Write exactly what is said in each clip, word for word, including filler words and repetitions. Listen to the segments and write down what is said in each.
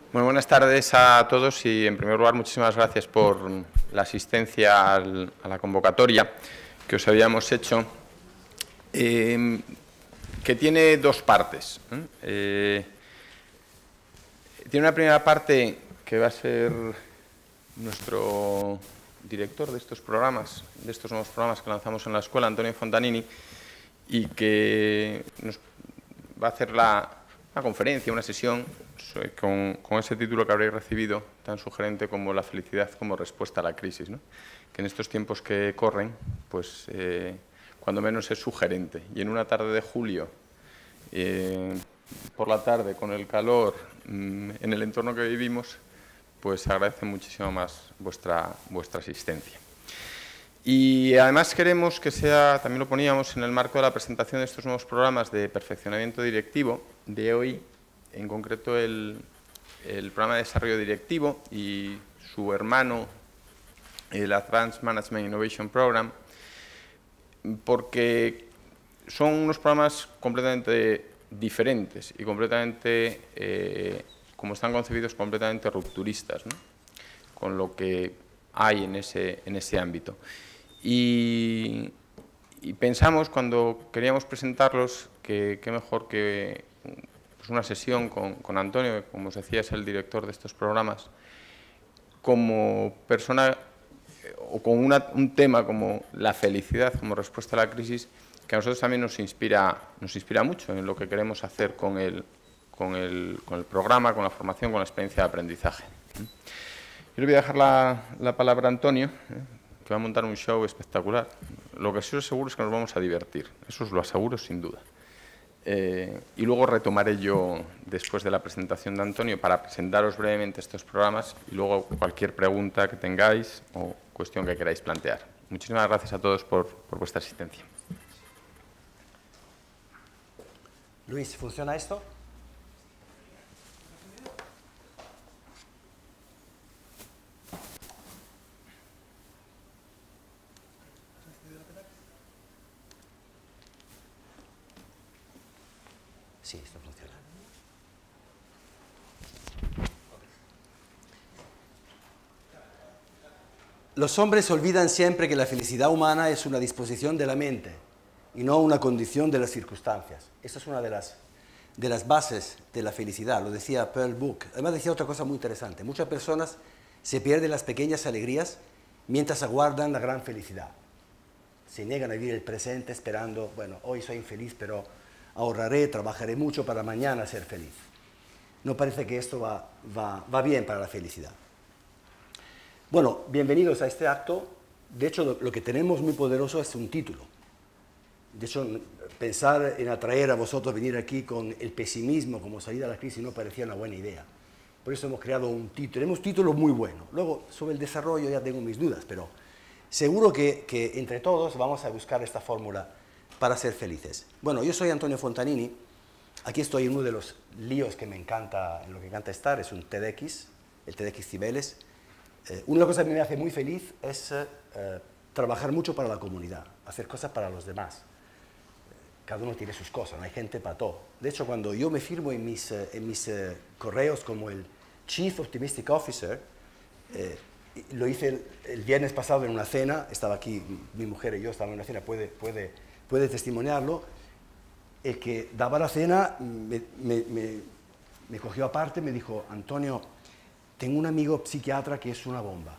Muy buenas tardes a todos y, en primer lugar, muchísimas gracias por la asistencia al, a la convocatoria que os habíamos hecho, eh, que tiene dos partes. ¿eh? Eh, tiene una primera parte que va a ser nuestro director de estos programas, de estos nuevos programas que lanzamos en la escuela, Antonio Fontanini, y que nos va a hacer la, una conferencia, una sesión con, con ese título que habréis recibido, tan sugerente como la felicidad como respuesta a la crisis, ¿no? Que en estos tiempos que corren, pues eh, cuando menos es sugerente. Y en una tarde de julio, eh, por la tarde, con el calor, mmm, en el entorno que vivimos, pues agradece muchísimo más vuestra, vuestra asistencia. Y además queremos que sea, también lo poníamos en el marco de la presentación de estos nuevos programas de perfeccionamiento directivo, de hoy, en concreto el, el programa de desarrollo directivo y su hermano, el Advanced Management Innovation Program, porque son unos programas completamente diferentes y completamente, eh, como están concebidos, completamente rupturistas, ¿no? Con lo que hay en ese, en ese ámbito. Y, y pensamos, cuando queríamos presentarlos, que qué mejor que pues una sesión con, con Antonio, que, como os decía, es el director de estos programas, como persona o con una, un tema como la felicidad como respuesta a la crisis, que a nosotros también nos inspira, nos inspira mucho en lo que queremos hacer con el, con el, con el programa, con la formación, con la experiencia de aprendizaje. Yo le voy a dejar la, la palabra a Antonio, ¿eh? que va a montar un show espectacular. Lo que sí os aseguro es que nos vamos a divertir, eso os lo aseguro sin duda. Eh, y luego retomaré yo, después de la presentación de Antonio, para presentaros brevemente estos programas y luego cualquier pregunta que tengáis o cuestión que queráis plantear. Muchísimas gracias a todos por, por vuestra asistencia. Luis, ¿funciona esto? Sí, esto funciona. Los hombres olvidan siempre que la felicidad humana es una disposición de la mente y no una condición de las circunstancias. Esa es una de las, de las bases de la felicidad, lo decía Pearl Buck. Además decía otra cosa muy interesante. Muchas personas se pierden las pequeñas alegrías mientras aguardan la gran felicidad. Se niegan a vivir el presente esperando, bueno, hoy soy infeliz, pero ahorraré, trabajaré mucho para mañana ser feliz. No parece que esto va, va, va bien para la felicidad. Bueno, bienvenidos a este acto. De hecho, lo, lo que tenemos muy poderoso es un título. De hecho, pensar en atraer a vosotros, venir aquí con el pesimismo como salida a la crisis no parecía una buena idea. Por eso hemos creado un título. Tenemos un título muy bueno. Luego, sobre el desarrollo ya tengo mis dudas, pero seguro que, que entre todos vamos a buscar esta fórmula para ser felices. Bueno, yo soy Antonio Fontanini. Aquí estoy en uno de los líos que me encanta, en lo que me encanta estar, es un TEDx, el TEDx Cibeles. Eh, una cosa que me hace muy feliz es eh, trabajar mucho para la comunidad, hacer cosas para los demás. Cada uno tiene sus cosas, no hay gente para todo. De hecho, cuando yo me firmo en mis, eh, en mis eh, correos como el Chief Optimistic Officer, eh, lo hice el, el viernes pasado en una cena, estaba aquí, mi mujer y yo estábamos en una cena, puede, puede, puede testimoniarlo. El que daba la cena me, me, me, me cogió aparte y me dijo: Antonio, tengo un amigo psiquiatra que es una bomba.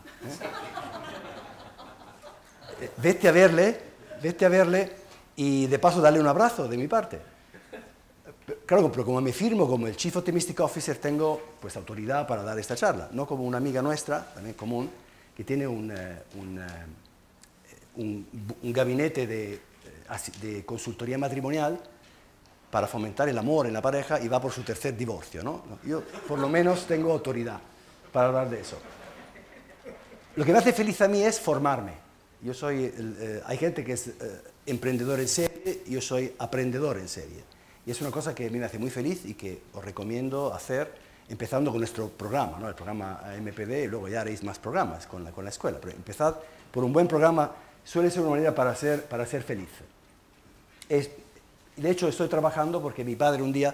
¿eh? Vete a verle, vete a verle y de paso darle un abrazo de mi parte. Claro, pero como me firmo como el Chief Optimistic Officer, tengo pues autoridad para dar esta charla, no como una amiga nuestra, también común, que tiene un, uh, un, uh, un, un gabinete de, de consultoría matrimonial para fomentar el amor en la pareja y va por su tercer divorcio, ¿no? Yo por lo menos tengo autoridad para hablar de eso. Lo que me hace feliz a mí es formarme. Yo soy, eh, hay gente que es eh, emprendedor en serie, yo soy aprendedor en serie. Y es una cosa que a mí me hace muy feliz y que os recomiendo hacer, empezando con nuestro programa, ¿no? El programa M P D, y luego ya haréis más programas con la, con la escuela. Pero empezad por un buen programa, suele ser una manera para ser, para ser feliz. Es, de hecho, estoy trabajando porque mi padre un día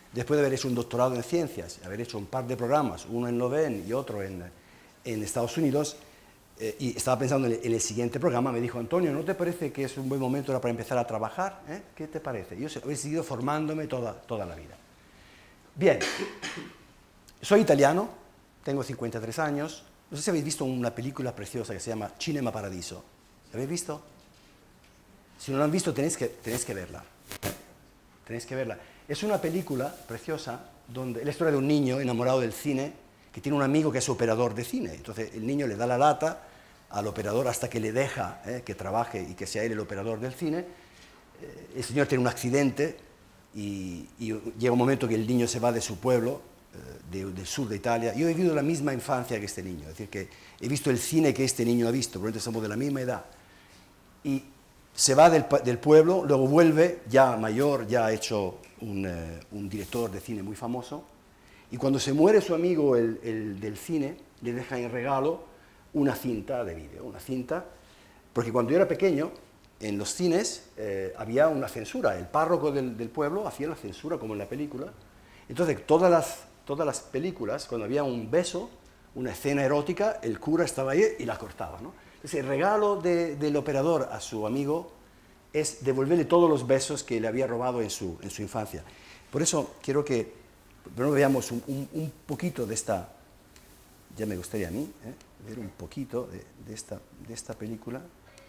después de haber hecho un doctorado en ciencias, haber hecho un par de programas, uno en Louvain y otro en, en Estados Unidos, eh, y estaba pensando en el, en el siguiente programa, me dijo, Antonio, ¿no te parece que es un buen momento ahora para empezar a trabajar? ¿Eh? ¿Qué te parece? Yo he seguido formándome toda, toda la vida. Bien, soy italiano, tengo cincuenta y tres años, no sé si habéis visto una película preciosa que se llama Cinema Paradiso. ¿La habéis visto? Si no la han visto, tenéis que, tenéis que verla. Tenéis que verla. Es una película preciosa donde es la historia de un niño enamorado del cine que tiene un amigo que es operador de cine. Entonces el niño le da la lata al operador hasta que le deja eh, que trabaje y que sea él el operador del cine. Eh, el señor tiene un accidente y, y llega un momento que el niño se va de su pueblo, eh, de, del sur de Italia. Yo he vivido la misma infancia que este niño, es decir, que he visto el cine que este niño ha visto, por lo tanto somos de la misma edad. Y se va del, del pueblo, luego vuelve, ya mayor, ya ha hecho un, eh, un director de cine muy famoso, y cuando se muere su amigo el, el del cine, le deja en regalo una cinta de vídeo, una cinta, porque cuando yo era pequeño, en los cines eh, había una censura, el párroco del, del pueblo hacía la censura como en la película, entonces todas las, todas las películas, cuando había un beso, una escena erótica, el cura estaba ahí y la cortaba, ¿no? Entonces el regalo de, del operador a su amigo es devolverle todos los besos que le había robado en su, en su infancia. Por eso quiero que primero veamos un, un, un poquito de esta, ya me gustaría a mí, ¿eh? ver un poquito de, de, esta, de esta película.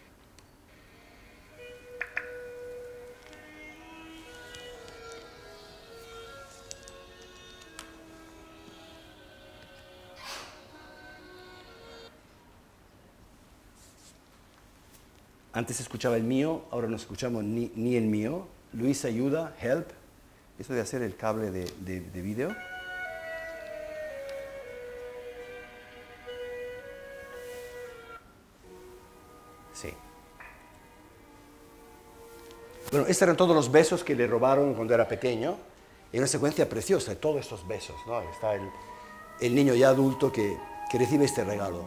Antes escuchaba el mío, ahora no escuchamos ni, ni el mío. Luis ayuda, help. Esto debe ser el cable de, de, de vídeo. Sí. Bueno, estos eran todos los besos que le robaron cuando era pequeño. Es una secuencia preciosa de todos estos besos, ¿no? Está el, el niño ya adulto que, que recibe este regalo.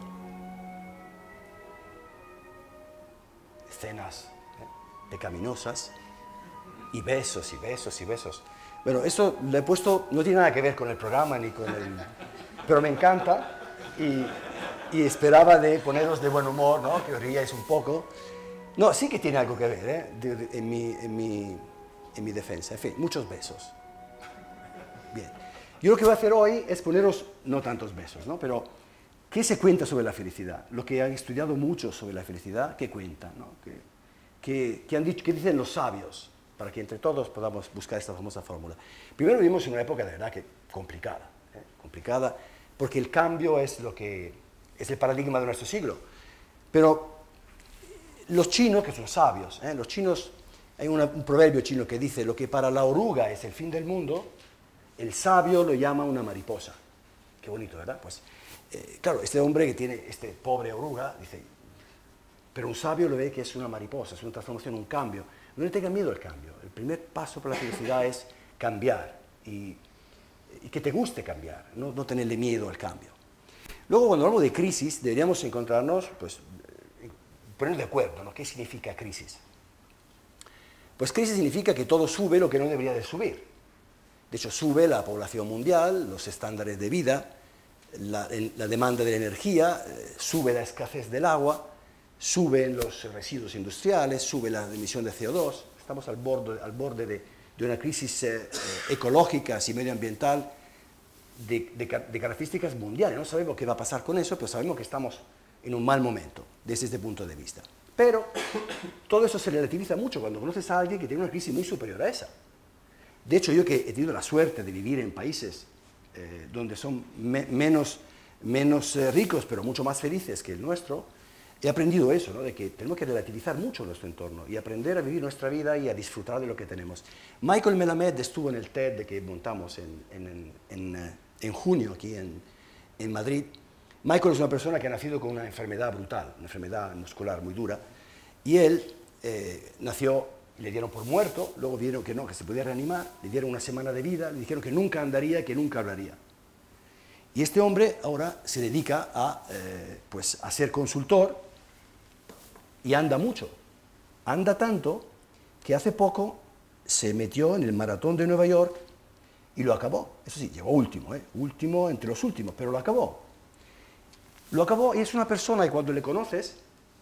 Escenas ¿eh? pecaminosas. Y besos, y besos, y besos. Bueno, esto lo he puesto, no tiene nada que ver con el programa ni con el... Pero me encanta y, y esperaba de poneros de buen humor, ¿no? Que os ríais un poco. No, sí que tiene algo que ver, ¿eh? De, de, en, mi, en, mi, en mi defensa. En fin, muchos besos. Bien. Yo lo que voy a hacer hoy es poneros, no tantos besos, ¿no? Pero, ¿qué se cuenta sobre la felicidad? Lo que han estudiado mucho sobre la felicidad, ¿qué cuentan, ¿no? ¿Qué, qué, qué han dicho, qué dicen los sabios? Para que entre todos podamos buscar esta famosa fórmula. Primero vivimos en una época de verdad que complicada, ¿eh? complicada, porque el cambio es lo que es el paradigma de nuestro siglo. Pero los chinos, que son sabios, ¿eh? los chinos, hay una, un proverbio chino que dice, lo que para la oruga es el fin del mundo, el sabio lo llama una mariposa. Qué bonito, ¿verdad? Pues, eh, claro, este hombre que tiene, este pobre oruga, dice, pero un sabio lo ve que es una mariposa, es una transformación, un cambio. No le tenga miedo al cambio. El primer paso para la felicidad es cambiar y, y que te guste cambiar, no, no tenerle miedo al cambio. Luego, cuando hablamos de crisis, deberíamos encontrarnos, pues, poner de acuerdo, ¿no? ¿Qué significa crisis? Pues crisis significa que todo sube lo que no debería de subir. De hecho, sube la población mundial, los estándares de vida, la, el, la demanda de la energía, eh, sube la escasez del agua, suben los residuos industriales, sube la emisión de C O dos, estamos al borde, al borde de, de una crisis eh, eh, ecológica y medioambiental de, de, de características mundiales. No sabemos qué va a pasar con eso, pero sabemos que estamos en un mal momento desde este punto de vista. Pero todo eso se relativiza mucho cuando conoces a alguien que tiene una crisis muy superior a esa. De hecho, yo que he tenido la suerte de vivir en países eh, donde son me, menos, menos eh, ricos, pero mucho más felices que el nuestro, he aprendido eso, ¿no? De que tenemos que relativizar mucho nuestro entorno y aprender a vivir nuestra vida y a disfrutar de lo que tenemos. Michael Melamed estuvo en el TED de que montamos en, en, en, en, en junio aquí en, en Madrid. Michael es una persona que ha nacido con una enfermedad brutal, una enfermedad muscular muy dura, y él eh, nació, le dieron por muerto, luego vieron que no, que se podía reanimar, le dieron una semana de vida, le dijeron que nunca andaría, que nunca hablaría. Y este hombre ahora se dedica a, eh, pues, a ser consultor y anda mucho. Anda tanto que hace poco se metió en el maratón de Nueva York y lo acabó. Eso sí, llegó último, ¿eh? último entre los últimos, pero lo acabó. Lo acabó y es una persona que cuando le conoces,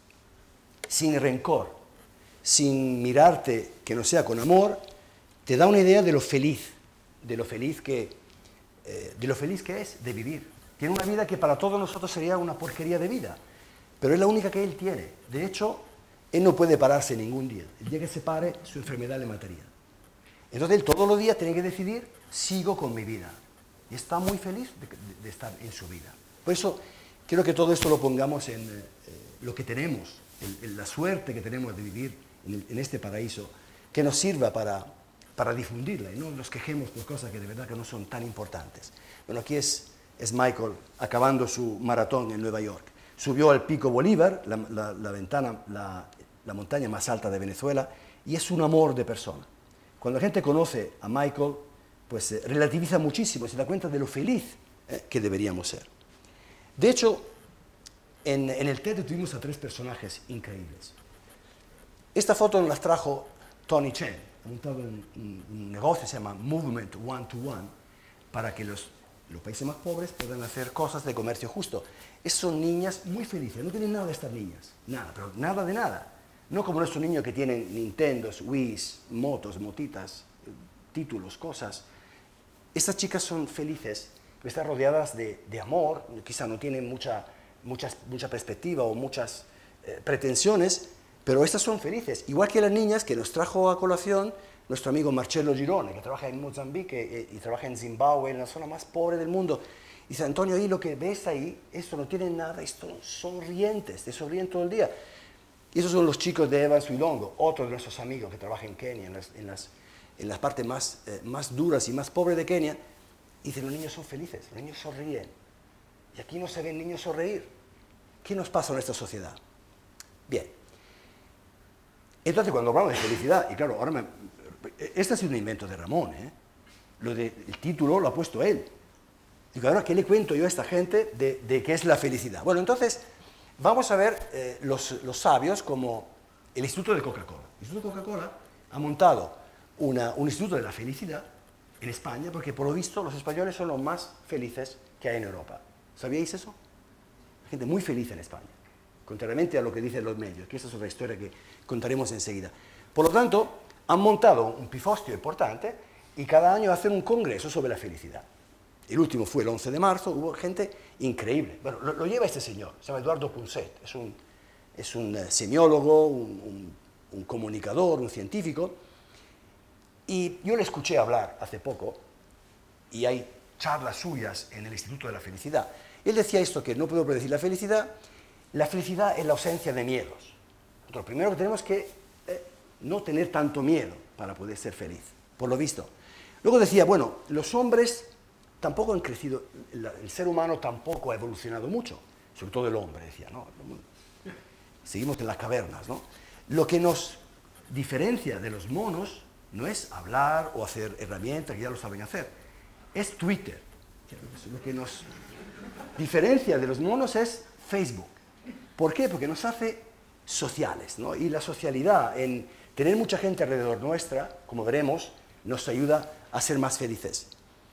sin rencor, sin mirarte que no sea con amor, te da una idea de lo feliz, de lo feliz que, eh, de lo feliz que es de vivir. Tiene una vida que para todos nosotros sería una porquería de vida, pero es la única que él tiene. De hecho, él no puede pararse ningún día. El día que se pare, su enfermedad le mataría. Entonces él todos los días tiene que decidir, sigo con mi vida. Y está muy feliz de, de, de estar en su vida. Por eso, quiero que todo esto lo pongamos en eh, lo que tenemos, en, en la suerte que tenemos de vivir en, el, en este paraíso, que nos sirva para, para difundirla y no nos quejemos por cosas que de verdad que no son tan importantes. Bueno, aquí es, es Michael acabando su maratón en Nueva York. Subió al Pico Bolívar, la, la, la, ventana, la, la montaña más alta de Venezuela, y es un amor de persona. Cuando la gente conoce a Michael, pues eh, relativiza muchísimo, se da cuenta de lo feliz eh, que deberíamos ser. De hecho, en, en el TED tuvimos a tres personajes increíbles. Esta foto nos las trajo Tony Chen, ha montado un, un, un negocio que se llama Movement One to One, para que los, los países más pobres puedan hacer cosas de comercio justo. Esas son niñas muy felices, no tienen nada de estas niñas, nada, pero nada de nada. No como nuestros niños que tienen Nintendos, Wiis, motos, motitas, títulos, cosas. Estas chicas son felices, están rodeadas de, de amor, quizá no tienen mucha, muchas, mucha perspectiva o muchas eh, pretensiones, pero estas son felices. Igual que las niñas que nos trajo a colación nuestro amigo Marcello Girone, que trabaja en Mozambique eh, y trabaja en Zimbabue, en la zona más pobre del mundo. Y dice, Antonio, ahí lo que ves ahí, esto no tiene nada, esto son sonrientes, te sonríen todo el día. Y esos son los chicos de Evans Wilongo, otro de nuestros amigos que trabaja en Kenia, en las, en las, en las partes más, eh, más duras y más pobres de Kenia. Y dice, los niños son felices, los niños sonríen. Y aquí no se ven niños sonreír. ¿Qué nos pasa en esta sociedad? Bien. Entonces, cuando hablamos de felicidad, y claro, ahora me, este ha sido un invento de Ramón, ¿eh? Lo de, el título lo ha puesto él. Digo, ahora, ¿qué le cuento yo a esta gente de, de qué es la felicidad? Bueno, entonces, vamos a ver eh, los, los sabios como el Instituto de Coca-Cola. El Instituto de Coca-Cola ha montado una, un Instituto de la Felicidad en España, porque por lo visto los españoles son los más felices que hay en Europa. ¿Sabíais eso? Gente muy feliz en España, contrariamente a lo que dicen los medios, que esa es otra historia que contaremos enseguida. Por lo tanto, han montado un pifostio importante y cada año hacen un congreso sobre la felicidad. El último fue el once de marzo, hubo gente increíble. Bueno, lo, lo lleva este señor, se llama Eduardo Punset, es un, es un uh, semiólogo, un, un, un comunicador, un científico, y yo le escuché hablar hace poco, y hay charlas suyas en el Instituto de la Felicidad. Él decía esto, que no puedo predecir la felicidad, la felicidad es la ausencia de miedos. Lo primero que tenemos que eh, no tener tanto miedo para poder ser feliz, por lo visto. Luego decía, bueno, los hombres tampoco han crecido, el, el ser humano tampoco ha evolucionado mucho, sobre todo el hombre, decía, ¿no? Seguimos en las cavernas, ¿no? Lo que nos diferencia de los monos no es hablar o hacer herramientas, que ya lo saben hacer, es Twitter. Lo que nos diferencia de los monos es Facebook. ¿Por qué? Porque nos hace sociales, ¿no? Y la socialidad, en tener mucha gente alrededor nuestra, como veremos, nos ayuda a ser más felices.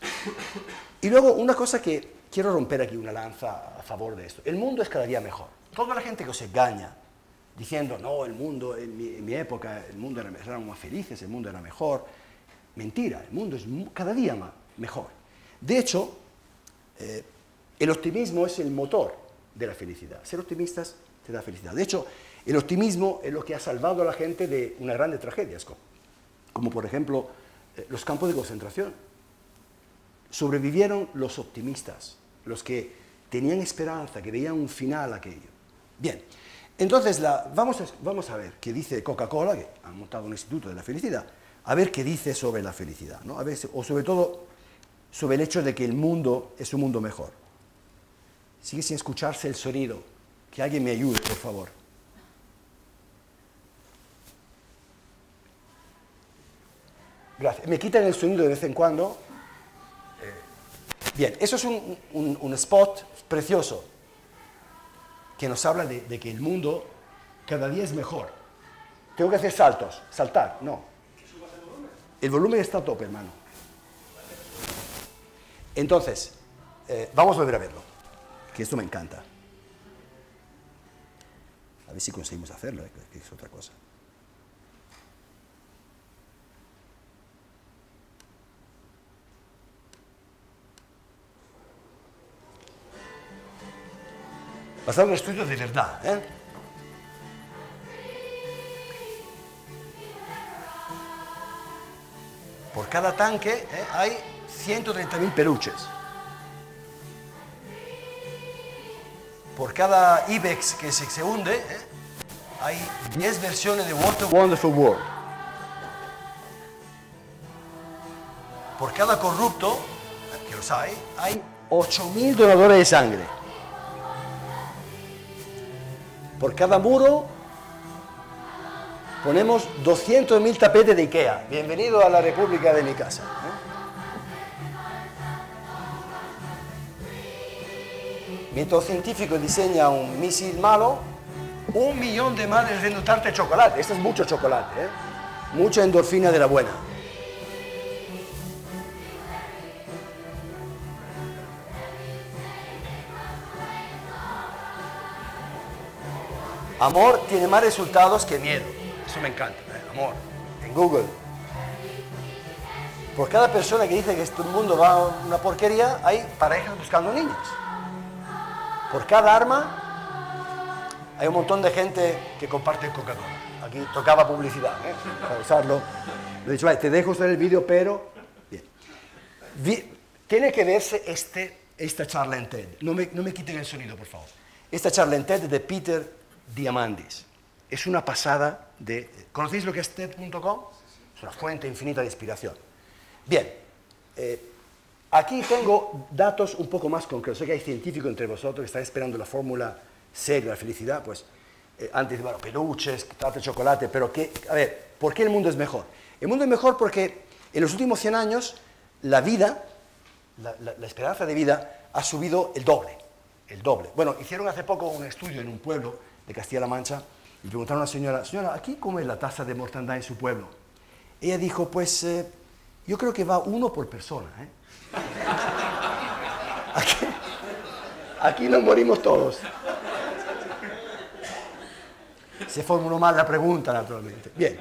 Y luego, una cosa que quiero romper aquí una lanza a favor de esto. El mundo es cada día mejor. Toda la gente que os engaña diciendo, no, el mundo, en mi, en mi época, el mundo era, eran más felices, el mundo era mejor. Mentira, el mundo es cada día más, mejor. De hecho, eh, el optimismo es el motor de la felicidad. Ser optimistas te da felicidad. De hecho, el optimismo es lo que ha salvado a la gente de unas grandes tragedias, como, como por ejemplo eh, los campos de concentración. Sobrevivieron los optimistas, los que tenían esperanza, que veían un final a aquello. Bien, entonces la, vamos, a, vamos a ver qué dice Coca-Cola, que ha montado un instituto de la felicidad, a ver qué dice sobre la felicidad, ¿no? A ver, o sobre todo sobre el hecho de que el mundo es un mundo mejor. Sigue sin escucharse el sonido. Que alguien me ayude, por favor. Gracias. Me quitan el sonido de vez en cuando. Bien, eso es un, un, un spot precioso que nos habla de, de que el mundo cada día es mejor. Tengo que hacer saltos. Saltar, no. El volumen está a tope, hermano. Entonces, eh, vamos a volver a verlo, que esto me encanta. A ver si conseguimos hacerlo, eh, que es otra cosa. Basado en estudios de verdad, ¿eh? Por cada tanque ¿eh? hay ciento treinta mil peluches. Por cada Ibex que se, se hunde, ¿eh? hay diez versiones de What a Wonderful World. Por cada corrupto, que los hay, hay ocho mil donadores de sangre. Por cada muro ponemos doscientos mil tapetes de Ikea. Bienvenido a la república de mi casa. ¿eh? Mientras el científico diseña un misil malo, un millón de madres haciendo tarta de chocolate. Esto es mucho chocolate, ¿eh? Mucha endorfina de la buena. Amor tiene más resultados que miedo. Eso me encanta, ¿eh? Amor. En Google. Por cada persona que dice que este mundo va a una porquería, hay parejas buscando niños. Por cada arma, hay un montón de gente que comparte Coca-Cola. Aquí tocaba publicidad, ¿eh? Para usarlo. Le he dicho, vale, te dejo usar el vídeo, pero... Bien. Vi... Tiene que verse este, esta charla en TED. No me, no me quiten el sonido, por favor. Esta charla en TED de Peter Diamandis. Es una pasada de... ¿Conocéis lo que es TED punto com? Es una fuente infinita de inspiración. Bien, eh, aquí tengo datos un poco más concretos. Sé que hay científicos entre vosotros que están esperando la fórmula seria de la felicidad, pues eh, antes, bueno, peluches, tarta de chocolate, pero que, a ver, ¿por qué el mundo es mejor? El mundo es mejor porque en los últimos cien años la vida, la, la, la esperanza de vida ha subido el doble, el doble. Bueno, hicieron hace poco un estudio en un pueblo de Castilla-La Mancha, y preguntaron a una señora, señora, ¿aquí cómo es la tasa de mortandad en su pueblo? Ella dijo, pues, eh, yo creo que va uno por persona. ¿eh? Aquí, aquí nos morimos todos. Se formuló mal la pregunta, naturalmente. Bien.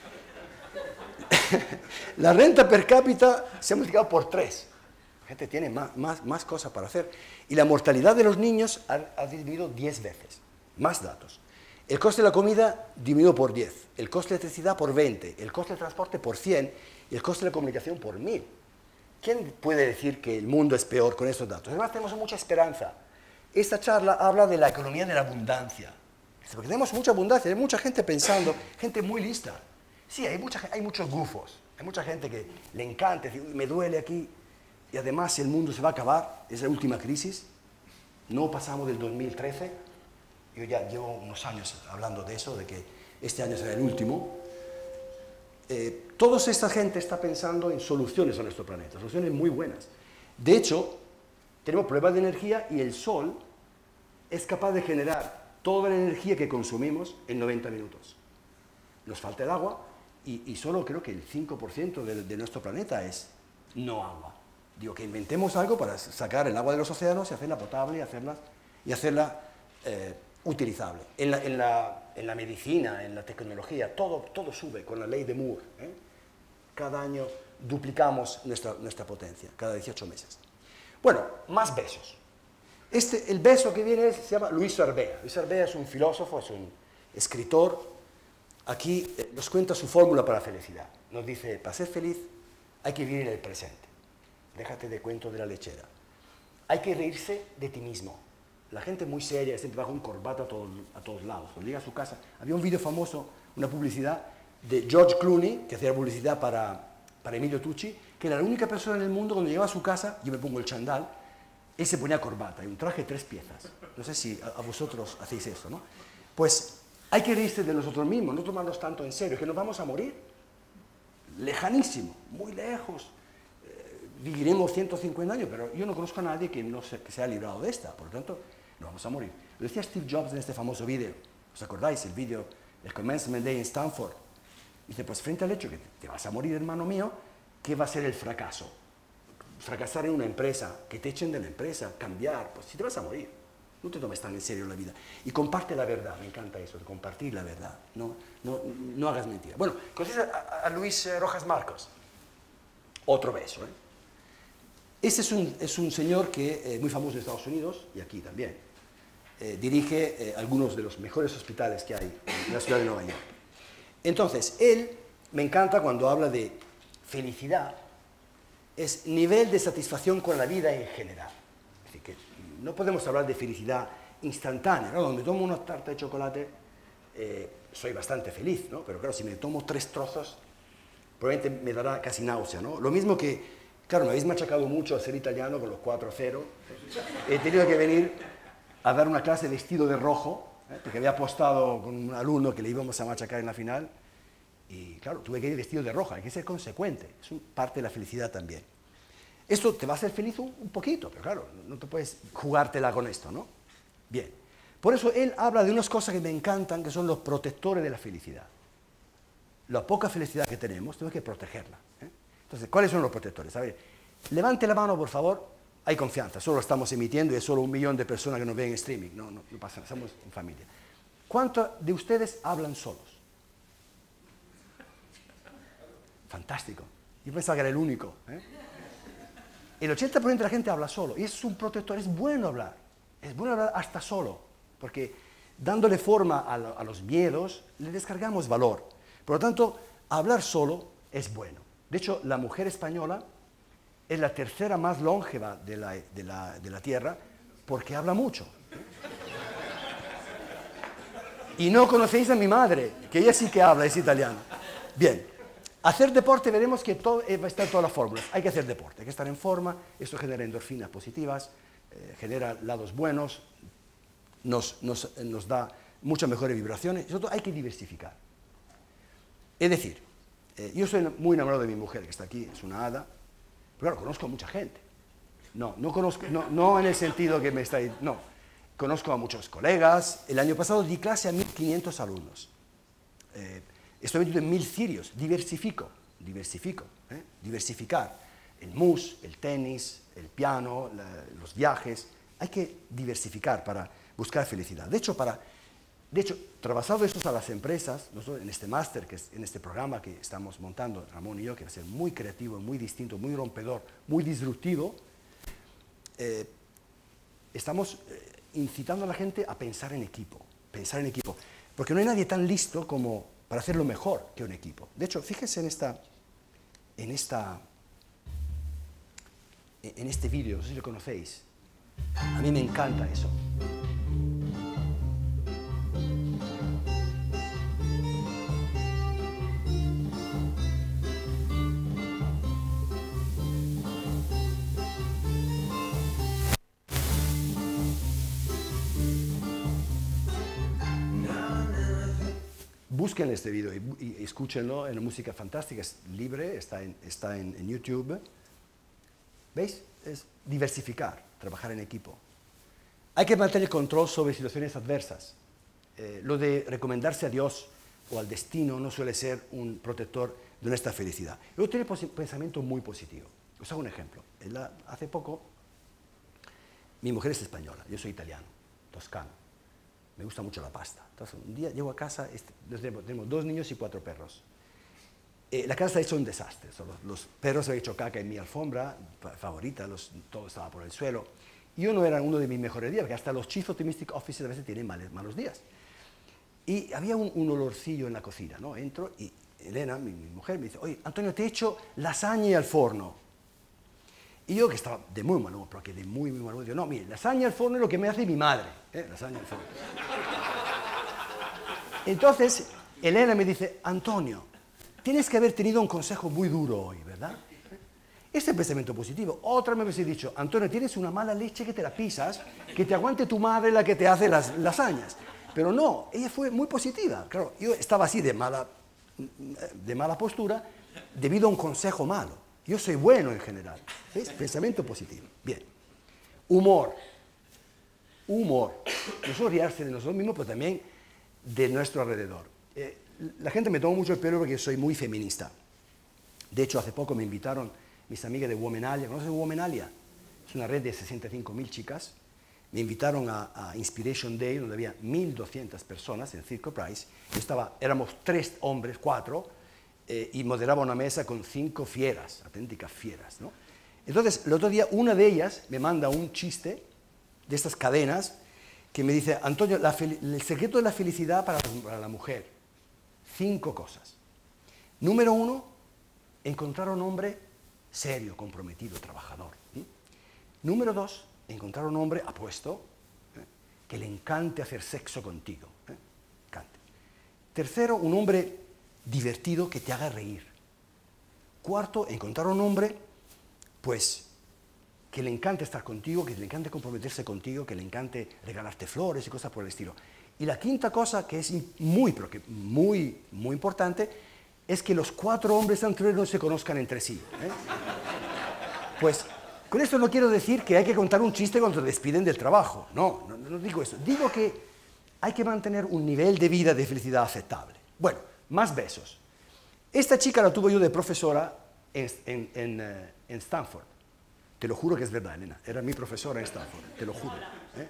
La renta per cápita se ha multiplicado por tres. La gente tiene más, más, más cosas para hacer. Y la mortalidad de los niños ha, ha disminuido diez veces. Más datos. El coste de la comida disminuyó por diez, el coste de electricidad por veinte, el coste de transporte por cien y el coste de la comunicación por mil. ¿Quién puede decir que el mundo es peor con estos datos? Además tenemos mucha esperanza. Esta charla habla de la economía de la abundancia. Porque tenemos mucha abundancia, hay mucha gente pensando, gente muy lista. Sí, hay, mucha, hay muchos gufos, hay mucha gente que le encanta, decir, me duele aquí, y además el mundo se va a acabar, es la última crisis, no pasamos del dos mil trece. Yo ya llevo unos años hablando de eso, de que este año será el último. Eh, toda esta gente está pensando en soluciones a nuestro planeta, soluciones muy buenas. De hecho, tenemos problemas de energía y el Sol es capaz de generar toda la energía que consumimos en noventa minutos. Nos falta el agua y, y solo creo que el cinco por ciento de, de nuestro planeta es no agua. Digo, que inventemos algo para sacar el agua de los océanos y hacerla potable y hacerla, y hacerla eh, utilizable. En la, en, la, en la medicina, en la tecnología, todo, todo sube con la ley de Moore. ¿eh? Cada año duplicamos nuestra, nuestra potencia, cada dieciocho meses. Bueno, más besos. Este, el beso que viene es, se llama Luis Arbea. Luis Arbea es un filósofo, es un escritor. Aquí eh, nos cuenta su fórmula para la felicidad. Nos dice, para ser feliz hay que vivir en el presente. Déjate de cuentos de la lechera. Hay que reírse de ti mismo. La gente muy seria, siempre va con corbata a todos, a todos lados. Cuando llega a su casa, había un vídeo famoso, una publicidad de George Clooney, que hacía publicidad para, para Emilio Tucci, que era la única persona en el mundo cuando llegaba a su casa, yo me pongo el chandal, él se ponía corbata y un traje de tres piezas. No sé si a, a vosotros hacéis eso, ¿no? Pues hay que reírse de nosotros mismos, no tomarnos tanto en serio, que nos vamos a morir. Lejanísimo, muy lejos. Eh, viviremos ciento cincuenta años, pero yo no conozco a nadie que no se, que se haya librado de esta, por lo tanto, nos vamos a morir. Lo decía Steve Jobs en este famoso vídeo. ¿Os acordáis? El vídeo, el Commencement Day en Stanford. Dice, pues frente al hecho que te vas a morir, hermano mío, ¿qué va a ser el fracaso? fracasar en una empresa, que te echen de la empresa, cambiar, pues si te vas a morir. No te tomes tan en serio la vida. Y comparte la verdad, me encanta eso, de compartir la verdad. No, no, no hagas mentira. Bueno, ¿conoces a, a Luis Rojas Marcos? Otro beso, ¿eh? Este es un, es un señor que es eh, muy famoso en Estados Unidos y aquí también. Eh, dirige eh, algunos de los mejores hospitales que hay en la ciudad de Nueva York. Entonces, él me encanta cuando habla de felicidad, es nivel de satisfacción con la vida en general. Es decir, que no podemos hablar de felicidad instantánea, ¿no? Cuando me tomo una tarta de chocolate, eh, soy bastante feliz, ¿no? Pero claro, si me tomo tres trozos, probablemente me dará casi náusea, ¿no? Lo mismo que, claro, me habéis machacado mucho a ser italiano con los cuatro cero. He tenido que venir a dar una clase vestido de rojo, ¿eh? Porque había apostado con un alumno que le íbamos a machacar en la final. Y claro, tuve que ir vestido de roja, hay que ser consecuente, es un, parte de la felicidad también. Esto te va a hacer feliz un, un poquito, pero claro, no te puedes jugártela con esto, ¿no? Bien, por eso él habla de unas cosas que me encantan, que son los protectores de la felicidad. La poca felicidad que tenemos, tenemos que protegerla, ¿eh? Entonces, ¿cuáles son los protectores? A ver, levante la mano, por favor, hay confianza, solo estamos emitiendo y es solo un millón de personas que nos ven en streaming, no, no, no pasa nada, estamos en familia. ¿Cuántos de ustedes hablan solos? Fantástico. Yo pensaba que era el único, ¿eh? El ochenta por ciento de la gente habla solo, y es un protector, es bueno hablar, es bueno hablar hasta solo, porque dándole forma a, lo, a los miedos, le descargamos valor. Por lo tanto, hablar solo es bueno. De hecho, la mujer española es la tercera más longeva de la, de la, de la Tierra, porque habla mucho. Y no conocéis a mi madre, que ella sí que habla, es italiana. Bien. Hacer deporte, veremos que todo, eh, va a estar todas las fórmulas. Hay que hacer deporte, hay que estar en forma, eso genera endorfinas positivas, eh, genera lados buenos, nos, nos, eh, nos da muchas mejores vibraciones, y sobre todo hay que diversificar. Es decir, eh, yo soy muy enamorado de mi mujer, que está aquí, es una hada, pero claro, conozco a mucha gente. No, no conozco, no, no en el sentido que me estáis, no. Conozco a muchos colegas, el año pasado di clase a mil quinientos alumnos. Eh, Estoy metido en mil cirios, diversifico, diversifico, ¿eh? diversificar. El mus, el tenis, el piano, la, los viajes, hay que diversificar para buscar felicidad. De hecho, para, de hecho trasladado esto a las empresas, nosotros en este máster, que es en este programa que estamos montando, Ramón y yo, que va a ser muy creativo, muy distinto, muy rompedor, muy disruptivo, eh, estamos eh, incitando a la gente a pensar en equipo, pensar en equipo, porque no hay nadie tan listo como para hacerlo mejor que un equipo. De hecho, fíjense en esta, en esta, en este vídeo, no sé si lo conocéis. A mí me encanta eso. Busquen este video y, y escúchenlo, en música fantástica, es libre, está en, está en, en YouTube. ¿Veis? Es diversificar, trabajar en equipo. Hay que mantener control sobre situaciones adversas. Eh, lo de recomendarse a Dios o al destino no suele ser un protector de nuestra felicidad. Yo tengo un pensamiento muy positivo. Os hago un ejemplo. La, hace poco, mi mujer es española, yo soy italiano, toscano. Me gusta mucho la pasta. Entonces, un día llego a casa, este, tenemos, tenemos dos niños y cuatro perros. Eh, la casa está hecha un desastre. Los, los perros han hecho caca en mi alfombra favorita, los, todo estaba por el suelo. Y yo no era uno de mis mejores días, porque hasta los Chief Optimistic Officers a veces tienen males, malos días. Y había un, un olorcillo en la cocina, ¿no? Entro y Elena, mi, mi mujer, me dice, oye, Antonio, te he hecho lasaña al forno. Y yo, que estaba de muy mal humor, porque de muy, muy mal humor, digo, no, mire, lasaña al forno es lo que me hace mi madre. ¿eh? Lasaña al forno. Entonces, Elena me dice, Antonio, tienes que haber tenido un consejo muy duro hoy, ¿verdad? Este es el pensamiento positivo. Otra me hubiese dicho, Antonio, tienes una mala leche que te la pisas, que te aguante tu madre la que te hace las lasañas. Pero no, ella fue muy positiva. Claro, yo estaba así de mala, de mala postura debido a un consejo malo. Yo soy bueno en general. ¿Ves? Pensamiento positivo. Bien. Humor. Humor. No solo riarse de nosotros mismos, pero también de nuestro alrededor. Eh, la gente me toma mucho el pelo porque soy muy feminista. De hecho, hace poco me invitaron, mis amigas de Womenalia. ¿Conoces Womenalia? Es una red de sesenta y cinco mil chicas. Me invitaron a, a Inspiration Day, donde había mil doscientas personas en el Circo Price. Yo estaba, éramos tres hombres, cuatro, eh, y moderaba una mesa con cinco fieras, auténticas fieras, ¿no? Entonces, el otro día, una de ellas me manda un chiste de estas cadenas que me dice, Antonio, la el secreto de la felicidad para, para la mujer, cinco cosas. Número uno, encontrar un hombre serio, comprometido, trabajador. ¿sí? Número dos, encontrar un hombre apuesto, ¿eh? que le encante hacer sexo contigo. ¿eh? Encante. Tercero, un hombre divertido que te haga reír. Cuarto, encontrar un hombre, pues, que le encante estar contigo, que le encante comprometerse contigo, que le encante regalarte flores y cosas por el estilo. Y la quinta cosa, que es muy, pero que muy, muy importante, es que los cuatro hombres anteriores no se conozcan entre sí. ¿eh? Pues, con esto no quiero decir que hay que contar un chiste cuando te despiden del trabajo. No, no, no digo eso. Digo que hay que mantener un nivel de vida de felicidad aceptable. Bueno, más besos. Esta chica la tuve yo de profesora en, en, en, uh, en Stanford. Te lo juro que es verdad, Elena. Era mi profesora en Stanford, te lo juro. ¿eh?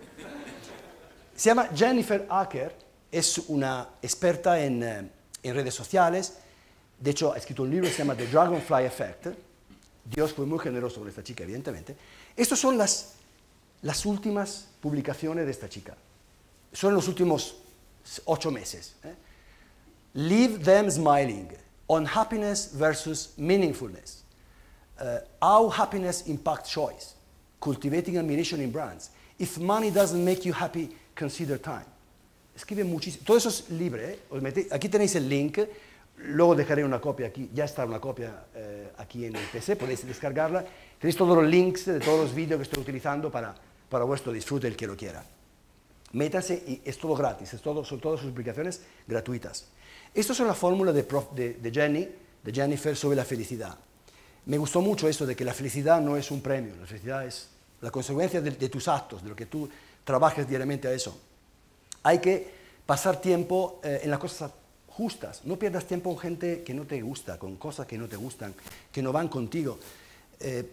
Se llama Jennifer Acker, es una experta en, uh, en redes sociales. De hecho, ha escrito un libro que se llama The Dragonfly Effect. Dios fue muy generoso con esta chica, evidentemente. Estas son las, las últimas publicaciones de esta chica. Son los últimos ocho meses. ¿eh? Leave them smiling. On happiness versus meaningfulness. Uh, how happiness impacts choice. Cultivating admiration in brands. If money doesn't make you happy, consider time. Escribe muchísimo. Todo eso es libre. ¿eh? Os metí, aquí tenéis el link. Luego dejaré una copia aquí, ya está una copia eh, aquí en el P C, podéis descargarla. Tenéis todos los links de todos los vídeos que estoy utilizando para, para vuestro disfrute, el que lo quiera. Métanse y es todo gratis, es todo, son todas sus publicaciones gratuitas. Estas son la fórmula de, prof, de, de Jenny, de Jennifer sobre la felicidad. Me gustó mucho esto de que la felicidad no es un premio, la felicidad es la consecuencia de, de tus actos, de lo que tú trabajes diariamente a eso. Hay que pasar tiempo eh, en las cosas justas. No pierdas tiempo con gente que no te gusta, con cosas que no te gustan, que no van contigo. Eh,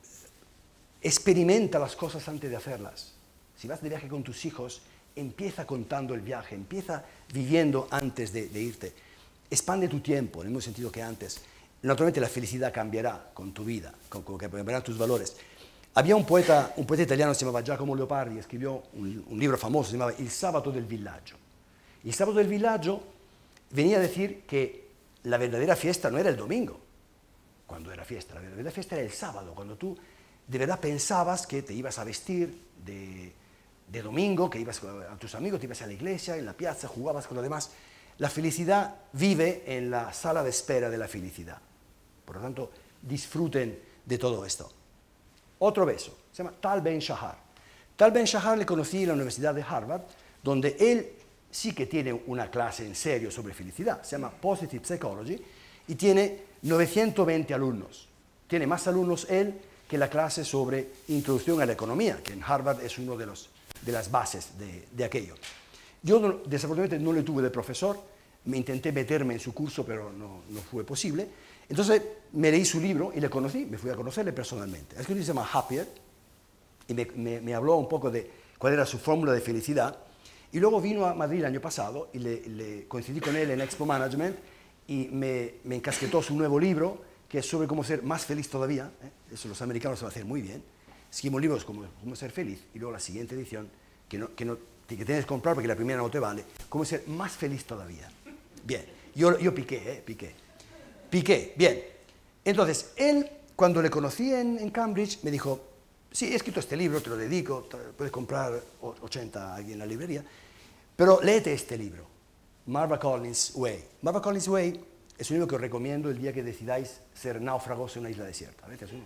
experimenta las cosas antes de hacerlas. Si vas de viaje con tus hijos, empieza contando el viaje, empieza viviendo antes de, de irte. Expande tu tiempo, en el mismo sentido que antes. Naturalmente la felicidad cambiará con tu vida, con, con que cambiarán tus valores. Había un poeta, un poeta italiano que se llamaba Giacomo Leopardi, escribió un, un libro famoso, se llamaba Il sabato del villaggio. Il sabato del villaggio venía a decir que la verdadera fiesta no era el domingo, cuando era fiesta, la verdadera fiesta era el sábado, cuando tú de verdad pensabas que te ibas a vestir de, de domingo, que ibas a tus amigos, te ibas a la iglesia, en la piazza, jugabas con los demás. La felicidad vive en la sala de espera de la felicidad. Por lo tanto, disfruten de todo esto. Otro beso, se llama Tal Ben-Shahar. Tal Ben-Shahar le conocí en la Universidad de Harvard, donde él sí que tiene una clase en serio sobre felicidad, se llama Positive Psychology, y tiene novecientos veinte alumnos. Tiene más alumnos él que la clase sobre Introducción a la Economía, que en Harvard es una de, los, de las bases de, de aquello. Yo no, desafortunadamente no le tuve de profesor, me intenté meterme en su curso, pero no, no fue posible. Entonces me leí su libro y le conocí, me fui a conocerle personalmente. Es que se llama Happier, y me, me, me habló un poco de cuál era su fórmula de felicidad. Y luego vino a Madrid el año pasado y le, le coincidí con él en Expo Management y me, me encasquetó su nuevo libro, que es sobre cómo ser más feliz todavía. ¿eh? Eso los americanos lo hacen muy bien. Escribimos libros como cómo ser feliz y luego la siguiente edición, que, no, que, no, que tienes que comprar porque la primera no te vale, cómo ser más feliz todavía. Bien, yo, yo piqué, ¿eh? piqué. Piqué, bien. Entonces, él, cuando le conocí en, en Cambridge, me dijo, sí, he escrito este libro, te lo dedico, te puedes comprar ochenta aquí en la librería, pero léete este libro, Marva Collins Way. Marva Collins Way es un libro que os recomiendo el día que decidáis ser náufragos en una isla desierta. A veces uno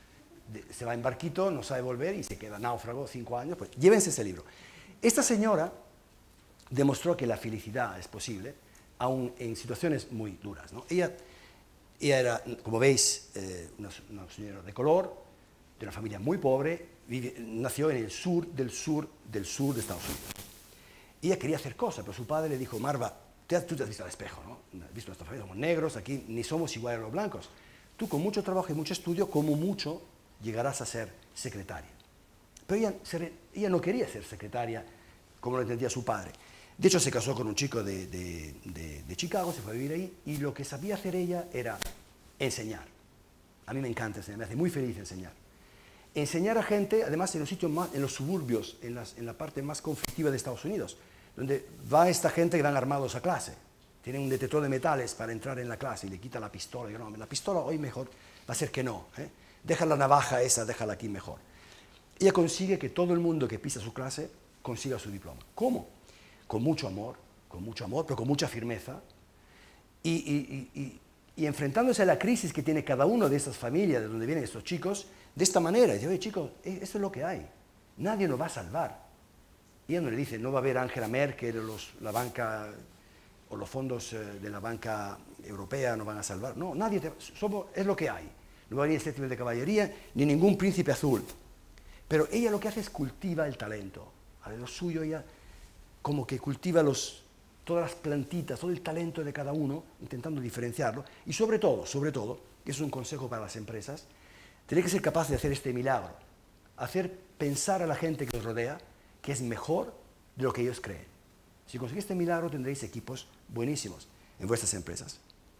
se va en barquito, no sabe volver y se queda náufrago cinco años, pues llévense ese libro. Esta señora demostró que la felicidad es posible, aun en situaciones muy duras, ¿no? Ella, ella era, como veis, eh, una, una señora de color, de una familia muy pobre, vive, nació en el sur del sur del sur de Estados Unidos. Ella quería hacer cosas, pero su padre le dijo, Marva, tú te has visto al espejo, ¿no? Has visto nuestra familia, somos negros, aquí ni somos iguales a los blancos. tú con mucho trabajo y mucho estudio, como mucho, llegarás a ser secretaria. Pero ella, ella no quería ser secretaria como lo entendía su padre. De hecho, se casó con un chico de, de, de, de Chicago, se fue a vivir ahí, y lo que sabía hacer ella era enseñar. A mí me encanta enseñar, me hace muy feliz enseñar. Enseñar a gente, además en los sitios más, en los suburbios, en, las, en la parte más conflictiva de Estados Unidos, donde va esta gente que van armados a clase, tienen un detector de metales para entrar en la clase y le quita la pistola, y digo, no, la pistola hoy mejor va a ser que no, ¿eh? Deja la navaja esa, déjala aquí mejor. Ella consigue que todo el mundo que pisa su clase consiga su diploma. ¿Cómo? Con mucho amor, con mucho amor, pero con mucha firmeza, y, y, y, y, y enfrentándose a la crisis que tiene cada uno de estas familias de donde vienen estos chicos, de esta manera. Dice, oye chicos, esto es lo que hay, nadie nos va a salvar. Y ella no le dice, no va a haber Angela Merkel o los, la banca, o los fondos de la banca europea no van a salvar. No, nadie, te, somos, es lo que hay. No va a venir el séptimo de caballería, ni ningún príncipe azul. Pero ella lo que hace es cultiva el talento. A lo suyo ella como que cultiva los, todas las plantitas, todo el talento de cada uno, intentando diferenciarlo. Y sobre todo, sobre todo, que es un consejo para las empresas, tenéis que ser capaz de hacer este milagro. Hacer pensar a la gente que os rodea que es mejor de lo que ellos creen. Si conseguís este milagro tendréis equipos buenísimos en vuestras empresas.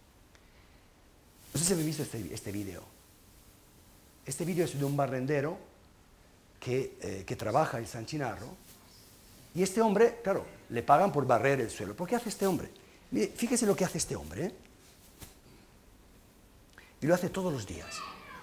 No sé si habéis visto este, este vídeo. Este vídeo es de un barrendero que, eh, que trabaja en San Chinarro. Y este hombre, claro, le pagan por barrer el suelo. ¿Por qué hace este hombre? Mire, fíjese lo que hace este hombre, ¿eh? Y lo hace todos los días.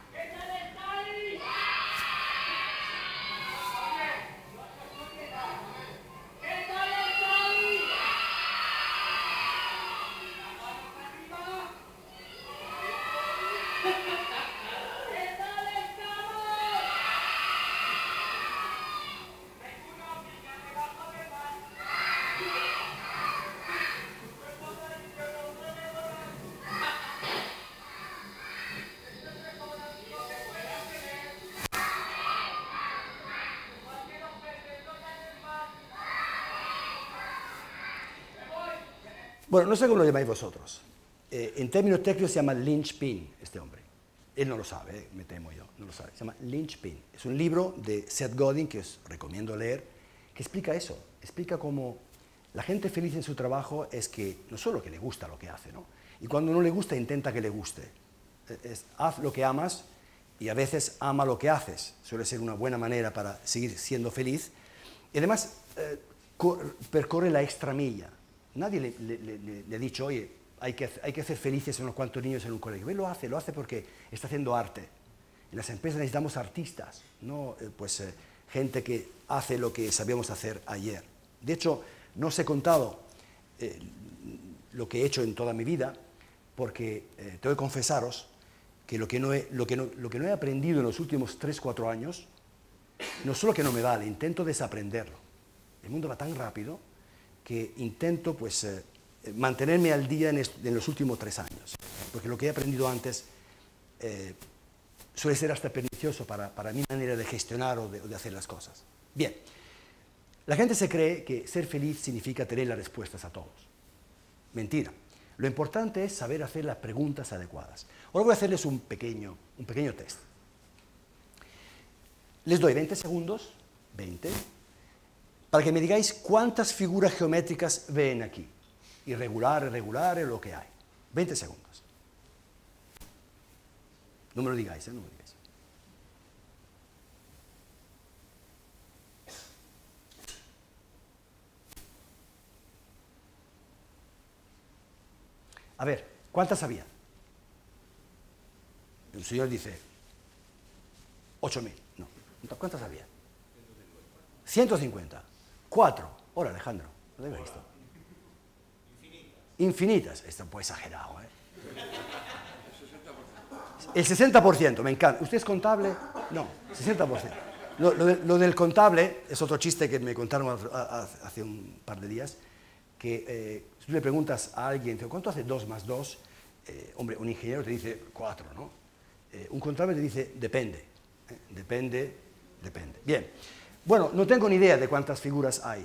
Bueno, no sé cómo lo llamáis vosotros. Eh, en términos técnicos se llama linchpin, este hombre. Él no lo sabe, eh, me temo yo, no lo sabe. Se llama linchpin. Es un libro de Seth Godin que os recomiendo leer, que explica eso. Explica cómo la gente feliz en su trabajo es que no solo que le gusta lo que hace, ¿no? Y cuando no le gusta, intenta que le guste. Es, haz lo que amas y a veces ama lo que haces. Suele ser una buena manera para seguir siendo feliz. Y además, eh, percorre la extra milla. Nadie le, le, le, le ha dicho, oye, hay que, hay que hacer felices a unos cuantos niños en un colegio. Él lo hace, lo hace porque está haciendo arte. En las empresas necesitamos artistas, no eh, pues, eh, gente que hace lo que sabíamos hacer ayer. De hecho, no os he contado eh, lo que he hecho en toda mi vida, porque eh, tengo que confesaros que, lo que, no he, lo, que no, lo que no he aprendido en los últimos tres, cuatro años, no solo que no me vale, intento desaprenderlo. El mundo va tan rápido que intento pues, eh, mantenerme al día en, en los últimos tres años, porque lo que he aprendido antes eh, suele ser hasta pernicioso para, para mi manera de gestionar o de, o de hacer las cosas. Bien, la gente se cree que ser feliz significa tener las respuestas a todos. Mentira. Lo importante es saber hacer las preguntas adecuadas. Ahora voy a hacerles un pequeño, un pequeño test. Les doy veinte segundos, veinte, para que me digáis cuántas figuras geométricas ven aquí. Irregulares, regulares, lo que hay. veinte segundos. No me lo digáis, ¿eh? No me lo digáis. A ver, ¿cuántas había? El señor dice, ocho mil. No. ¿Cuántas había? ciento cincuenta. Cuatro. Hola, Alejandro. ¿Lo habéis visto? Infinitas. Infinitas. Esto un poco exagerado, ¿eh? El sesenta por ciento, me encanta. ¿Usted es contable? No, sesenta por ciento. Lo, lo, de, lo del contable es otro chiste que me contaron hace un par de días, que eh, si tú le preguntas a alguien, ¿cuánto hace dos más dos? Eh, hombre, un ingeniero te dice cuatro, ¿no? Eh, un contable te dice depende. ¿eh? Depende, depende. Bien. Bueno, no tengo ni idea de cuántas figuras hay,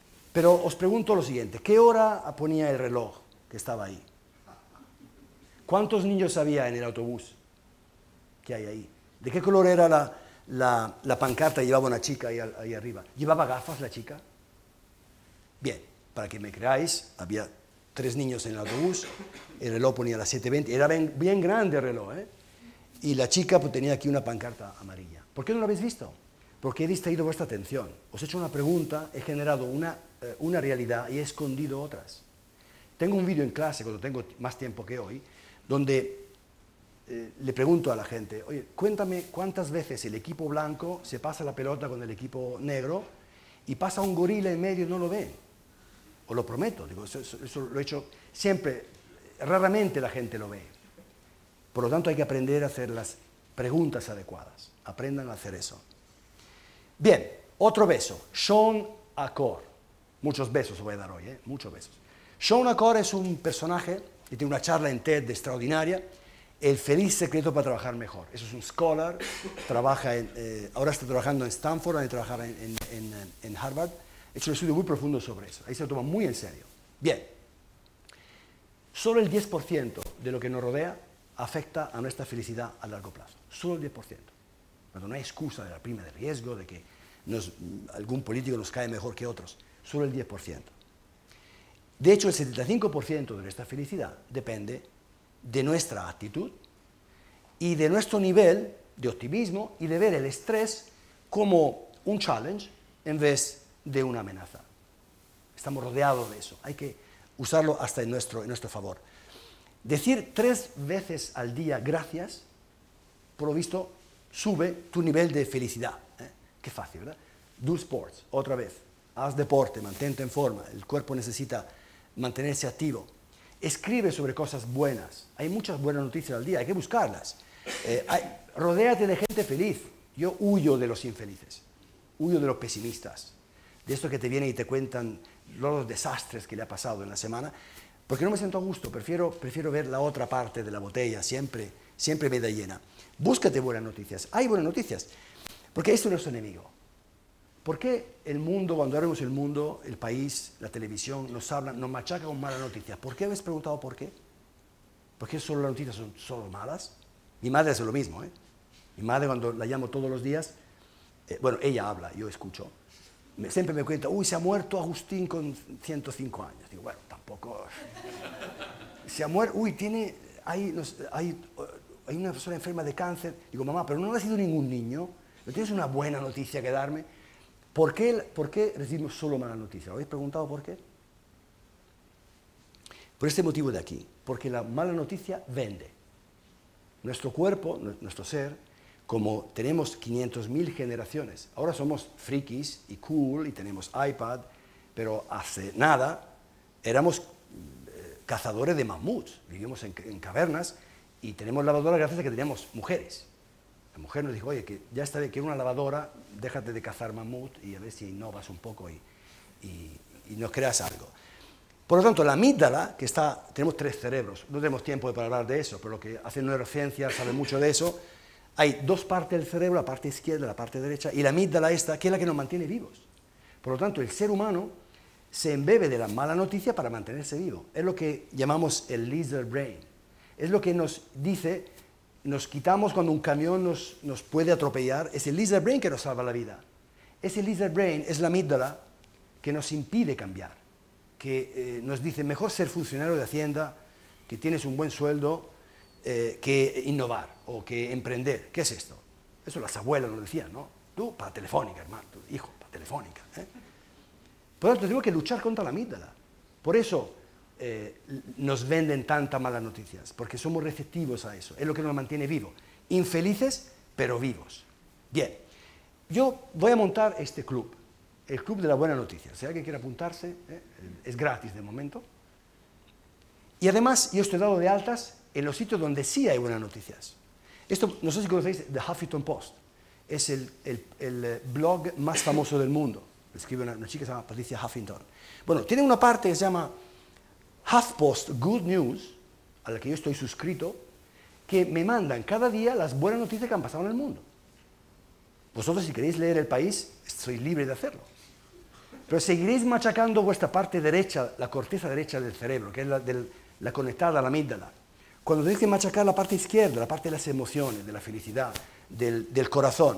pero os pregunto lo siguiente, ¿qué hora ponía el reloj que estaba ahí? ¿Cuántos niños había en el autobús que hay ahí? ¿De qué color era la, la, la pancarta que llevaba una chica ahí, ahí arriba? ¿Llevaba gafas la chica? Bien, para que me creáis, había tres niños en el autobús, el reloj ponía las siete veinte, era bien, bien grande el reloj, ¿eh? Y la chica pues, tenía aquí una pancarta amarilla. ¿Por qué no lo habéis visto? Porque he distraído vuestra atención. Os he hecho una pregunta, he generado una, eh, una realidad y he escondido otras. Tengo un vídeo en clase, cuando tengo más tiempo que hoy, donde eh, le pregunto a la gente, oye, cuéntame cuántas veces el equipo blanco se pasa la pelota con el equipo negro y pasa un gorila en medio y no lo ve. Os lo prometo, digo, eso, eso, eso lo he hecho siempre, raramente la gente lo ve. Por lo tanto, hay que aprender a hacer las preguntas adecuadas. Aprendan a hacer eso. Bien, otro beso. Sean Acor. Muchos besos os voy a dar hoy, ¿eh? Muchos besos. Sean Acor es un personaje que tiene una charla en TED extraordinaria. El feliz secreto para trabajar mejor. Eso es un scholar, trabaja en, eh, ahora está trabajando en Stanford, ahora trabaja en, en, en, en Harvard. He hecho un estudio muy profundo sobre eso. Ahí se lo toma muy en serio. Bien. Solo el diez por ciento de lo que nos rodea afecta a nuestra felicidad a largo plazo. Solo el diez por ciento. Cuando no hay excusa de la prima de riesgo, de que nos, algún político nos cae mejor que otros. Solo el diez por ciento. De hecho, el setenta y cinco por ciento de nuestra felicidad depende de nuestra actitud y de nuestro nivel de optimismo y de ver el estrés como un challenge en vez de una amenaza. Estamos rodeados de eso. Hay que usarlo hasta en nuestro, en nuestro favor. Decir tres veces al día gracias, por lo visto, sube tu nivel de felicidad. ¿eh? Qué fácil, ¿verdad? Do sports, otra vez. Haz deporte, mantente en forma. El cuerpo necesita mantenerse activo. Escribe sobre cosas buenas. Hay muchas buenas noticias al día, hay que buscarlas. Eh, hay, rodéate de gente feliz. Yo huyo de los infelices, huyo de los pesimistas, de estos que te vienen y te cuentan los desastres que le ha pasado en la semana, porque no me siento a gusto, prefiero, prefiero ver la otra parte de la botella, siempre, siempre media llena. Búscate buenas noticias, hay buenas noticias, porque esto no es enemigo. ¿Por qué el mundo, cuando hablamos el mundo, el país, la televisión, nos hablan, nos machaca con malas noticias? ¿Por qué habéis preguntado por qué? ¿Por qué solo las noticias son solo malas? Mi madre hace lo mismo, ¿eh? Mi madre, cuando la llamo todos los días, eh, bueno, ella habla, yo escucho, me, siempre me cuenta, uy, se ha muerto Agustín con ciento cinco años. Digo, bueno, tampoco... Se ha muerto, uy, tiene, hay, hay, hay una persona enferma de cáncer. Digo, mamá, pero no ha nacido ningún niño, ¿no tienes una buena noticia que darme? ¿Por qué, ¿Por qué recibimos solo malas noticias? ¿Lo habéis preguntado por qué? Por este motivo de aquí, porque la mala noticia vende. Nuestro cuerpo, nuestro ser, como tenemos quinientas mil generaciones, ahora somos frikis y cool y tenemos iPad, pero hace nada éramos eh, cazadores de mamuts, vivimos en, en cavernas y tenemos lavadoras gracias a que teníamos mujeres. La mujer nos dijo, oye, que ya está bien, quiero una lavadora, déjate de cazar mamut y a ver si innovas un poco y, y, y nos creas algo. Por lo tanto, la amígdala, que está, tenemos tres cerebros, no tenemos tiempo para hablar de eso, pero lo que hace neurociencia sabe mucho de eso. Hay dos partes del cerebro, la parte izquierda y la parte derecha, y la amígdala esta, que es la que nos mantiene vivos. Por lo tanto, el ser humano se embebe de la mala noticia para mantenerse vivo. Es lo que llamamos el lizard brain. Es lo que nos dice, nos quitamos cuando un camión nos, nos puede atropellar, es el lizard brain que nos salva la vida. Ese lizard brain es la amígdala que nos impide cambiar, que eh, nos dice, mejor ser funcionario de Hacienda, que tienes un buen sueldo, eh, que innovar o que emprender. ¿Qué es esto? Eso las abuelas nos decían, ¿no? Tú para Telefónica, hermano, tu hijo para Telefónica. ¿eh? Por lo tanto, tenemos que luchar contra la amígdala. Por eso eh, nos venden tantas malas noticias, porque somos receptivos a eso. Es lo que nos mantiene vivos. Infelices, pero vivos. Bien, yo voy a montar este club, el club de la buena noticia. Si alguien quiere apuntarse, ¿eh? es gratis de momento. Y además, yo estoy dado de altas en los sitios donde sí hay buenas noticias. Esto, no sé si conocéis The Huffington Post. Es el, el, el blog más famoso del mundo. Lo escribe una, una chica que se llama Patricia Huffington. Bueno, tiene una parte que se llama HuffPost Good News, a la que yo estoy suscrito, que me mandan cada día las buenas noticias que han pasado en el mundo. Vosotros, si queréis leer El País, sois libres de hacerlo. Pero seguiréis machacando vuestra parte derecha, la corteza derecha del cerebro, que es la, del, la conectada a la amígdala, Cuando tienes que machacar la parte izquierda, la parte de las emociones, de la felicidad, del, del corazón.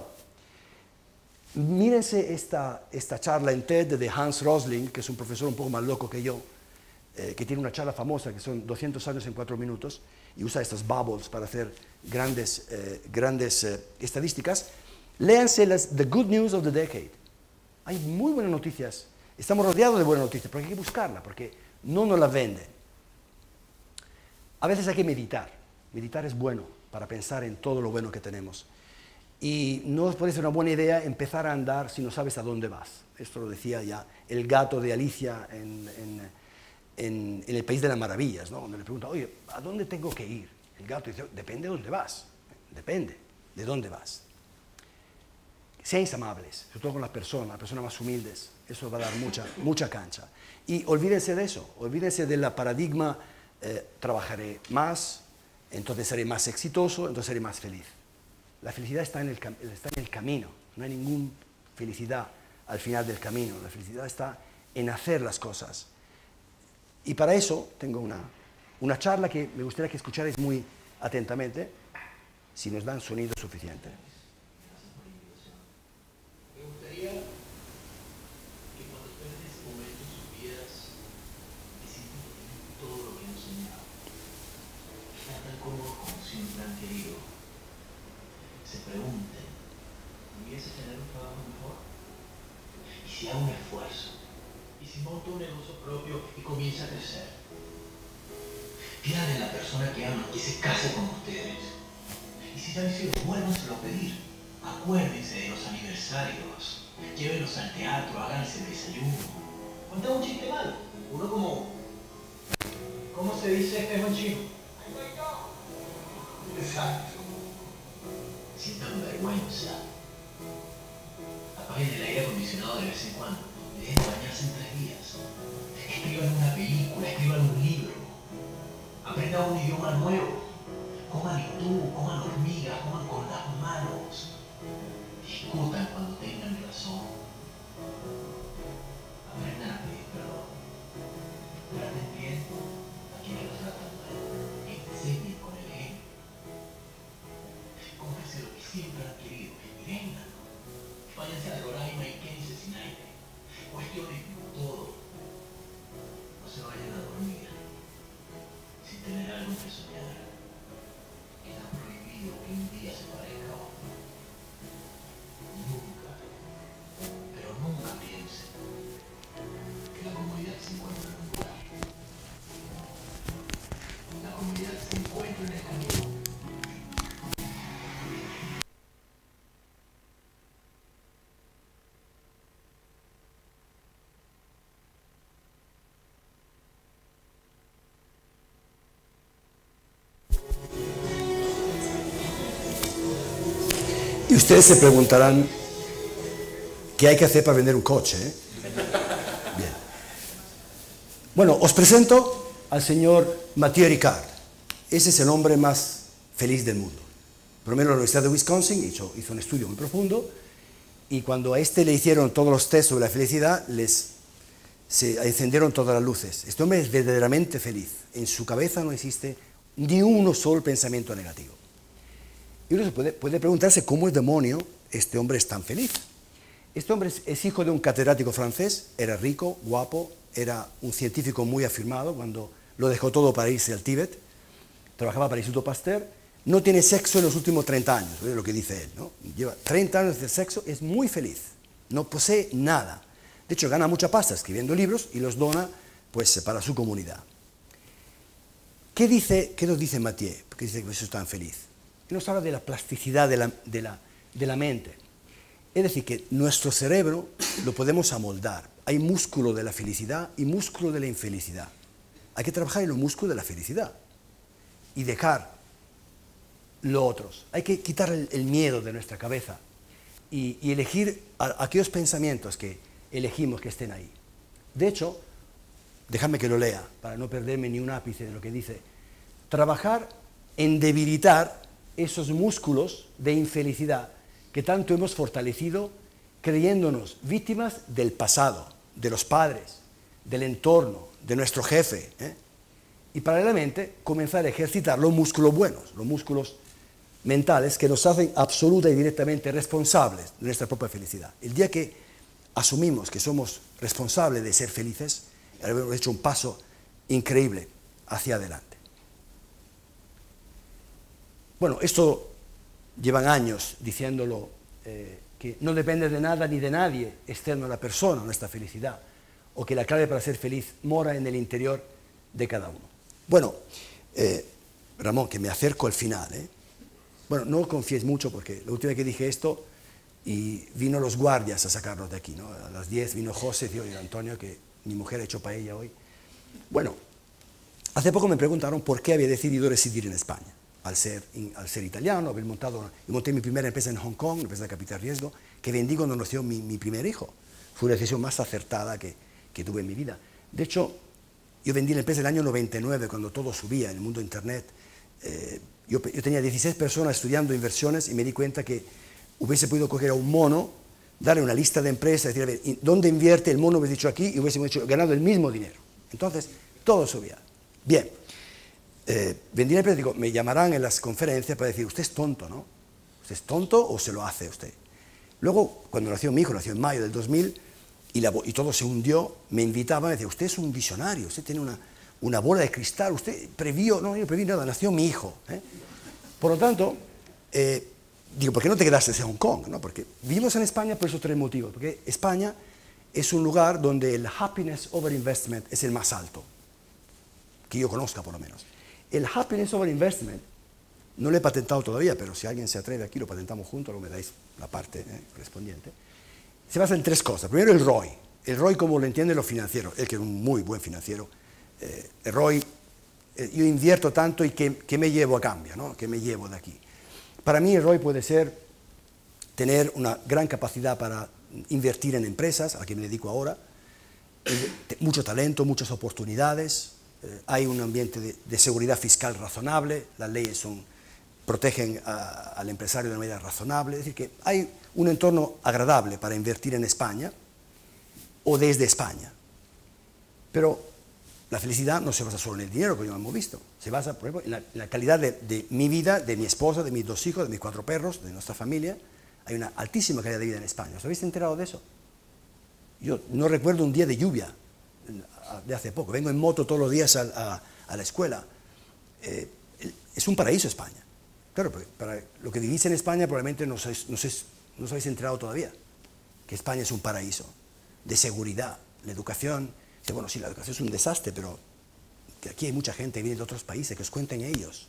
Mírense esta, esta charla en TED de Hans Rosling, que es un profesor un poco más loco que yo, eh, que tiene una charla famosa que son doscientos años en cuatro minutos y usa estas bubbles para hacer grandes, eh, grandes eh, estadísticas. Léanse las The Good News of the Decade. Hay muy buenas noticias. Estamos rodeados de buenas noticias, pero hay que buscarlas, porque no nos las venden. A veces hay que meditar. Meditar es bueno para pensar en todo lo bueno que tenemos. Y no os puede ser una buena idea empezar a andar si no sabes a dónde vas. Esto lo decía ya el gato de Alicia en, en, en, en el País de las Maravillas, ¿no? Cuando le pregunta, oye, ¿a dónde tengo que ir? El gato dice, depende de dónde vas. Depende de dónde vas. Seáis amables, sobre todo con las personas, las personas más humildes. Eso va a dar mucha, mucha cancha. Y olvídense de eso, olvídense del paradigma, eh, trabajaré más, entonces seré más exitoso, entonces seré más feliz. La felicidad está en, el, está en el camino, no hay ninguna felicidad al final del camino, la felicidad está en hacer las cosas. Y para eso tengo una, una charla que me gustaría que escucharais muy atentamente, si nos dan sonido suficiente. Me gustaría que cuando estés en ese momento supieras que siempre tenemos todo lo que hemos soñado. Están tan cómodos como siempre han querido. Se pregunten, ¿pudiese tener un trabajo mejor? ¿Y si hago un esfuerzo? ¿Y si monto un negocio propio y comienza a crecer? Pidan en la persona que aman que se case con ustedes. Y si ya lo hicieron, vuélvanselo a pedir. Acuérdense de los aniversarios. Llévenlos al teatro, háganse el desayuno. Cuenten un chiste malo. Uno como... ¿Cómo se dice espejo en chino? Exacto. Sientan vergüenza. Apaguen el aire acondicionado de vez en cuando. Dejen de bañarse en tres días. Escriban una película, escriban un libro. Aprendan un idioma nuevo. Coman hindú, coman hormigas, coman con las manos. Discutan cuando tengan razón. Aprendan a pedir perdón. Traten bien a quienes los tratan mal. Enseñen con el ejemplo. Cómprense lo que siempre han querido y vengan. Váyanse a Roraima y quédense sin aire. Cuestionen todo. No se vayan a dormir sin tener algo que soñar. Queda prohibido que un día se parezca a otro. Nunca, pero nunca piensen que la comodidad se encuentra en un lugar. La comodidad se encuentra en el camino. Y ustedes se preguntarán, ¿qué hay que hacer para vender un coche? ¿Eh? Bien. Bueno, os presento al señor Mathieu Ricard. Ese es el hombre más feliz del mundo. Primero en la Universidad de Wisconsin hizo, hizo un estudio muy profundo y cuando a este le hicieron todos los test sobre la felicidad, les se encendieron todas las luces. Este hombre es verdaderamente feliz. En su cabeza no existe ni uno solo pensamiento negativo. Y uno se puede, puede preguntarse cómo es demonio este hombre es tan feliz. Este hombre es, es hijo de un catedrático francés, era rico, guapo, era un científico muy afirmado cuando lo dejó todo para irse al Tíbet, trabajaba para el Instituto Pasteur, no tiene sexo en los últimos treinta años, es lo que dice él, ¿no? Lleva treinta años de sexo, es muy feliz, no posee nada. De hecho, gana mucha pasta escribiendo libros y los dona pues, para su comunidad. ¿Qué, dice, qué nos dice Mathieu? Porque dice que eso es tan feliz. Él nos habla de la plasticidad de la, de, la, de la mente. Es decir, que nuestro cerebro lo podemos amoldar. Hay músculo de la felicidad y músculo de la infelicidad. Hay que trabajar en los músculos de la felicidad y dejar lo otros. Hay que quitar el, el miedo de nuestra cabeza y, y elegir a, aquellos pensamientos que elegimos que estén ahí. De hecho, déjame que lo lea para no perderme ni un ápice de lo que dice. Trabajar en debilitar esos músculos de infelicidad que tanto hemos fortalecido creyéndonos víctimas del pasado, de los padres, del entorno, de nuestro jefe. ¿eh? y paralelamente comenzar a ejercitar los músculos buenos, los músculos mentales que nos hacen absoluta y directamente responsables de nuestra propia felicidad. El día que asumimos que somos responsables de ser felices, hemos hecho un paso increíble hacia adelante. Bueno, esto llevan años diciéndolo, eh, que no depende de nada ni de nadie externo a la persona, nuestra felicidad, o que la clave para ser feliz mora en el interior de cada uno. Bueno, eh, Ramón, que me acerco al final, ¿eh? Bueno, no confíes mucho porque la última vez que dije esto y vino los guardias a sacarnos de aquí, ¿no? A las diez vino José, tío, y Antonio, que mi mujer ha hecho paella hoy. Bueno, hace poco me preguntaron por qué había decidido residir en España. Al ser, al ser italiano, haber montado, y monté mi primera empresa en Hong Kong, una empresa de capital riesgo, que vendí cuando nació mi, mi primer hijo. Fue la decisión más acertada que, que tuve en mi vida. De hecho, yo vendí la empresa en el año noventa y nueve, cuando todo subía en el mundo de Internet. Eh, yo, yo tenía dieciséis personas estudiando inversiones y me di cuenta que hubiese podido coger a un mono, darle una lista de empresas, decir, a ver, ¿dónde invierte? El mono hubiese dicho aquí y hubiésemos hecho, ganado el mismo dinero. Entonces, todo subía. Bien. Eh, vendí la empresa y digo, me llamarán en las conferencias para decir, usted es tonto, ¿no? ¿Usted es tonto o se lo hace usted? Luego, cuando nació mi hijo, nació en mayo del dos mil, y, la, y todo se hundió, me invitaban y me decían, usted es un visionario, usted tiene una, una bola de cristal, usted previó, no, yo no preví nada, nació mi hijo. ¿eh? Por lo tanto, eh, digo, ¿por qué no te quedaste en Hong Kong? ¿no? Porque vivimos en España por esos tres motivos, porque España es un lugar donde el happiness over investment es el más alto, que yo conozca por lo menos. El happiness over investment, no lo he patentado todavía, pero si alguien se atreve aquí, lo patentamos juntos, luego me dais la parte eh, correspondiente. Se basa en tres cosas. Primero, el R O I. El R O I, como lo entiende los financieros, él que es un muy buen financiero. Eh, el R O I, eh, yo invierto tanto y ¿qué, qué me llevo a cambio? ¿no? ¿Qué me llevo de aquí? Para mí el R O I puede ser tener una gran capacidad para invertir en empresas, a la que me dedico ahora, eh, mucho talento, muchas oportunidades. Hay un ambiente de, de seguridad fiscal razonable, las leyes son, protegen a, al empresario de una manera razonable, es decir, que hay un entorno agradable para invertir en España o desde España. Pero la felicidad no se basa solo en el dinero, como ya hemos visto, se basa, por ejemplo, en la, en la calidad de, de mi vida, de mi esposa, de mis dos hijos, de mis cuatro perros, de nuestra familia. Hay una altísima calidad de vida en España. ¿Os habéis enterado de eso? Yo no recuerdo un día de lluvia de hace poco, vengo en moto todos los días a, a, a la escuela. Eh, es un paraíso España. Claro, para lo que vivís en España probablemente no, sois, no, sois, no os habéis enterado todavía, que España es un paraíso de seguridad, la educación. Bueno, sí, la educación es un desastre, pero que aquí hay mucha gente que viene de otros países, que os cuenten ellos.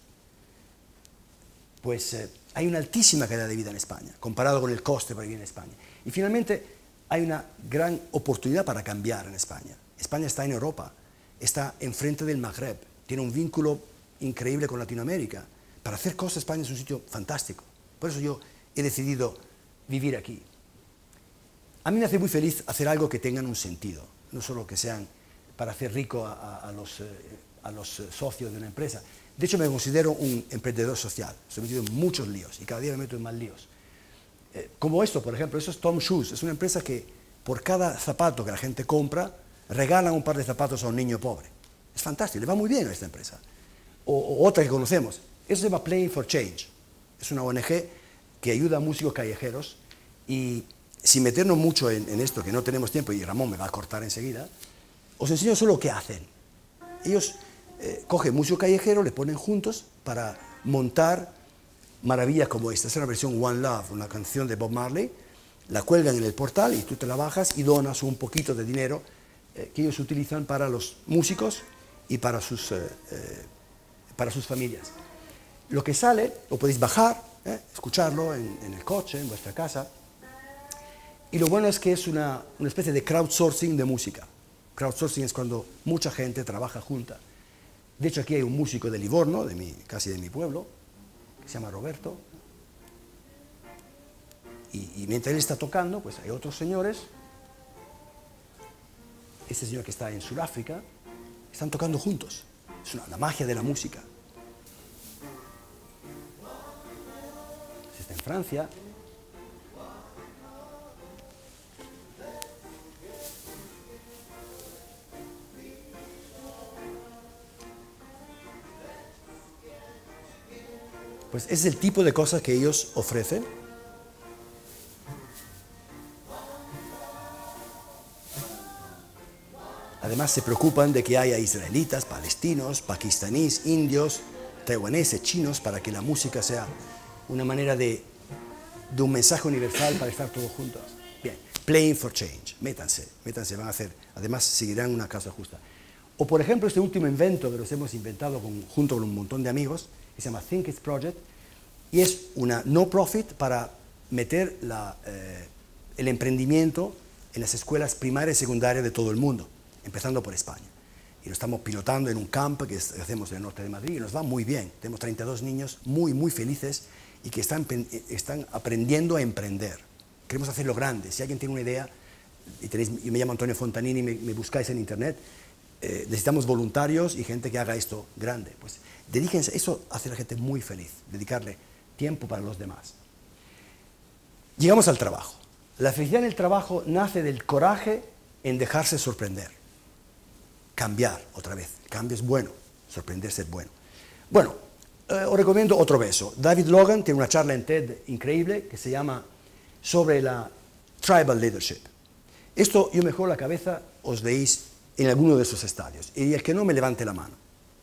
Pues eh, hay una altísima calidad de vida en España, comparado con el coste para vivir en España. Y finalmente, hay una gran oportunidad para cambiar en España. España está en Europa, está enfrente del Magreb, tiene un vínculo increíble con Latinoamérica. Para hacer cosas, España es un sitio fantástico. Por eso yo he decidido vivir aquí. A mí me hace muy feliz hacer algo que tengan un sentido, no solo que sean para hacer rico a, a, a, los, eh, a los socios de una empresa. De hecho, me considero un emprendedor social. Estoy metido en muchos líos y cada día me meto en más líos. Eh, como esto, por ejemplo, eso es Tom Shoes, es una empresa que por cada zapato que la gente compra, regalan un par de zapatos a un niño pobre. Es fantástico, le va muy bien a esta empresa. O, o otra que conocemos, eso se llama Playing for Change. Es una O N G que ayuda a músicos callejeros y sin meternos mucho en, en esto, que no tenemos tiempo y Ramón me va a cortar enseguida, os enseño solo qué hacen. Ellos eh, cogen músicos callejeros, les ponen juntos para montar maravillas como esta. Es una versión One Love, una canción de Bob Marley, la cuelgan en el portal y tú te la bajas y donas un poquito de dinero que ellos utilizan para los músicos y para sus, eh, eh, para sus familias. Lo que sale, lo podéis bajar, eh, escucharlo en, en el coche, en vuestra casa, y lo bueno es que es una, una especie de crowdsourcing de música. Crowdsourcing es cuando mucha gente trabaja junta. De hecho, aquí hay un músico de Livorno, de mi, casi de mi pueblo, que se llama Roberto, y, y mientras él está tocando, pues hay otros señores. Este señor que está en Sudáfrica, están tocando juntos. Es una, la magia de la música. Este está en Francia. Pues ese es el tipo de cosas que ellos ofrecen. Además se preocupan de que haya israelitas, palestinos, pakistaníes, indios, taiwaneses, chinos, para que la música sea una manera de, de un mensaje universal para estar todos juntos. Bien, Playing for Change, métanse, métanse, van a hacer, además seguirán una causa justa. O por ejemplo este último invento que nos hemos inventado con, junto con un montón de amigos, que se llama Think It Project, y es una no-profit para meter la, eh, el emprendimiento en las escuelas primarias y secundarias de todo el mundo, empezando por España. Y lo estamos pilotando en un camp que hacemos en el norte de Madrid y nos va muy bien. Tenemos treinta y dos niños muy, muy felices y que están, están aprendiendo a emprender. Queremos hacerlo grande. Si alguien tiene una idea, y tenéis, yo me llamo Antonio Fontanini, me, me buscáis en internet, eh, necesitamos voluntarios y gente que haga esto grande. Pues dedíquense, eso hace a la gente muy feliz, dedicarle tiempo para los demás. Llegamos al trabajo. La felicidad en el trabajo nace del coraje en dejarse sorprender. Cambiar otra vez. El cambio es bueno, sorprenderse es bueno. Bueno, eh, os recomiendo otro beso. David Logan tiene una charla en TED increíble que se llama sobre la Tribal Leadership. Esto yo mejor la cabeza os veis en alguno de esos estadios. Y el que no me levante la mano.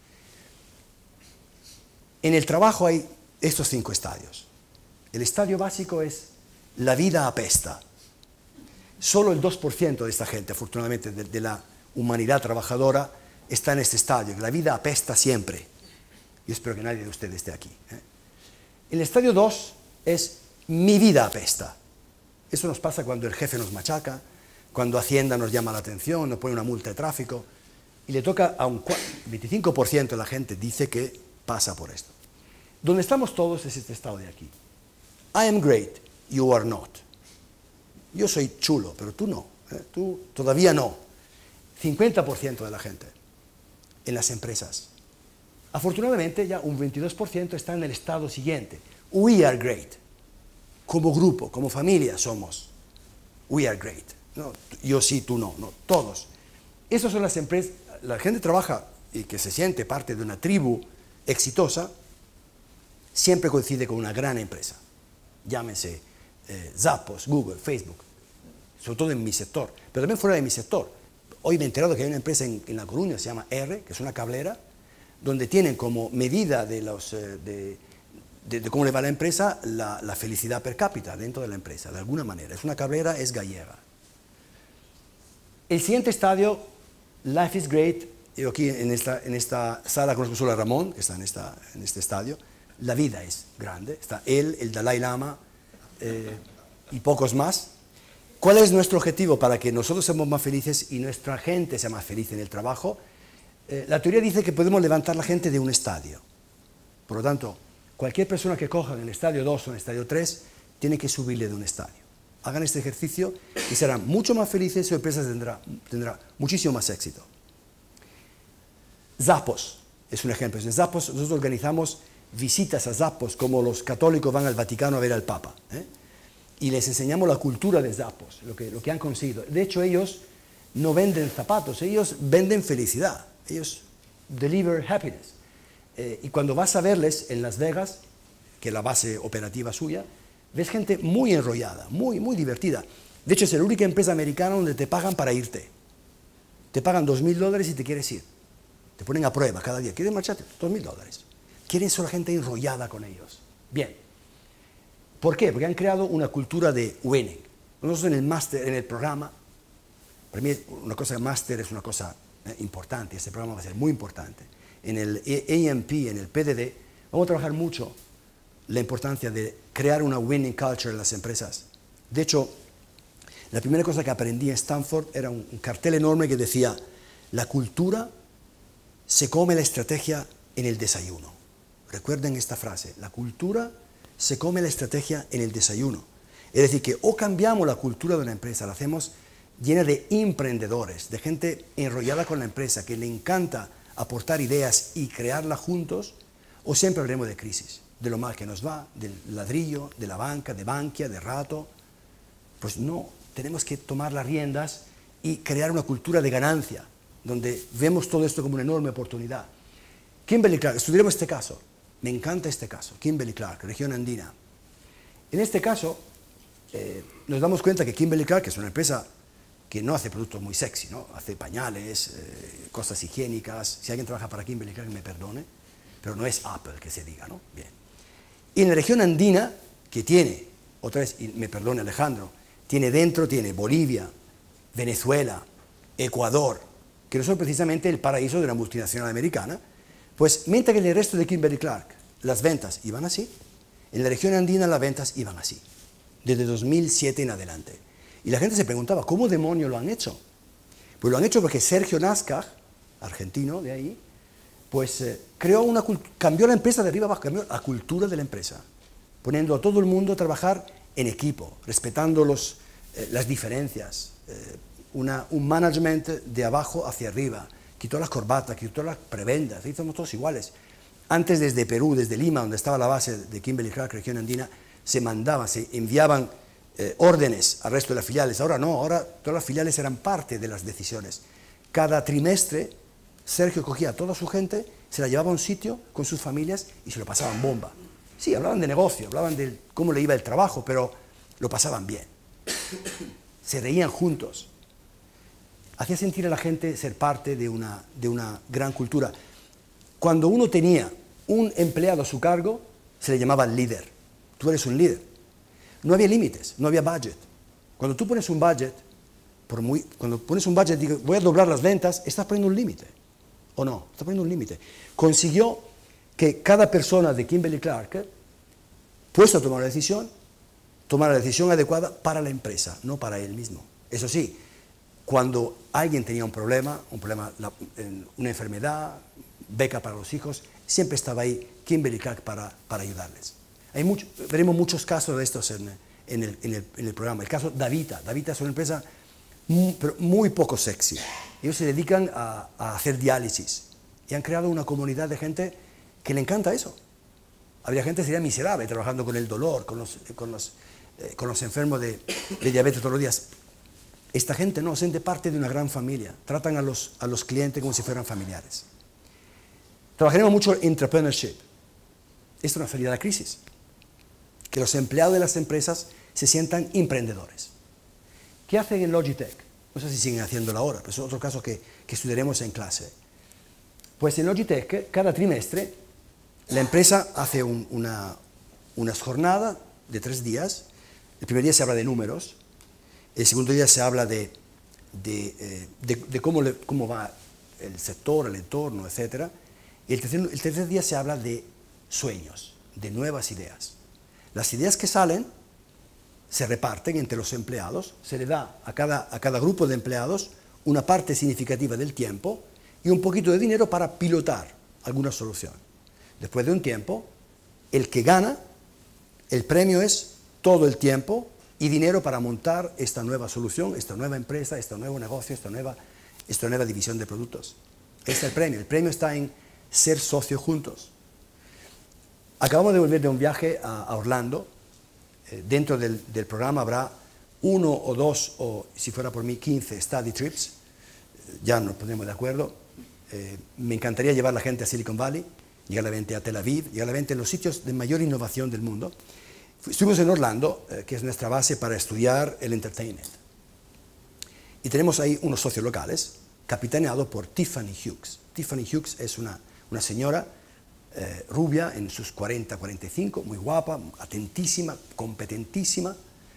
En el trabajo hay estos cinco estadios. El estadio básico es la vida apesta. Solo el dos por ciento de esta gente, afortunadamente, de, de la humanidad trabajadora, está en este estadio, que la vida apesta siempre. Yo espero que nadie de ustedes esté aquí. ¿eh? El estadio dos es mi vida apesta. Eso nos pasa cuando el jefe nos machaca, cuando Hacienda nos llama la atención, nos pone una multa de tráfico, y le toca a un veinticinco por ciento de la gente dice que pasa por esto. Donde estamos todos es este estado de aquí. I am great, you are not. Yo soy chulo, pero tú no. ¿eh? Tú todavía no. cincuenta por ciento de la gente en las empresas. Afortunadamente ya un veintidós por ciento está en el estado siguiente. We are great. Como grupo, como familia somos. We are great. No, yo sí, tú no, no, todos. Esas son las empresas. La gente trabaja y que se siente parte de una tribu exitosa, siempre coincide con una gran empresa. Llámense eh, Zappos, Google, Facebook, sobre todo en mi sector, pero también fuera de mi sector. Hoy me he enterado que hay una empresa en, en La Coruña, se llama R, que es una cablera, donde tienen como medida de, los, eh, de, de, de cómo le va a la empresa la, la felicidad per cápita dentro de la empresa, de alguna manera. Es una cablera, es gallega. El siguiente estadio, Life is Great, yo aquí en esta, en esta sala conozco solo a Ramón, que está en, esta, en este estadio. La vida es grande, está él, el Dalai Lama eh, y pocos más. ¿Cuál es nuestro objetivo para que nosotros seamos más felices y nuestra gente sea más feliz en el trabajo? Eh, la teoría dice que podemos levantar la gente de un estadio. Por lo tanto, cualquier persona que coja en el estadio dos o en el estadio tres tiene que subirle de un estadio. Hagan este ejercicio y serán mucho más felices y su empresa tendrá, tendrá muchísimo más éxito. Zappos es un ejemplo. En Zappos nosotros organizamos visitas a Zappos como los católicos van al Vaticano a ver al Papa. ¿eh? Y les enseñamos la cultura de Zappos, lo que, lo que han conseguido. De hecho, ellos no venden zapatos, ellos venden felicidad. Ellos deliver happiness. Eh, y cuando vas a verles en Las Vegas, que es la base operativa suya, ves gente muy enrollada, muy, muy divertida. De hecho, es la única empresa americana donde te pagan para irte. Te pagan dos mil dólares y te quieres ir. Te ponen a prueba cada día. ¿Quieres marcharte? Dos mil dólares. Quieren solo gente enrollada con ellos. Bien. ¿Por qué? Porque han creado una cultura de winning. Nosotros en el máster, en el programa, para mí una cosa de máster es una cosa eh, importante. Este programa va a ser muy importante. En el A M P, en el P D D, vamos a trabajar mucho la importancia de crear una winning culture en las empresas. De hecho, la primera cosa que aprendí en Stanford era un, un cartel enorme que decía: la cultura se come la estrategia en el desayuno. Recuerden esta frase: la cultura se come la estrategia en el desayuno. Es decir, que o cambiamos la cultura de una empresa, la hacemos llena de emprendedores, de gente enrollada con la empresa, que le encanta aportar ideas y crearla juntos, o siempre hablaremos de crisis, de lo mal que nos va, del ladrillo, de la banca, de Bankia, de Rato. Pues no, tenemos que tomar las riendas y crear una cultura de ganancia, donde vemos todo esto como una enorme oportunidad. Kimberly Clark, estudiaremos este caso. Me encanta este caso, Kimberly-Clark, región andina. En este caso, eh, nos damos cuenta que Kimberly-Clark es una empresa que no hace productos muy sexy, ¿no? Hace pañales, eh, cosas higiénicas. Si alguien trabaja para Kimberly-Clark, me perdone, pero no es Apple, que se diga, ¿no? Bien. Y en la región andina, que tiene, otra vez, y me perdone Alejandro, tiene dentro, tiene Bolivia, Venezuela, Ecuador, que no son precisamente el paraíso de una multinacional americana, pues mientras que en el resto de Kimberly-Clark las ventas iban así, en la región andina las ventas iban así, desde dos mil siete en adelante. Y la gente se preguntaba, ¿cómo demonios lo han hecho? Pues lo han hecho porque Sergio Nascaj, argentino de ahí, pues eh, creó una, cambió la empresa de arriba abajo, cambió la cultura de la empresa, poniendo a todo el mundo a trabajar en equipo, respetando los, eh, las diferencias, eh, una, un management de abajo hacia arriba, quitó las corbatas, quitó las prebendas, estamos todos iguales. Antes desde Perú, desde Lima, donde estaba la base de Kimberly-Clark, región andina, se mandaban, se enviaban eh, órdenes al resto de las filiales. Ahora no, ahora todas las filiales eran parte de las decisiones. Cada trimestre, Sergio cogía a toda su gente, se la llevaba a un sitio con sus familias y se lo pasaban bomba. Sí, hablaban de negocio, hablaban de cómo le iba el trabajo, pero lo pasaban bien. Se reían juntos. Hacía sentir a la gente ser parte de una, de una gran cultura. Cuando uno tenía un empleado a su cargo, se le llamaba líder. Tú eres un líder. No había límites, no había budget. Cuando tú pones un budget, por muy, cuando pones un budget, digo, voy a doblar las ventas, estás poniendo un límite. ¿O no? Estás poniendo un límite. Consiguió que cada persona de Kimberly-Clark, puesto a tomar una decisión, tomara la decisión adecuada para la empresa, no para él mismo. Eso sí, cuando alguien tenía un problema, un problema, una enfermedad, beca para los hijos, siempre estaba ahí Kimberly-Clark para, para ayudarles. Hay mucho, veremos muchos casos de estos en, en, el, en, el, en el programa. El caso Davita. Davita es una empresa muy, pero muy poco sexy. Ellos se dedican a, a hacer diálisis y han creado una comunidad de gente que le encanta eso. Habría gente que sería miserable trabajando con el dolor, con los, con los, eh, con los enfermos de, de diabetes todos los días. Esta gente no, se siente parte de una gran familia. Tratan a los, a los clientes como si fueran familiares. Trabajaremos mucho en entrepreneurship. Esto es una salida de la crisis. Que los empleados de las empresas se sientan emprendedores. ¿Qué hacen en Logitech? No sé si siguen haciéndolo ahora, pero es otro caso que, que estudiaremos en clase. Pues en Logitech, cada trimestre, la empresa hace un, una, unas jornadas de tres días. El primer día se habla de números. El segundo día se habla de, de, eh, de, de cómo, le, cómo va el sector, el entorno, etcétera. Y el tercer, el tercer día se habla de sueños, de nuevas ideas. Las ideas que salen se reparten entre los empleados, se le da a cada, a cada grupo de empleados una parte significativa del tiempo y un poquito de dinero para pilotar alguna solución. Después de un tiempo, el que gana, el premio es todo el tiempo y dinero para montar esta nueva solución, esta nueva empresa, este nuevo negocio, esta nueva, esta nueva división de productos. Este es el premio. El premio está en ser socios juntos. Acabamos de volver de un viaje a, a Orlando. Eh, dentro del, del programa habrá uno o dos, o si fuera por mí, quince study trips. Eh, ya nos ponemos de acuerdo. Eh, me encantaría llevar a la gente a Silicon Valley, llegar a la gente a Tel Aviv, llegar a la gente en los sitios de mayor innovación del mundo. Estuvimos en Orlando, eh, que es nuestra base para estudiar el entertainment. Y tenemos ahí unos socios locales, capitaneados por Tiffany Hughes. Tiffany Hughes es una, una señora eh, rubia, en sus cuarenta, cuarenta y cinco, muy guapa, atentísima, competentísima.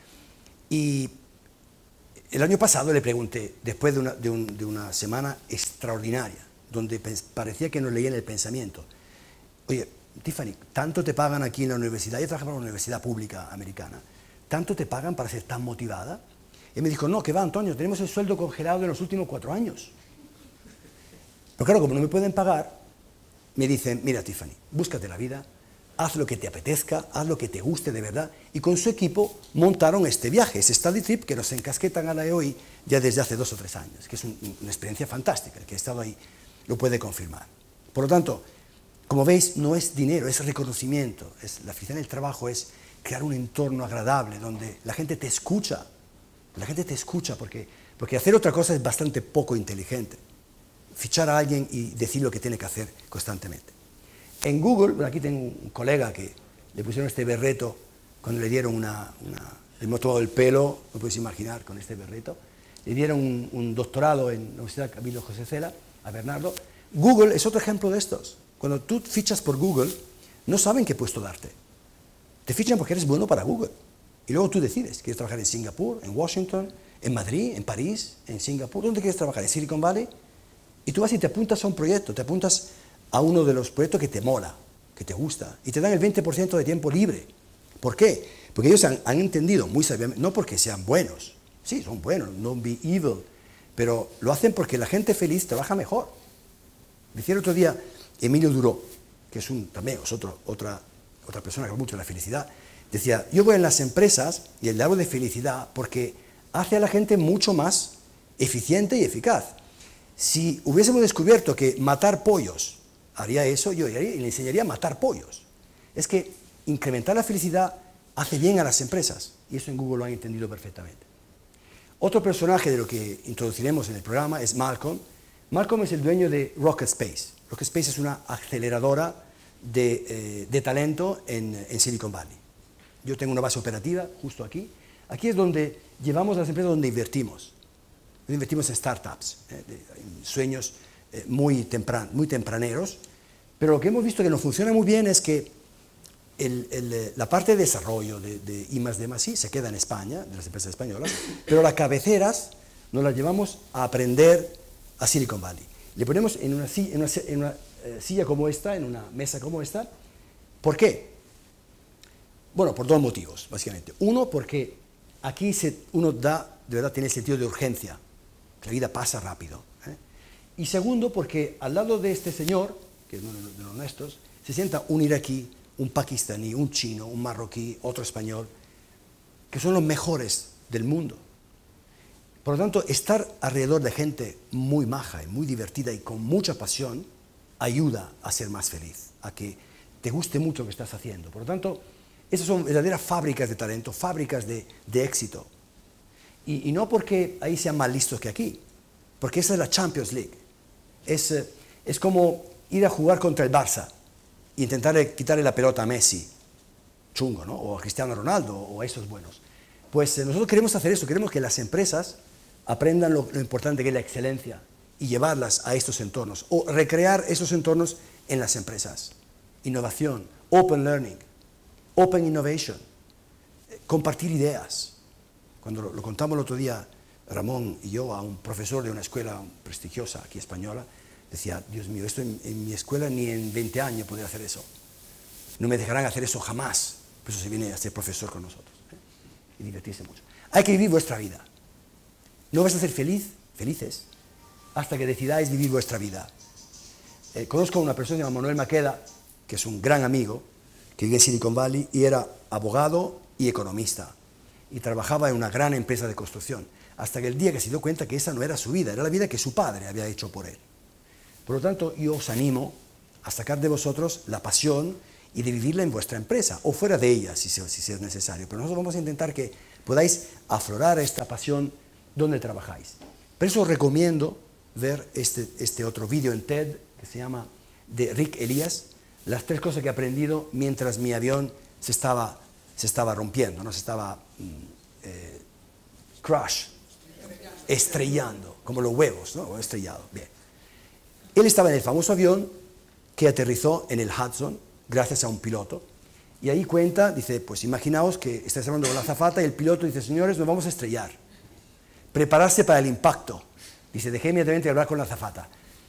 Y el año pasado le pregunté, después de una, de un, de una semana extraordinaria, donde parecía que nos leían el pensamiento, oye, Tiffany, ¿tanto te pagan aquí en la universidad? Yo trabajo para una universidad pública americana. ¿Tanto te pagan para ser tan motivada? Y me dijo, no, que va, Antonio, tenemos el sueldo congelado en los últimos cuatro años. Pero claro, como no me pueden pagar, me dicen, mira, Tiffany, búscate la vida, haz lo que te apetezca, haz lo que te guste de verdad. Y con su equipo montaron este viaje, ese study trip que nos encasquetan a la E O I ya desde hace dos o tres años, que es un, una experiencia fantástica. El que ha estado ahí lo puede confirmar. Por lo tanto, como veis, no es dinero, es reconocimiento. Es, la felicidad en el trabajo es crear un entorno agradable donde la gente te escucha. La gente te escucha porque, porque hacer otra cosa es bastante poco inteligente. Fichar a alguien y decir lo que tiene que hacer constantemente. En Google, bueno, aquí tengo un colega que le pusieron este berreto cuando le dieron una, una le hemos tomado el pelo, no puedes imaginar, con este berreto. Le dieron un, un doctorado en la Universidad Camilo José Cela, a Bernardo. Google es otro ejemplo de estos. Cuando tú fichas por Google, no saben qué puesto darte. Te fichan porque eres bueno para Google. Y luego tú decides, ¿quieres trabajar en Singapur, en Washington, en Madrid, en París, en Singapur? ¿Dónde quieres trabajar? ¿En Silicon Valley? Y tú vas y te apuntas a un proyecto, te apuntas a uno de los proyectos que te mola, que te gusta, y te dan el veinte por ciento de tiempo libre. ¿Por qué? Porque ellos han, han entendido muy sabiamente, no porque sean buenos, sí, son buenos, no be evil, pero lo hacen porque la gente feliz trabaja mejor. Decía el otro día Emilio Duró, que es un, también es otro, otra, otra persona que habla mucho de la felicidad, decía, yo voy en las empresas y le hablo de felicidad porque hace a la gente mucho más eficiente y eficaz. Si hubiésemos descubierto que matar pollos haría eso, yo haría, le enseñaría a matar pollos. Es que incrementar la felicidad hace bien a las empresas, y eso en Google lo han entendido perfectamente. Otro personaje de lo que introduciremos en el programa es Malcolm. Malcolm es el dueño de Rocket Space. Rocket Space es una aceleradora de, eh, de talento en, en Silicon Valley. Yo tengo una base operativa justo aquí. Aquí es donde llevamos a las empresas donde invertimos. Invertimos en startups, eh, en sueños eh, muy, tempran, muy tempraneros, pero lo que hemos visto que nos funciona muy bien es que el, el, la parte de desarrollo de, de I más D más I se queda en España, de las empresas españolas, pero las cabeceras nos las llevamos a aprender a Silicon Valley. Le ponemos en una, en una, en una eh, silla como esta, en una mesa como esta. ¿Por qué? Bueno, por dos motivos, básicamente. Uno, porque aquí se, uno da, de verdad, tiene sentido de urgencia. La vida pasa rápido. ¿eh? Y segundo, porque al lado de este señor, que es uno de los nuestros, se sienta un iraquí, un pakistaní, un chino, un marroquí, otro español, que son los mejores del mundo. Por lo tanto, estar alrededor de gente muy maja y muy divertida y con mucha pasión ayuda a ser más feliz, a que te guste mucho lo que estás haciendo. Por lo tanto, esas son verdaderas fábricas de talento, fábricas de, de éxito. Y, y no porque ahí sean más listos que aquí, porque esa es la Champions League. Es, es como ir a jugar contra el Barça e intentar quitarle la pelota a Messi, chungo, ¿no? O a Cristiano Ronaldo, o a esos buenos. Pues eh, nosotros queremos hacer eso, queremos que las empresas aprendan lo, lo importante que es la excelencia y llevarlas a estos entornos, o recrear esos entornos en las empresas. Innovación, open learning, open innovation, eh, compartir ideas. Cuando lo, lo contamos el otro día, Ramón y yo, a un profesor de una escuela prestigiosa aquí española, decía, Dios mío, esto en, en mi escuela ni en veinte años podría hacer eso. No me dejarán hacer eso jamás. Por eso se viene a ser profesor con nosotros. ¿eh? Y divertirse mucho. Hay que vivir vuestra vida. No vais a ser feliz, felices, hasta que decidáis vivir vuestra vida. Eh, conozco a una persona llamada Manuel Maqueda, que es un gran amigo, que vive en Silicon Valley y era abogado y economista. Y trabajaba en una gran empresa de construcción. Hasta que el día que se dio cuenta que esa no era su vida, era la vida que su padre había hecho por él. Por lo tanto, yo os animo a sacar de vosotros la pasión y de vivirla en vuestra empresa, o fuera de ella, si, si, si es necesario. Pero nosotros vamos a intentar que podáis aflorar esta pasión donde trabajáis. Por eso os recomiendo ver este, este otro vídeo en TED, que se llama, de Rick Elias, las tres cosas que he aprendido mientras mi avión se estaba, se estaba rompiendo, ¿no? Se estaba eh, crash, estrellando, como los huevos, ¿no? O estrellado, bien. Él estaba en el famoso avión que aterrizó en el Hudson, gracias a un piloto, y ahí cuenta, dice, pues imaginaos que estáis hablando con la azafata y el piloto dice, señores, nos vamos a estrellar. Prepararse para el impacto. Dice, dejé inmediatamente de hablar con la azafata.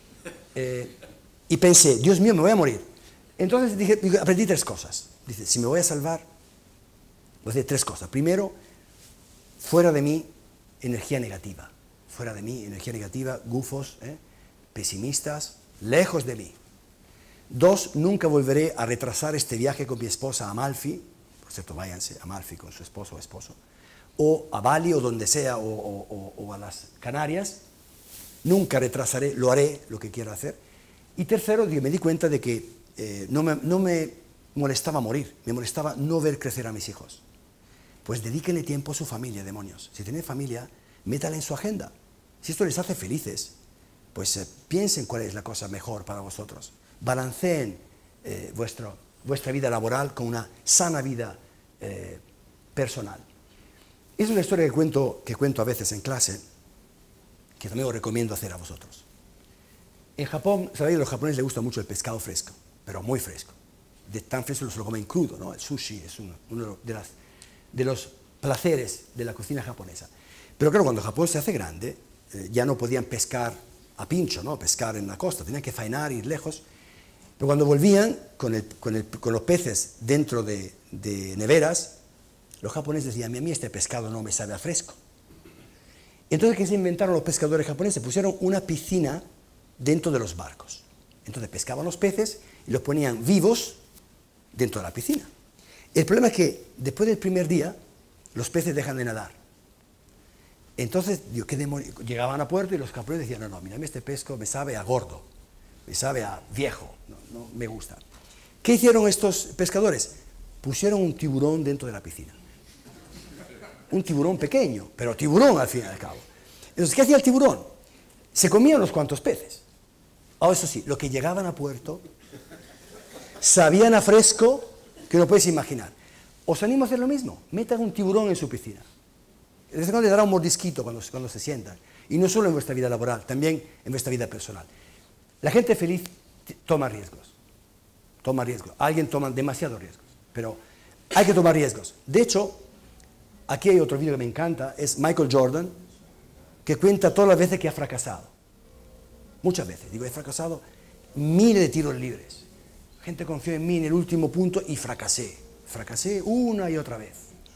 Eh, y pensé, Dios mío, me voy a morir. Entonces dije, aprendí tres cosas. Dice, si me voy a salvar, voy a hacer tres cosas. Primero, fuera de mí, energía negativa. Fuera de mí, energía negativa, gufos, ¿eh? pesimistas, lejos de mí. Dos, nunca volveré a retrasar este viaje con mi esposa a Amalfi. Por cierto, váyanse a Amalfi con su esposo o esposo. O a Bali o donde sea, o, o, o a las Canarias. Nunca retrasaré, lo haré, lo que quiera hacer. Y tercero, me di cuenta de que eh, no, me, no me molestaba morir, me molestaba no ver crecer a mis hijos. Pues dedíquenle tiempo a su familia, demonios. Si tienen familia, métala en su agenda. Si esto les hace felices, pues eh, piensen cuál es la cosa mejor para vosotros. Balanceen eh, vuestro, vuestra vida laboral con una sana vida eh, personal. Es una historia que cuento, que cuento a veces en clase, que también os recomiendo hacer a vosotros. En Japón, sabéis, a los japoneses les gusta mucho el pescado fresco, pero muy fresco. De tan fresco se lo comen crudo, ¿no? El sushi es uno, uno de, las, de los placeres de la cocina japonesa. Pero claro, cuando Japón se hace grande, eh, ya no podían pescar a pincho, ¿no? Pescar en la costa, tenían que faenar, ir lejos. Pero cuando volvían con, el, con, el, con los peces dentro de, de neveras, los japoneses decían, a mí este pescado no me sabe a fresco. Entonces, ¿qué se inventaron los pescadores japoneses? Pusieron una piscina dentro de los barcos. Entonces pescaban los peces y los ponían vivos dentro de la piscina. El problema es que después del primer día, los peces dejan de nadar. Entonces, Dios, ¿qué demonios? Llegaban a puerto y los japoneses decían, no, no, mira, este pesco me sabe a gordo, me sabe a viejo, no, no me gusta. ¿Qué hicieron estos pescadores? Pusieron un tiburón dentro de la piscina. Un tiburón pequeño, pero tiburón al fin y al cabo. Entonces, ¿qué hacía el tiburón? Se comía unos cuantos peces. Oh, eso sí, lo que llegaban a puerto, sabían a fresco que no puedes imaginar. Os animo a hacer lo mismo, metan un tiburón en su piscina. De vez en cuando le dará un mordisquito cuando, cuando se sientan. Y no solo en vuestra vida laboral, también en vuestra vida personal. La gente feliz toma riesgos. Toma riesgos. Alguien toma demasiados riesgos. Pero hay que tomar riesgos. De hecho, aquí hay otro vídeo que me encanta, es Michael Jordan, que cuenta todas las veces que ha fracasado. Muchas veces, digo, he fracasado miles de tiros libres. La gente confió en mí en el último punto y fracasé. Fracasé una y otra vez.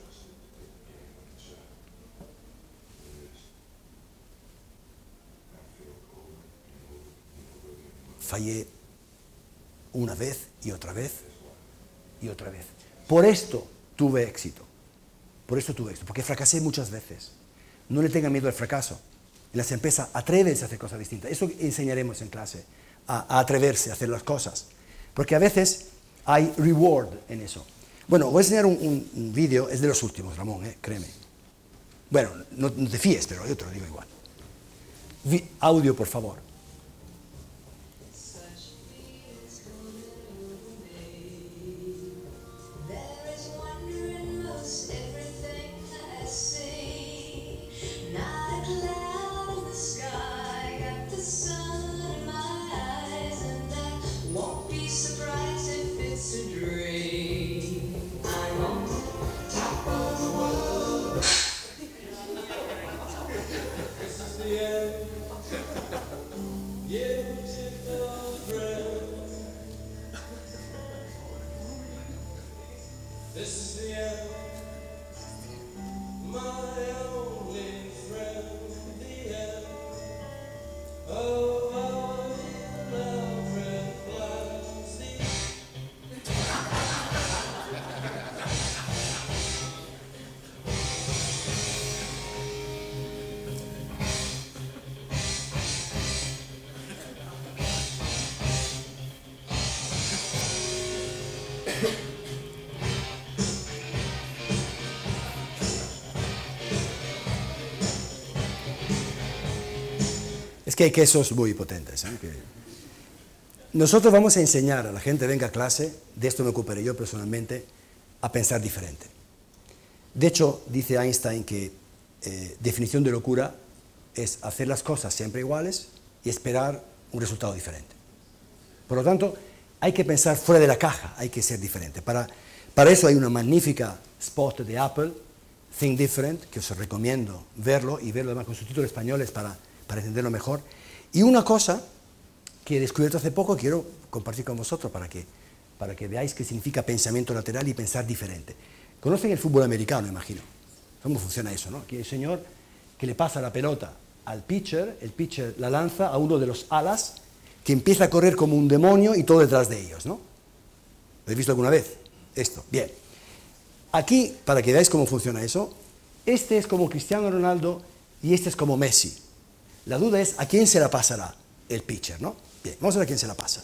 Fallé una vez y otra vez y otra vez. Por esto tuve éxito. Por esto tuve éxito, porque fracasé muchas veces. No le tengan miedo al fracaso. En las empresas, atrévense a hacer cosas distintas. Eso enseñaremos en clase, a, a atreverse a hacer las cosas. Porque a veces hay reward en eso. Bueno, voy a enseñar un, un, un vídeo, es de los últimos, Ramón, eh, créeme. Bueno, no, no te fíes, pero yo te lo digo igual. Vi, audio, por favor. Es que hay quesos muy potentes, ¿eh? Que nosotros vamos a enseñar a la gente, venga a clase, de esto me ocuparé yo personalmente, a pensar diferente. De hecho, dice Einstein que eh, definición de locura es hacer las cosas siempre iguales y esperar un resultado diferente. Por lo tanto, hay que pensar fuera de la caja, hay que ser diferente. Para, para eso hay una magnífica spot de Apple, Think Different, que os recomiendo verlo y verlo además con subtítulos españoles para, para entenderlo mejor. Y una cosa que he descubierto hace poco, quiero compartir con vosotros para que, para que veáis qué significa pensamiento lateral y pensar diferente. Conocen el fútbol americano, imagino. ¿Cómo funciona eso, no? Aquí hay un señor que le pasa la pelota al pitcher, el pitcher la lanza a uno de los alas, que empieza a correr como un demonio y todo detrás de ellos, ¿no? ¿Lo habéis visto alguna vez? Esto, bien. Aquí, para que veáis cómo funciona eso, este es como Cristiano Ronaldo y este es como Messi. La duda es a quién se la pasará el pitcher, ¿no? Bien, vamos a ver a quién se la pasa.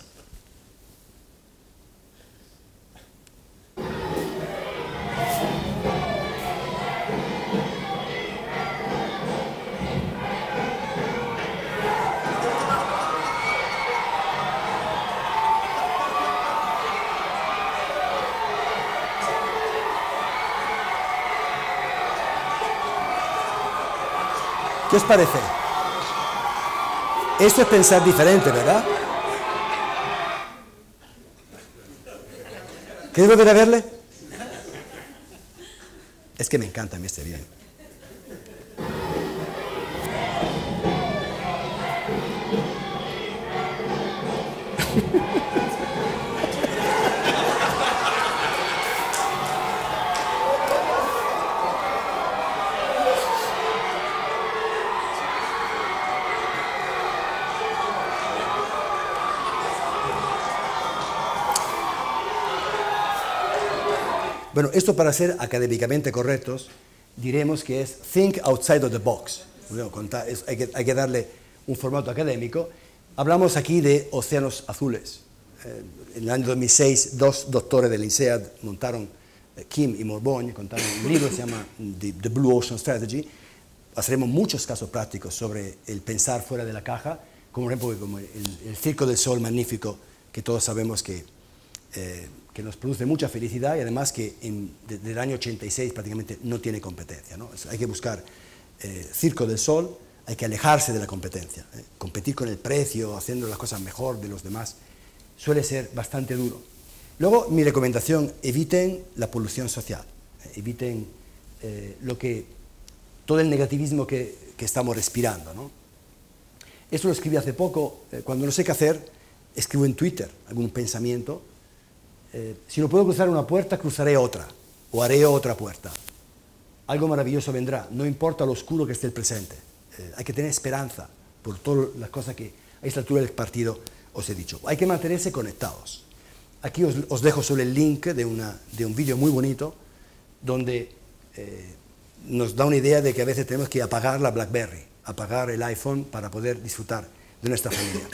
¿Qué os parece? Esto es pensar diferente, ¿verdad? ¿Queréis volver a verle? Es que me encanta a mí este video. Bueno, esto para ser académicamente correctos, diremos que es think outside of the box. Bueno, hay, que, hay que darle un formato académico. Hablamos aquí de océanos azules. Eh, en el año dos mil seis, dos doctores del INSEAD montaron, eh, Kim y Morbogne, contaron un libro que se llama The, The Blue Ocean Strategy. Haremos muchos casos prácticos sobre el pensar fuera de la caja, como por ejemplo como el, el Circo del Sol magnífico, que todos sabemos que... Eh, que nos produce mucha felicidad y además que en, desde el año ochenta y seis prácticamente no tiene competencia, ¿no? Hay que buscar eh, Circo del Sol, hay que alejarse de la competencia, ¿eh? Competir con el precio, haciendo las cosas mejor de los demás, suele ser bastante duro. Luego, mi recomendación, eviten la polución social, ¿eh? Eviten eh, lo que, todo el negativismo que, que estamos respirando, ¿no? Esto lo escribí hace poco, eh, cuando no sé qué hacer, escribo en Twitter algún pensamiento. Eh, si no puedo cruzar una puerta, cruzaré otra, o haré otra puerta. Algo maravilloso vendrá, no importa lo oscuro que esté el presente. Eh, hay que tener esperanza por todas las cosas que a esta altura del partido os he dicho. Hay que mantenerse conectados. Aquí os, os dejo solo el link de, una, de un vídeo muy bonito, donde eh, nos da una idea de que a veces tenemos que apagar la BlackBerry, apagar el iPhone para poder disfrutar de nuestra familia.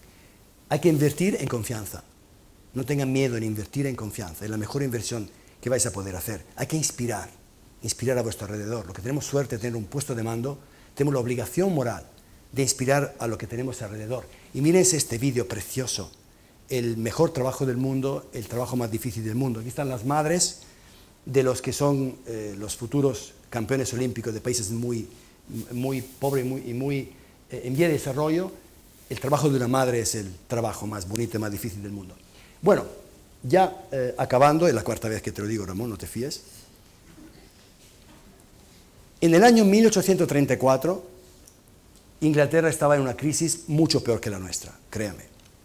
Hay que invertir en confianza. No tengan miedo en invertir en confianza, es la mejor inversión que vais a poder hacer. Hay que inspirar, inspirar a vuestro alrededor. Lo que tenemos suerte de tener un puesto de mando, tenemos la obligación moral de inspirar a lo que tenemos alrededor. Y mírense este vídeo precioso, el mejor trabajo del mundo, el trabajo más difícil del mundo. Aquí están las madres de los que son eh, los futuros campeones olímpicos de países muy, muy pobres y muy, y muy eh, en vía de desarrollo. El trabajo de una madre es el trabajo más bonito y más difícil del mundo. Bueno, ya eh, acabando, es la cuarta vez que te lo digo, Ramón, no te fíes. En el año mil ochocientos treinta y cuatro, Inglaterra estaba en una crisis mucho peor que la nuestra, créame.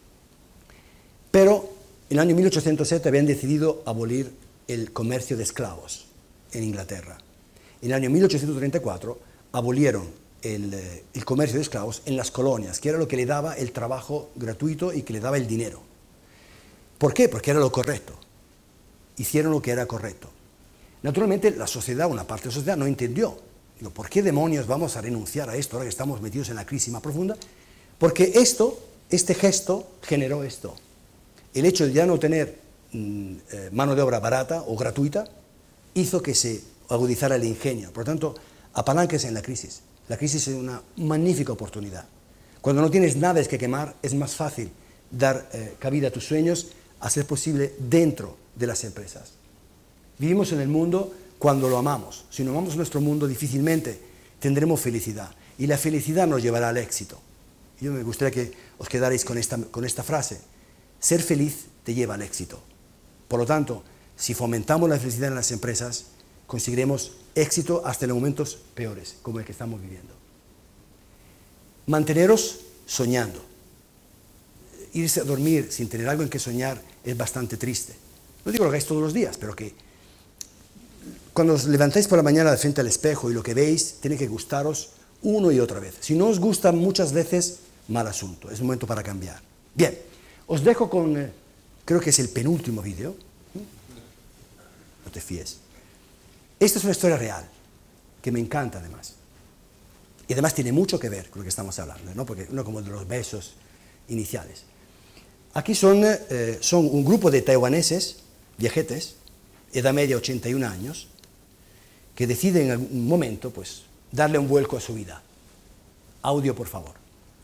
Pero en el año mil ochocientos siete habían decidido abolir el comercio de esclavos en Inglaterra. En el año mil ochocientos treinta y cuatro abolieron el, eh, el comercio de esclavos en las colonias, que era lo que le daba el trabajo gratuito y que le daba el dinero. ¿Por qué? Porque era lo correcto. Hicieron lo que era correcto. Naturalmente, la sociedad, una parte de la sociedad no entendió. Digo, ¿por qué demonios vamos a renunciar a esto ahora que estamos metidos en la crisis más profunda? Porque esto, este gesto, generó esto. El hecho de ya no tener mm, eh, mano de obra barata o gratuita hizo que se agudizara el ingenio. Por lo tanto, apalánquese en la crisis. La crisis es una magnífica oportunidad. Cuando no tienes nada que quemar, es más fácil dar eh, cabida a tus sueños, a ser posible dentro de las empresas. Vivimos en el mundo cuando lo amamos. Si no amamos nuestro mundo, difícilmente tendremos felicidad. Y la felicidad nos llevará al éxito. Yo me gustaría que os quedarais con esta, con esta frase. Ser feliz te lleva al éxito. Por lo tanto, si fomentamos la felicidad en las empresas, conseguiremos éxito hasta en los momentos peores, como el que estamos viviendo. Manteneros soñando. Irse a dormir sin tener algo en que soñar es bastante triste. No digo lo que hagáis todos los días, pero que cuando os levantáis por la mañana de frente al espejo y lo que veis, tiene que gustaros uno y otra vez. Si no os gusta muchas veces, mal asunto. Es un momento para cambiar. Bien, os dejo con, eh, creo que es el penúltimo vídeo. No te fíes. Esta es una historia real, que me encanta además. Y además tiene mucho que ver con lo que estamos hablando, ¿no? Porque no como de los besos iniciales. Aquí son, eh, son un grupo de taiwaneses, viejetes, edad media ochenta y un años, que deciden en algún momento pues, darle un vuelco a su vida. Audio, por favor.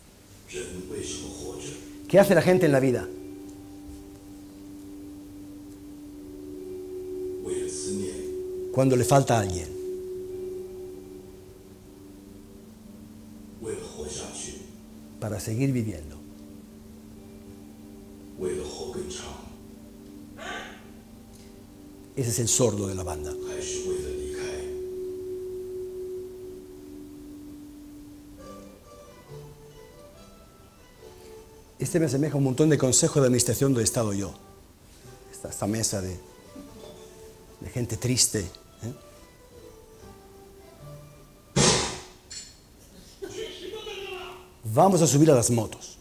¿Qué hace la gente en la vida? Cuando le falta a alguien. para seguir viviendo. 为了活更长， Ese es el sordo de la banda. 还是为了离开？ Este me asemeja a un montón de consejos de administración donde he estado yo. Esta, esta mesa de, de gente triste. ¿eh? Vamos a subir a las motos.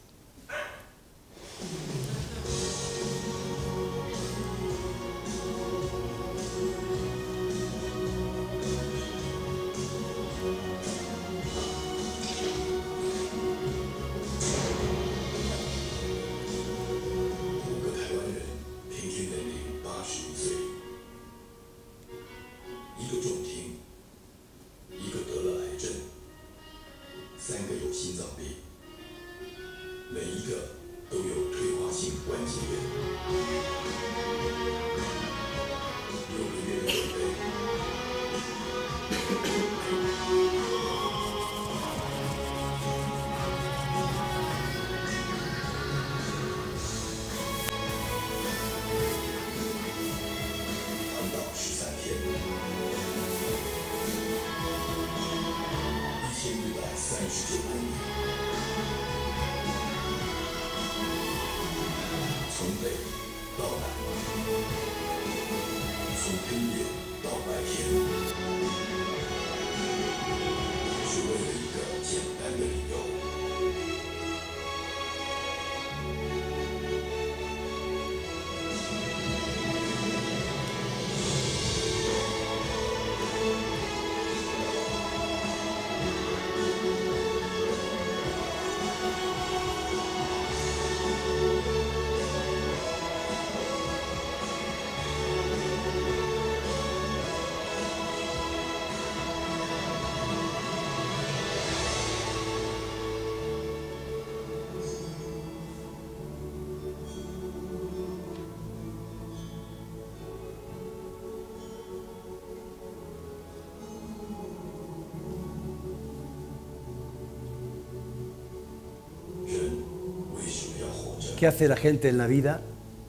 ¿Qué hace la gente en la vida?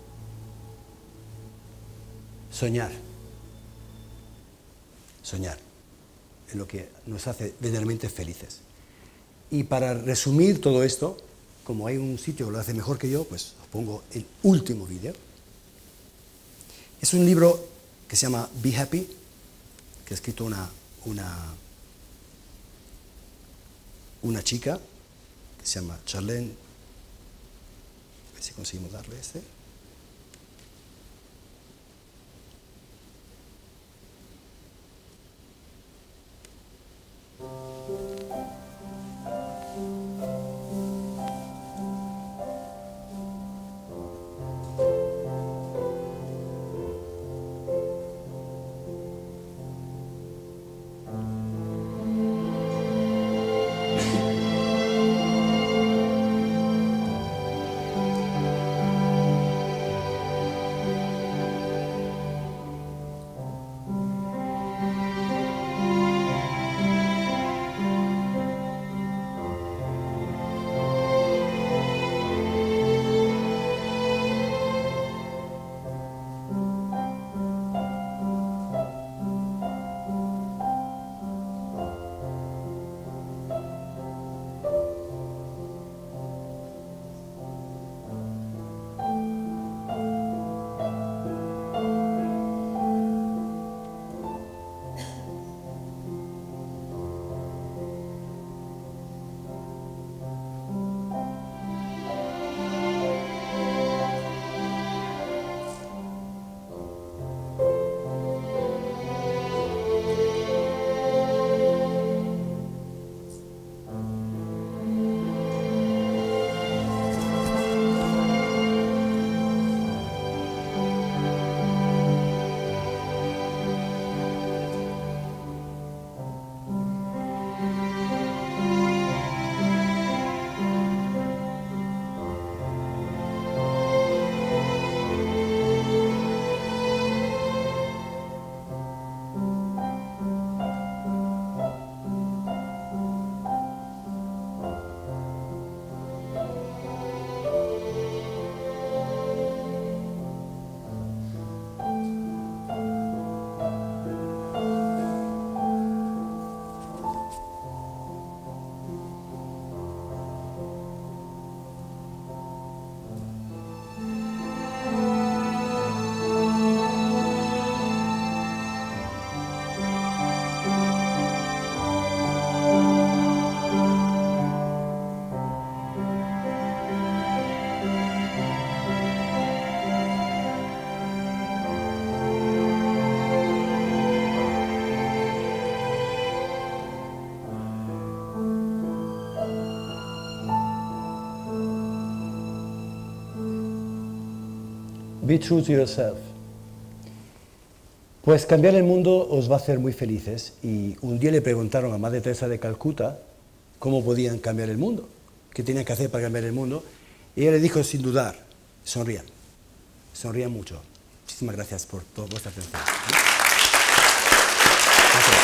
Soñar. Soñar. Es lo que nos hace verdaderamente felices. Y para resumir todo esto, como hay un sitio que lo hace mejor que yo, pues os pongo el último vídeo. Es un libro que se llama Be Happy, que ha escrito una, una, una chica que se llama Charlene. A ver si conseguimos darle este. Be true to yourself. Pues cambiar el mundo os va a hacer muy felices. Y un día le preguntaron a Madre Teresa de Calcuta cómo podían cambiar el mundo, qué tenían que hacer para cambiar el mundo. Y ella le dijo sin dudar, sonrían, sonrían mucho. Muchísimas gracias por toda vuestra atención. Gracias.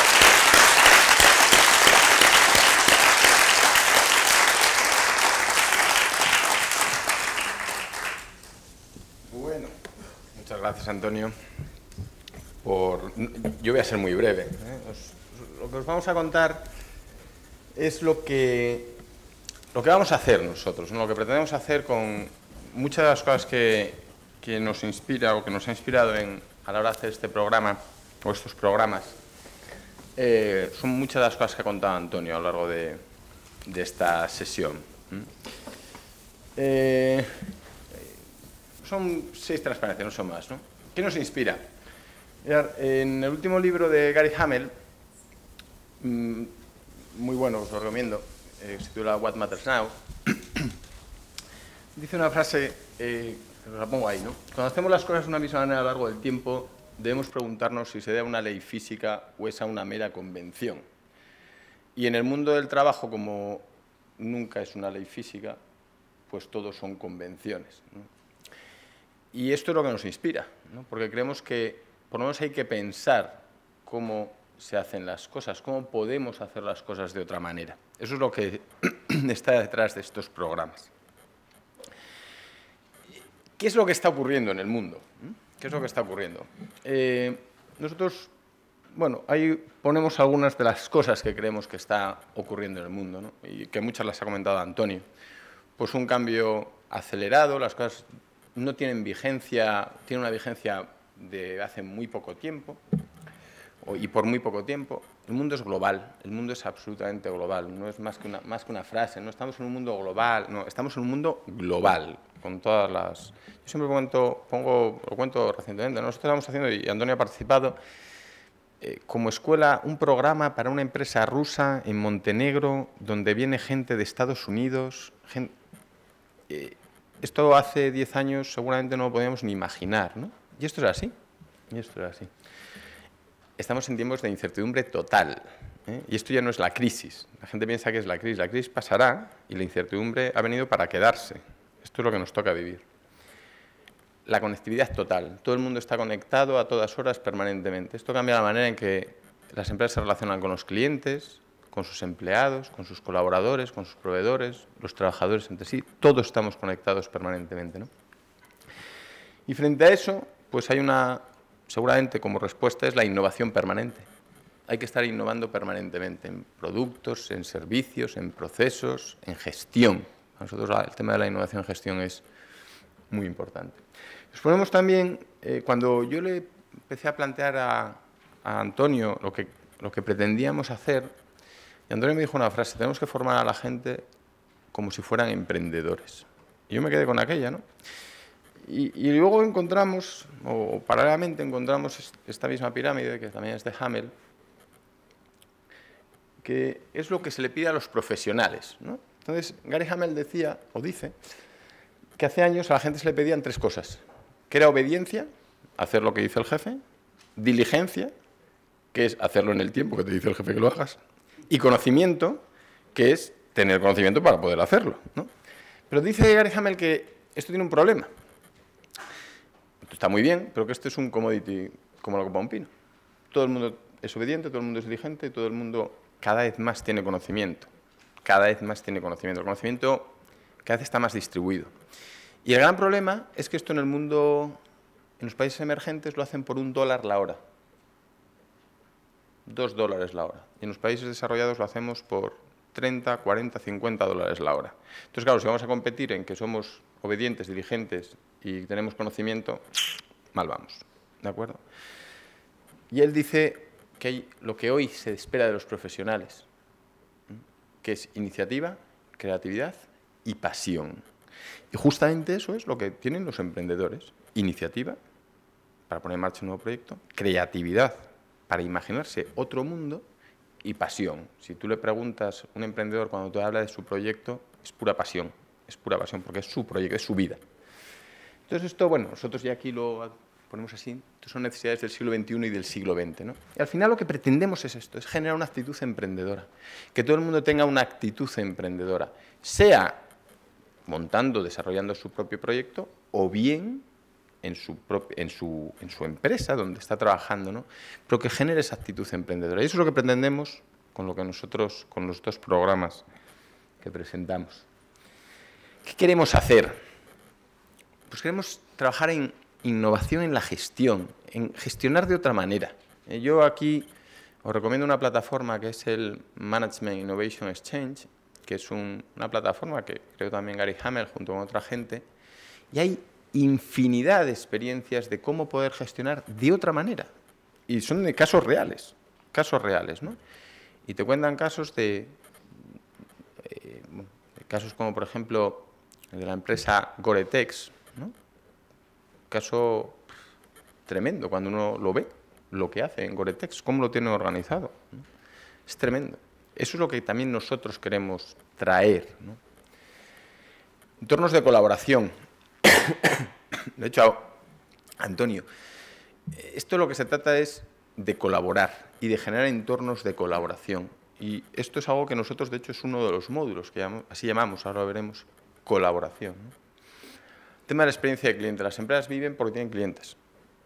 Bueno, muchas gracias, Antonio. Por... Yo voy a ser muy breve, ¿eh? Os, lo que os vamos a contar es lo que, lo que vamos a hacer nosotros, ¿no? Lo que pretendemos hacer con muchas de las cosas que, que nos inspira o que nos ha inspirado en, a la hora de hacer este programa o estos programas. Eh, son muchas de las cosas que ha contado Antonio a lo largo de, de esta sesión. ¿Mm? Eh, son seis transparencias, no son más, ¿no? ¿Qué nos inspira? En el último libro de Gary Hamel, muy bueno, os lo recomiendo, eh, se titula What Matters Now, dice una frase, eh, os la pongo ahí, ¿no? Cuando hacemos las cosas de una misma manera a lo largo del tiempo, debemos preguntarnos si se debe a una ley física o es a una mera convención. Y en el mundo del trabajo, como nunca es una ley física, pues todos son convenciones, ¿no? Y esto es lo que nos inspira, ¿no? Porque creemos que por lo menos hay que pensar cómo se hacen las cosas, cómo podemos hacer las cosas de otra manera. Eso es lo que está detrás de estos programas. ¿Qué es lo que está ocurriendo en el mundo? ¿Qué es lo que está ocurriendo? Eh, nosotros, bueno, ahí ponemos algunas de las cosas que creemos que está ocurriendo en el mundo, ¿no? Y que muchas las ha comentado Antonio. Pues un cambio acelerado, las cosas no tienen vigencia, tienen una vigencia de hace muy poco tiempo, y por muy poco tiempo. El mundo es global, el mundo es absolutamente global, no es más que una, más que una frase, no estamos en un mundo global, no, estamos en un mundo global, con todas las... Yo siempre cuento, pongo, lo cuento recientemente, nosotros estamos haciendo, y Antonio ha participado, eh, como escuela, un programa para una empresa rusa en Montenegro, donde viene gente de Estados Unidos, gente, eh, esto hace diez años seguramente no lo podíamos ni imaginar, ¿no? Y esto es así, y esto es así. Estamos en tiempos de incertidumbre total, ¿eh? Y esto ya no es la crisis. La gente piensa que es la crisis. La crisis pasará y la incertidumbre ha venido para quedarse. Esto es lo que nos toca vivir. La conectividad total. Todo el mundo está conectado a todas horas permanentemente. Esto cambia la manera en que las empresas se relacionan con los clientes, con sus empleados, con sus colaboradores, con sus proveedores, los trabajadores entre sí. Todos estamos conectados permanentemente, ¿no? Y frente a eso, pues hay una, seguramente como respuesta es la innovación permanente. Hay que estar innovando permanentemente en productos, en servicios, en procesos, en gestión. Para nosotros el tema de la innovación en gestión es muy importante. Nos ponemos también, eh, cuando yo le empecé a plantear a, a Antonio lo que, lo que pretendíamos hacer, y Antonio me dijo una frase, tenemos que formar a la gente como si fueran emprendedores. Y yo me quedé con aquella, ¿no? Y, y luego encontramos, o paralelamente encontramos esta misma pirámide, que también es de Hamel, que es lo que se le pide a los profesionales, ¿no? Entonces, Gary Hamel decía, o dice, que hace años a la gente se le pedían tres cosas, que era obediencia, hacer lo que dice el jefe, diligencia, que es hacerlo en el tiempo que te dice el jefe que lo hagas, y conocimiento, que es tener conocimiento para poder hacerlo, ¿no? Pero dice Gary Hamel que esto tiene un problema. Esto está muy bien, pero que esto es un commodity como la copa de un pino. Todo el mundo es obediente, todo el mundo es diligente, todo el mundo cada vez más tiene conocimiento. Cada vez más tiene conocimiento. El conocimiento cada vez está más distribuido. Y el gran problema es que esto en el mundo, en los países emergentes, lo hacen por un dólar la hora. Dos dólares la hora. Y en los países desarrollados lo hacemos por treinta, cuarenta, cincuenta dólares la hora. Entonces, claro, si vamos a competir en que somos obedientes, diligentes y tenemos conocimiento, mal vamos, ¿de acuerdo? Y él dice que hay lo que hoy se espera de los profesionales, que es iniciativa, creatividad y pasión. Y justamente eso es lo que tienen los emprendedores. Iniciativa, para poner en marcha un nuevo proyecto, creatividad, para imaginarse otro mundo, y pasión. Si tú le preguntas a un emprendedor cuando te habla de su proyecto, es pura pasión, es pura pasión, porque es su proyecto, es su vida. Entonces esto, bueno, nosotros ya aquí lo ponemos así, son necesidades del siglo veintiuno y del siglo veinte, ¿no? Y al final lo que pretendemos es esto, es generar una actitud emprendedora, que todo el mundo tenga una actitud emprendedora, sea montando, desarrollando su propio proyecto, o bien en su, en su, en su empresa donde está trabajando, ¿no? Pero que genere esa actitud emprendedora. Y eso es lo que pretendemos con, lo que nosotros, con los dos programas que presentamos. ¿Qué queremos hacer? Pues queremos trabajar en innovación en la gestión, en gestionar de otra manera. Yo aquí os recomiendo una plataforma que es el Management Innovation Exchange, que es un, una plataforma que creo también Gary Hamel junto con otra gente, y hay infinidad de experiencias de cómo poder gestionar de otra manera. Y son de casos reales, casos reales, ¿no? Y te cuentan casos de, eh, casos como, por ejemplo, el de la empresa Gore-Tex, ¿no? Caso tremendo cuando uno lo ve, lo que hace en Gore-Tex, cómo lo tiene organizado, ¿no? Es tremendo. Eso es lo que también nosotros queremos traer, ¿no? Entornos de colaboración. De hecho, Antonio, esto lo que se trata es de colaborar y de generar entornos de colaboración. Y esto es algo que nosotros, de hecho, es uno de los módulos, que llamamos, así llamamos, ahora lo veremos, colaboración, ¿no? El tema de la experiencia de cliente. Las empresas viven porque tienen clientes.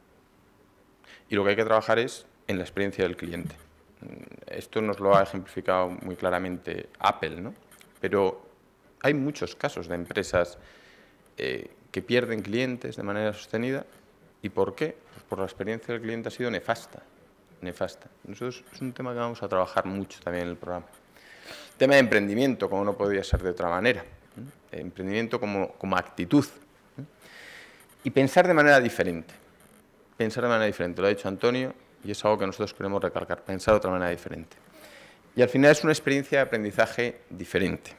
Y lo que hay que trabajar es en la experiencia del cliente. Esto nos lo ha ejemplificado muy claramente Apple, ¿no? Pero hay muchos casos de empresas eh, que pierden clientes de manera sostenida. ¿Y por qué? Pues por la experiencia del cliente ha sido nefasta. Nefasta. Nosotros es un tema que vamos a trabajar mucho también en el programa. Tema de emprendimiento, como no podría ser de otra manera. ¿eh? Emprendimiento como, como actitud. ¿eh? Y pensar de manera diferente. Pensar de manera diferente. Lo ha dicho Antonio. Y es algo que nosotros queremos recalcar, pensar de otra manera diferente. Y al final es una experiencia de aprendizaje diferente.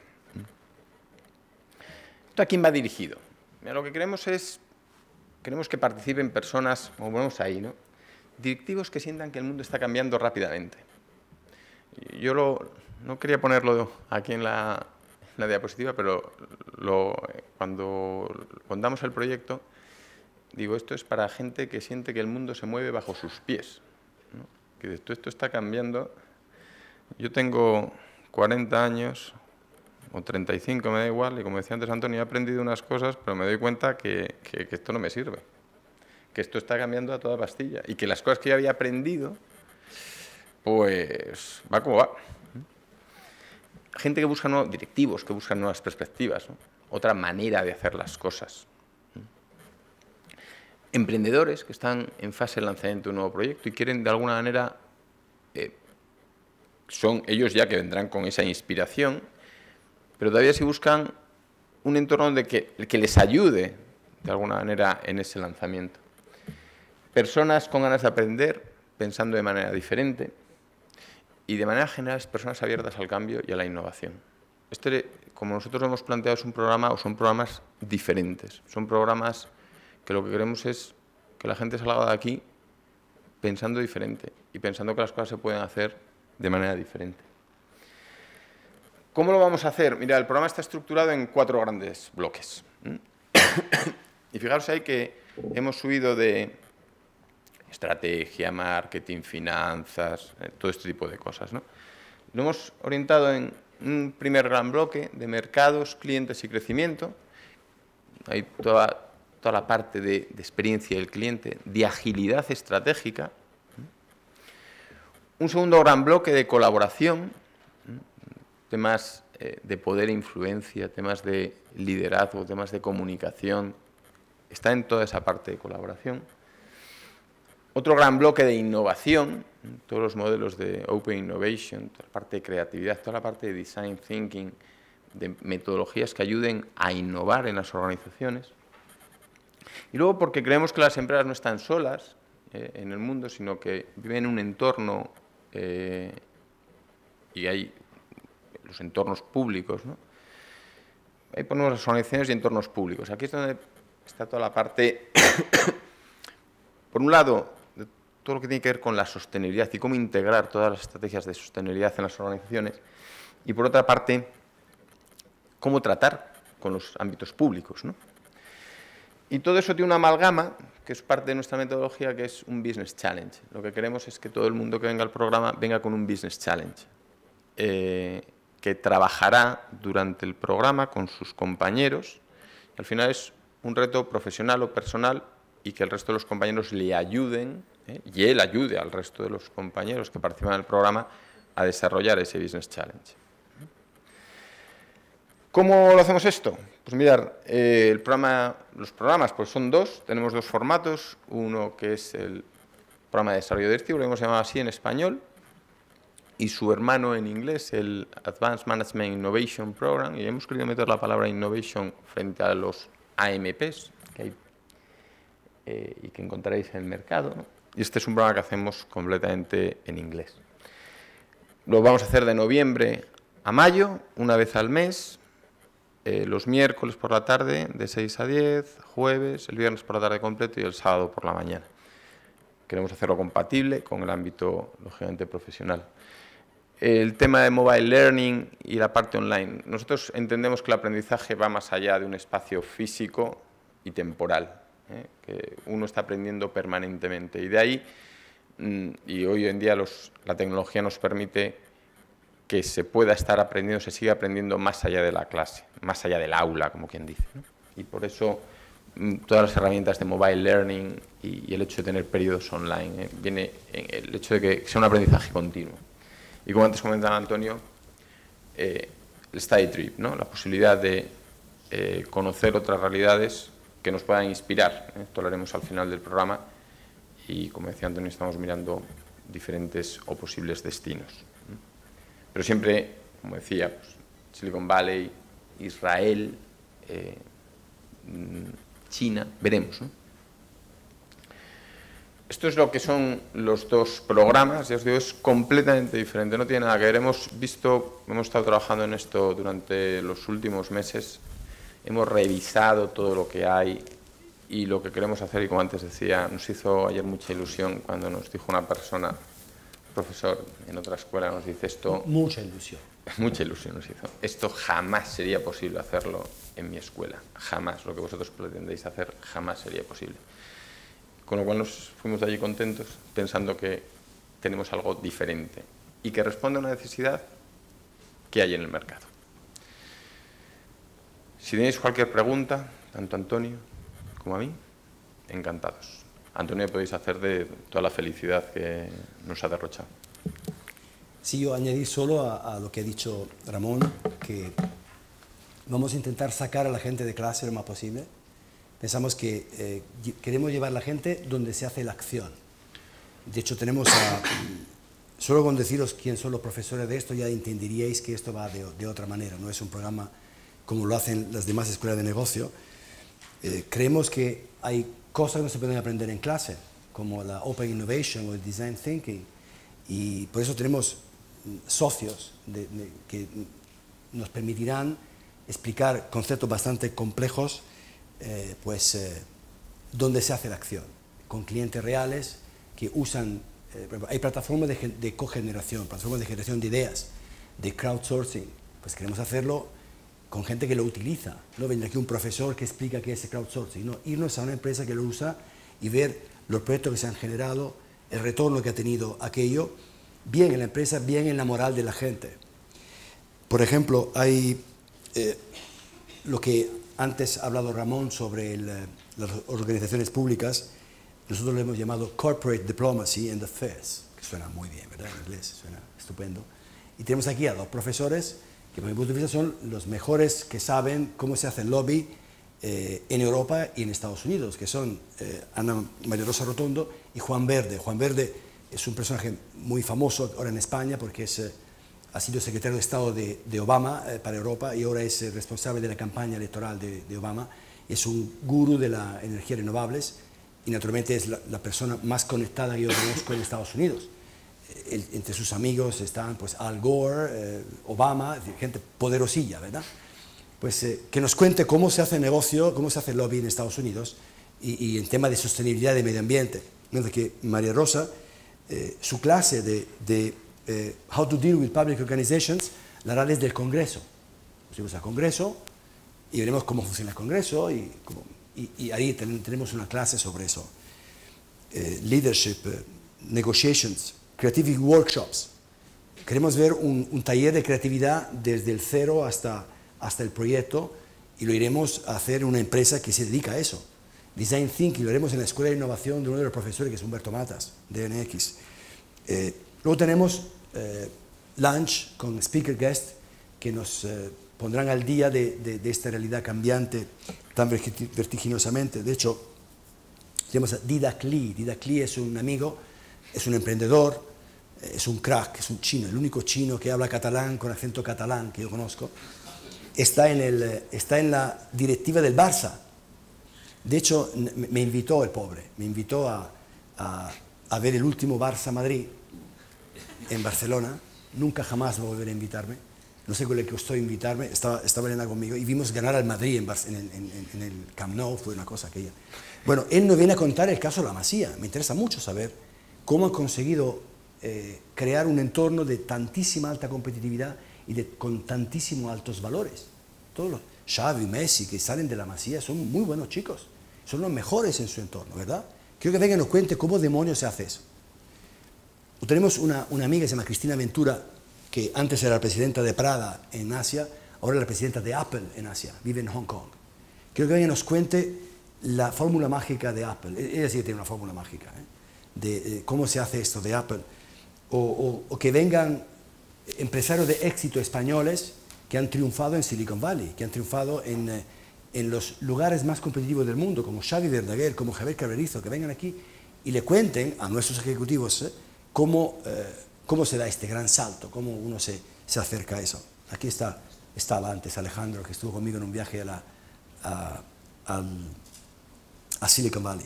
¿Esto a quién va dirigido? Mira, lo que queremos es, queremos que participen personas, como ponemos ahí, ¿no? Directivos que sientan que el mundo está cambiando rápidamente. Yo lo, no quería ponerlo aquí en la, en la diapositiva, pero lo, cuando contamos el proyecto, digo, esto es para gente que siente que el mundo se mueve bajo sus pies, ¿no? Que esto, esto está cambiando. Yo tengo cuarenta años, o treinta y cinco, me da igual, y como decía antes Antonio, he aprendido unas cosas, pero me doy cuenta que, que, que esto no me sirve, que esto está cambiando a toda pastilla, y que las cosas que yo había aprendido, pues va como va. Gente que busca nuevos directivos, que buscan nuevas perspectivas, ¿no? Otra manera de hacer las cosas. Emprendedores que están en fase de lanzamiento de un nuevo proyecto y quieren de alguna manera, eh, son ellos ya que vendrán con esa inspiración, pero todavía si buscan un entorno de que, que les ayude de alguna manera en ese lanzamiento. Personas con ganas de aprender, pensando de manera diferente, y de manera general personas abiertas al cambio y a la innovación. Este, como nosotros lo hemos planteado, es un programa o son programas diferentes, son programas que lo que queremos es que la gente salga de aquí pensando diferente y pensando que las cosas se pueden hacer de manera diferente. ¿Cómo lo vamos a hacer? Mira, el programa está estructurado en cuatro grandes bloques. Y fijaros ahí que hemos subido de estrategia, marketing, finanzas, todo este tipo de cosas, ¿no? Lo hemos orientado en un primer gran bloque de mercados, clientes y crecimiento. Hay toda... toda la parte de, de experiencia del cliente, de agilidad estratégica. Un segundo gran bloque de colaboración, temas eh, de poder e influencia, temas de liderazgo, temas de comunicación. Está en toda esa parte de colaboración. Otro gran bloque de innovación, todos los modelos de Open Innovation, toda la parte de creatividad, toda la parte de Design Thinking, de metodologías que ayuden a innovar en las organizaciones. Y luego porque creemos que las empresas no están solas eh, en el mundo, sino que viven en un entorno, eh, y hay los entornos públicos, ¿no? Ahí ponemos las organizaciones y entornos públicos. Aquí es donde está toda la parte, por un lado, de todo lo que tiene que ver con la sostenibilidad y cómo integrar todas las estrategias de sostenibilidad en las organizaciones, y por otra parte, cómo tratar con los ámbitos públicos, ¿no? Y todo eso tiene una amalgama, que es parte de nuestra metodología, que es un Business Challenge. Lo que queremos es que todo el mundo que venga al programa venga con un Business Challenge, eh, que trabajará durante el programa con sus compañeros. Al final es un reto profesional o personal y que el resto de los compañeros le ayuden, ¿eh? y él ayude al resto de los compañeros que participan en el programa a desarrollar ese Business Challenge. ¿Cómo lo hacemos esto? Pues mirar, eh, el programa, los programas pues son dos, tenemos dos formatos, uno que es el programa de desarrollo directivo, lo hemos llamado así en español, y su hermano en inglés, el Advanced Management Innovation Program, y hemos querido meter la palabra innovation frente a los A M Ps que hay eh, y que encontraréis en el mercado, ¿no? Y este es un programa que hacemos completamente en inglés. Lo vamos a hacer de noviembre a mayo, una vez al mes, eh, los miércoles por la tarde de seis a diez, jueves, el viernes por la tarde completo y el sábado por la mañana. Queremos hacerlo compatible con el ámbito, lógicamente, profesional. El tema de mobile learning y la parte online. Nosotros entendemos que el aprendizaje va más allá de un espacio físico y temporal, ¿eh? Que uno está aprendiendo permanentemente. Y de ahí, y hoy en día los, la tecnología nos permite que se pueda estar aprendiendo, se siga aprendiendo más allá de la clase, más allá del aula, como quien dice, ¿no? Y por eso todas las herramientas de mobile learning y, y el hecho de tener periodos online, ¿eh? Viene en el hecho de que sea un aprendizaje continuo. Y como antes comentaba Antonio, eh, el study trip, ¿no? La posibilidad de eh, conocer otras realidades que nos puedan inspirar, ¿eh? Esto lo haremos al final del programa y, como decía Antonio, estamos mirando diferentes o posibles destinos. Pero siempre, como decía, pues, Silicon Valley, Israel, eh, China, veremos, ¿no? Esto es lo que son los dos programas, ya os digo, es completamente diferente, no tiene nada que ver. Hemos visto, hemos estado trabajando en esto durante los últimos meses, hemos revisado todo lo que hay y lo que queremos hacer, y como antes decía, nos hizo ayer mucha ilusión cuando nos dijo una persona, profesor en otra escuela, nos dice esto... Mucha ilusión. Mucha ilusión nos hizo. Esto jamás sería posible hacerlo en mi escuela, jamás. Lo que vosotros pretendéis hacer jamás sería posible. Con lo cual nos fuimos de allí contentos, pensando que tenemos algo diferente y que responde a una necesidad que hay en el mercado. Si tenéis cualquier pregunta, tanto a Antonio como a mí, encantados. Antonio, podéis hacer de toda la felicidad que nos ha derrochado. Sí, yo añadí solo a, a lo que ha dicho Ramón, que vamos a intentar sacar a la gente de clase lo más posible. Pensamos que eh, queremos llevar a la gente donde se hace la acción. De hecho, tenemos a... Solo con deciros quién son los profesores de esto ya entenderíais que esto va de, de otra manera. No es un programa como lo hacen las demás escuelas de negocio. Eh, creemos que hay cosas que no se pueden aprender en clase, como la Open Innovation o el Design Thinking. Y por eso tenemos socios de, de, que nos permitirán explicar conceptos bastante complejos, eh, pues, eh, donde se hace la acción, con clientes reales que usan, eh, hay plataformas de, de cogeneración, plataformas de generación de ideas, de crowdsourcing, pues queremos hacerlo con gente que lo utiliza, no venir aquí un profesor que explica qué es el crowdsourcing, no, irnos a una empresa que lo usa y ver los proyectos que se han generado, el retorno que ha tenido aquello, bien en la empresa, bien en la moral de la gente. Por ejemplo, hay eh, lo que antes ha hablado Ramón sobre el, las organizaciones públicas, nosotros lo hemos llamado Corporate Diplomacy and Affairs, que suena muy bien, ¿verdad? En inglés suena estupendo. Y tenemos aquí a dos profesores que, desde mi punto de vista, son los mejores que saben cómo se hace el lobby eh, en Europa y en Estados Unidos, que son eh, Ana María Rosa Rotondo y Juan Verde. Juan Verde es un personaje muy famoso ahora en España porque es, eh, ha sido secretario de Estado de, de Obama eh, para Europa y ahora es eh, responsable de la campaña electoral de, de Obama. Es un gurú de las energías renovables y naturalmente es la, la persona más conectada que yo conozco en Estados Unidos. El, entre sus amigos están pues, Al Gore, eh, Obama, es decir, gente poderosilla, ¿verdad? Pues eh, que nos cuente cómo se hace negocio, cómo se hace lobby en Estados Unidos y, y en tema de sostenibilidad de medio ambiente. Mientras que María Rosa, eh, su clase de, de eh, How to Deal with Public Organizations, la hará desde el Congreso. Nos iremos al Congreso y veremos cómo funciona el Congreso y, cómo, y y, y ahí ten, tenemos una clase sobre eso. Eh, leadership, eh, negotiations, creativity workshops. Queremos ver un, un taller de creatividad desde el cero hasta, hasta el proyecto, y lo iremos a hacer en una empresa que se dedica a eso. Design Thinking, lo haremos en la Escuela de Innovación de uno de los profesores, que es Humberto Matas, de N X. Eh, luego tenemos eh, lunch con speaker guest, que nos eh, pondrán al día de, de, de esta realidad cambiante tan vertiginosamente. De hecho, tenemos a Didac Lee. Didac Lee es un amigo, es un emprendedor, es un crack, es un chino, el único chino que habla catalán con acento catalán que yo conozco. Está en, el, está en la directiva del Barça. De hecho, me invitó el pobre, me invitó a, a, a ver el último Barça-Madrid en Barcelona. Nunca jamás va a volver a invitarme. No sé con el que costó invitarme, estaba, estaba Elena conmigo, y vimos ganar al Madrid en, en, en, en el Camp Nou, fue una cosa aquella. Bueno, él nos viene a contar el caso de La Masía. Me interesa mucho saber cómo han conseguido eh, crear un entorno de tantísima alta competitividad y de, con tantísimos altos valores. Todos los Xavi, Messi, que salen de La Masía, son muy buenos chicos, son los mejores en su entorno, ¿verdad? Quiero que venga y nos cuente cómo demonios se hace eso. Tenemos una, una amiga que se llama Cristina Ventura, que antes era la presidenta de Prada en Asia, ahora es la presidenta de Apple en Asia, vive en Hong Kong. Quiero que venga y nos cuente la fórmula mágica de Apple. Ella sí que tiene una fórmula mágica, ¿eh? de, de cómo se hace esto de Apple. O, o, o que vengan empresarios de éxito españoles que han triunfado en Silicon Valley, que han triunfado en, eh, en los lugares más competitivos del mundo, como Xavi Verdaguer, como Javier Cabrerizo, que vengan aquí y le cuenten a nuestros ejecutivos eh, cómo, eh, cómo se da este gran salto, cómo uno se, se acerca a eso. Aquí está, estaba antes Alejandro, que estuvo conmigo en un viaje a, la, a, a, a Silicon Valley.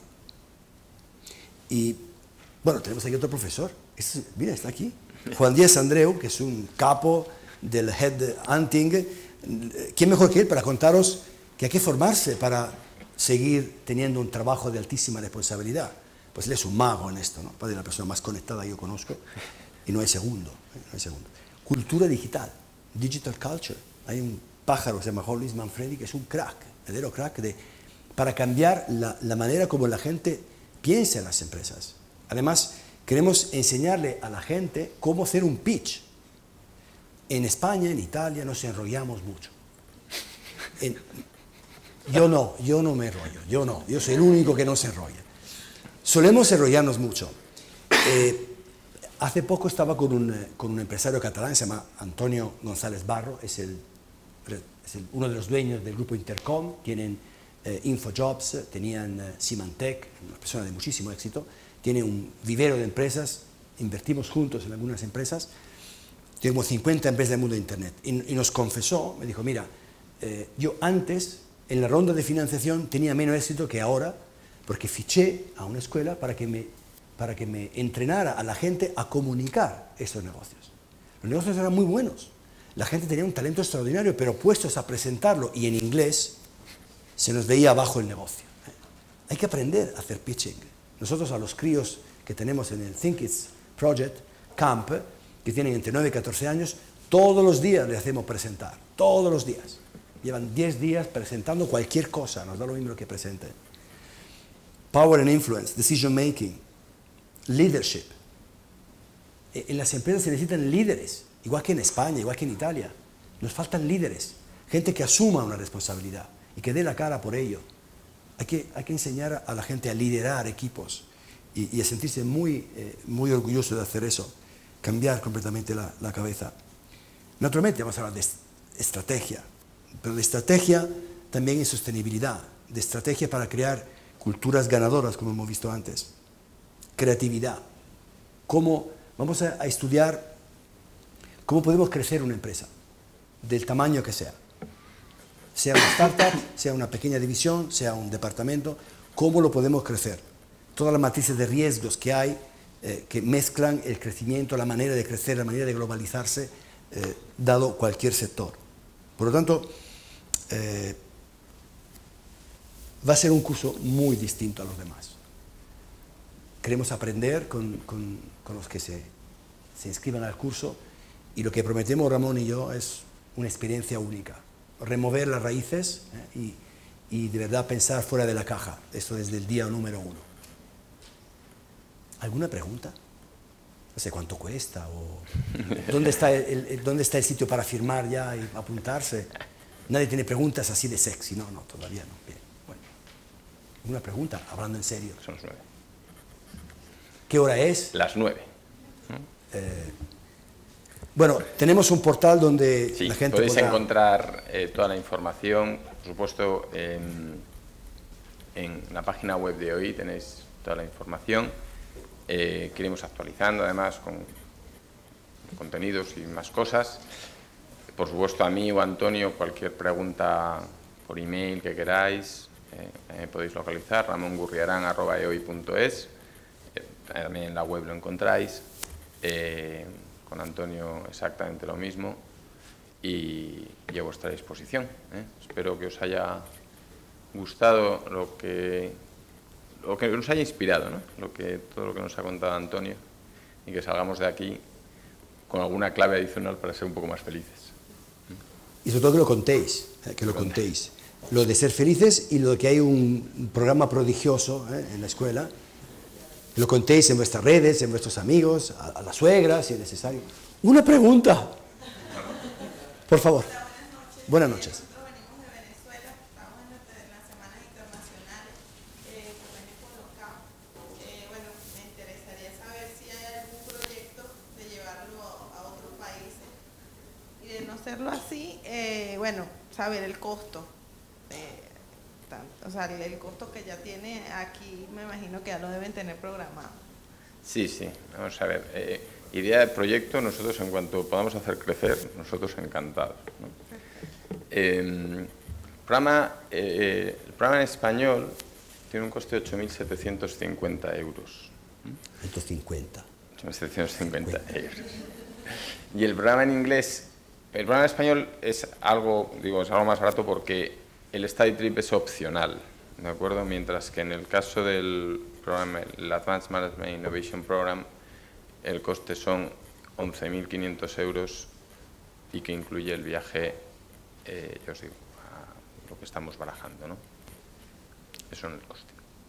Y bueno, tenemos aquí otro profesor, es, mira, está aquí, Juan Díaz Andreu, que es un capo del Head Hunting. ¿Quién mejor que él para contaros que hay que formarse para seguir teniendo un trabajo de altísima responsabilidad? Pues él es un mago en esto, ¿no? Es la persona más conectada que yo conozco, y no hay segundo, ¿eh? No hay segundo. Cultura digital, digital culture. Hay un pájaro que se llama Luis Manfredi, que es un crack, verdadero crack, de, para cambiar la, la manera como la gente piensa en las empresas. Además, queremos enseñarle a la gente cómo hacer un pitch. En España, en Italia, nos enrollamos mucho. En, yo no, yo no me enrollo, yo no, yo soy el único que no se enrolla. Solemos enrollarnos mucho. Eh, hace poco estaba con un, con un empresario catalán, se llama Antonio González Barro, es, el, es el, uno de los dueños del grupo Intercom, tienen eh, Infojobs, tenían eh, Symantec, una persona de muchísimo éxito, tiene un vivero de empresas, invertimos juntos en algunas empresas. Tenemos cincuenta empresas del mundo de Internet. Y, y nos confesó, me dijo, mira, eh, yo antes, en la ronda de financiación, tenía menos éxito que ahora, porque fiché a una escuela para que me, para que me entrenara a la gente a comunicar estos negocios. Los negocios eran muy buenos. La gente tenía un talento extraordinario, pero puestos a presentarlo y en inglés, se nos veía abajo el negocio. Hay que aprender a hacer pitching. Nosotros a los críos que tenemos en el Think It's Project Camp, que tienen entre nueve y catorce años, todos los días les hacemos presentar, todos los días. Llevan diez días presentando cualquier cosa, nos da lo mismo que presenten. Power and influence, decision making, leadership. En las empresas se necesitan líderes, igual que en España, igual que en Italia. Nos faltan líderes, gente que asuma una responsabilidad y que dé la cara por ello. Hay que, hay que enseñar a la gente a liderar equipos y, y a sentirse muy, eh, muy orgulloso de hacer eso. Cambiar completamente la, la cabeza. Naturalmente vamos a hablar de estrategia, pero de estrategia también en sostenibilidad, de estrategia para crear culturas ganadoras, como hemos visto antes. Creatividad. Cómo, vamos a, a estudiar cómo podemos crecer una empresa, del tamaño que sea. Sea una startup, sea una pequeña división, sea un departamento, cómo lo podemos crecer. Todas las matrices de riesgos que hay, Eh, que mezclan el crecimiento, la manera de crecer, la manera de globalizarse, eh, dado cualquier sector. Por lo tanto, eh, va a ser un curso muy distinto a los demás. Queremos aprender con, con, con los que se, se inscriban al curso, y lo que prometemos Ramón y yo es una experiencia única. Remover las raíces eh, y, y de verdad pensar fuera de la caja, esto desde el día número uno. ¿Alguna pregunta? No sé cuánto cuesta o dónde está el, el, dónde está el sitio para firmar ya y apuntarse. Nadie tiene preguntas así de sexy, no, no, todavía no. Bien, bueno. ¿Una pregunta? Hablando en serio. Son las nueve. ¿Qué hora es? Las nueve. Eh, bueno, tenemos un portal donde sí, la gente podéis podrá... encontrar eh, toda la información, por supuesto, en, en la página web de hoy tenéis toda la información. Eh, que iremos actualizando además con contenidos y más cosas. Por supuesto, a mí o a Antonio, cualquier pregunta por email que queráis, eh, me podéis localizar, ramon gurriarán arroba e o i punto es. Eh, también en la web lo encontráis. Eh, con Antonio exactamente lo mismo. Y, y a vuestra disposición. ¿eh? Espero que os haya gustado lo que, lo que nos haya inspirado, ¿no? lo que, todo lo que nos ha contado Antonio, y que salgamos de aquí con alguna clave adicional para ser un poco más felices. Y sobre todo que lo contéis, eh, que lo contéis. Lo de ser felices y lo de que hay un programa prodigioso eh, en la escuela. Lo contéis en vuestras redes, en vuestros amigos, a, a la suegra, si es necesario. Una pregunta. Por favor. Buenas noches. Nosotros venimos de Venezuela, estamos en, en las semanas internacionales, eh, convenio con los campos. Eh, bueno, me interesaría saber si hay algún proyecto de llevarlo a otros países. Y de no serlo así, eh, bueno, saber el costo. Eh, tanto, o sea, el, el costo que ya tiene aquí, me imagino que ya lo deben tener programado. Sí, sí. Vamos a ver. Eh, idea de proyecto, nosotros en cuanto podamos hacer crecer, nosotros encantados, ¿no? Eh, el, programa, eh, el programa en español tiene un coste de ocho mil setecientos cincuenta euros. ciento cincuenta. ocho mil setecientos cincuenta euros. Y el programa en inglés, el programa en español es algo, digo, es algo más barato porque el study trip es opcional, ¿de acuerdo? Mientras que en el caso del programa, el Advanced Management Innovation Program, el coste son once mil quinientos euros y que incluye el viaje, eh, yo os digo, a lo que estamos barajando, ¿no? Eso en el coste.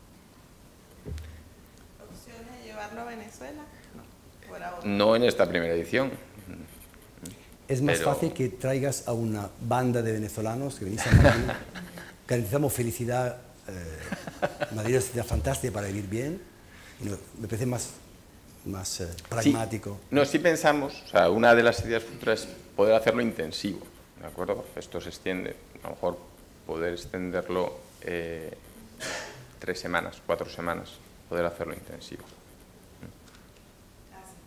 ¿Opciones de llevarlo a Venezuela? No, por ahora. No en esta primera edición. Es más Pero... fácil que traigas a una banda de venezolanos que venís a Madrid. Garantizamos felicidad. Eh, Madrid es una ciudad fantástica para vivir bien. Y no, me parece más... más eh, pragmático. Sí, no, sí pensamos, o sea, una de las ideas futuras es poder hacerlo intensivo, ¿de acuerdo? Esto se extiende, a lo mejor poder extenderlo eh, tres semanas, cuatro semanas, poder hacerlo intensivo. Gracias.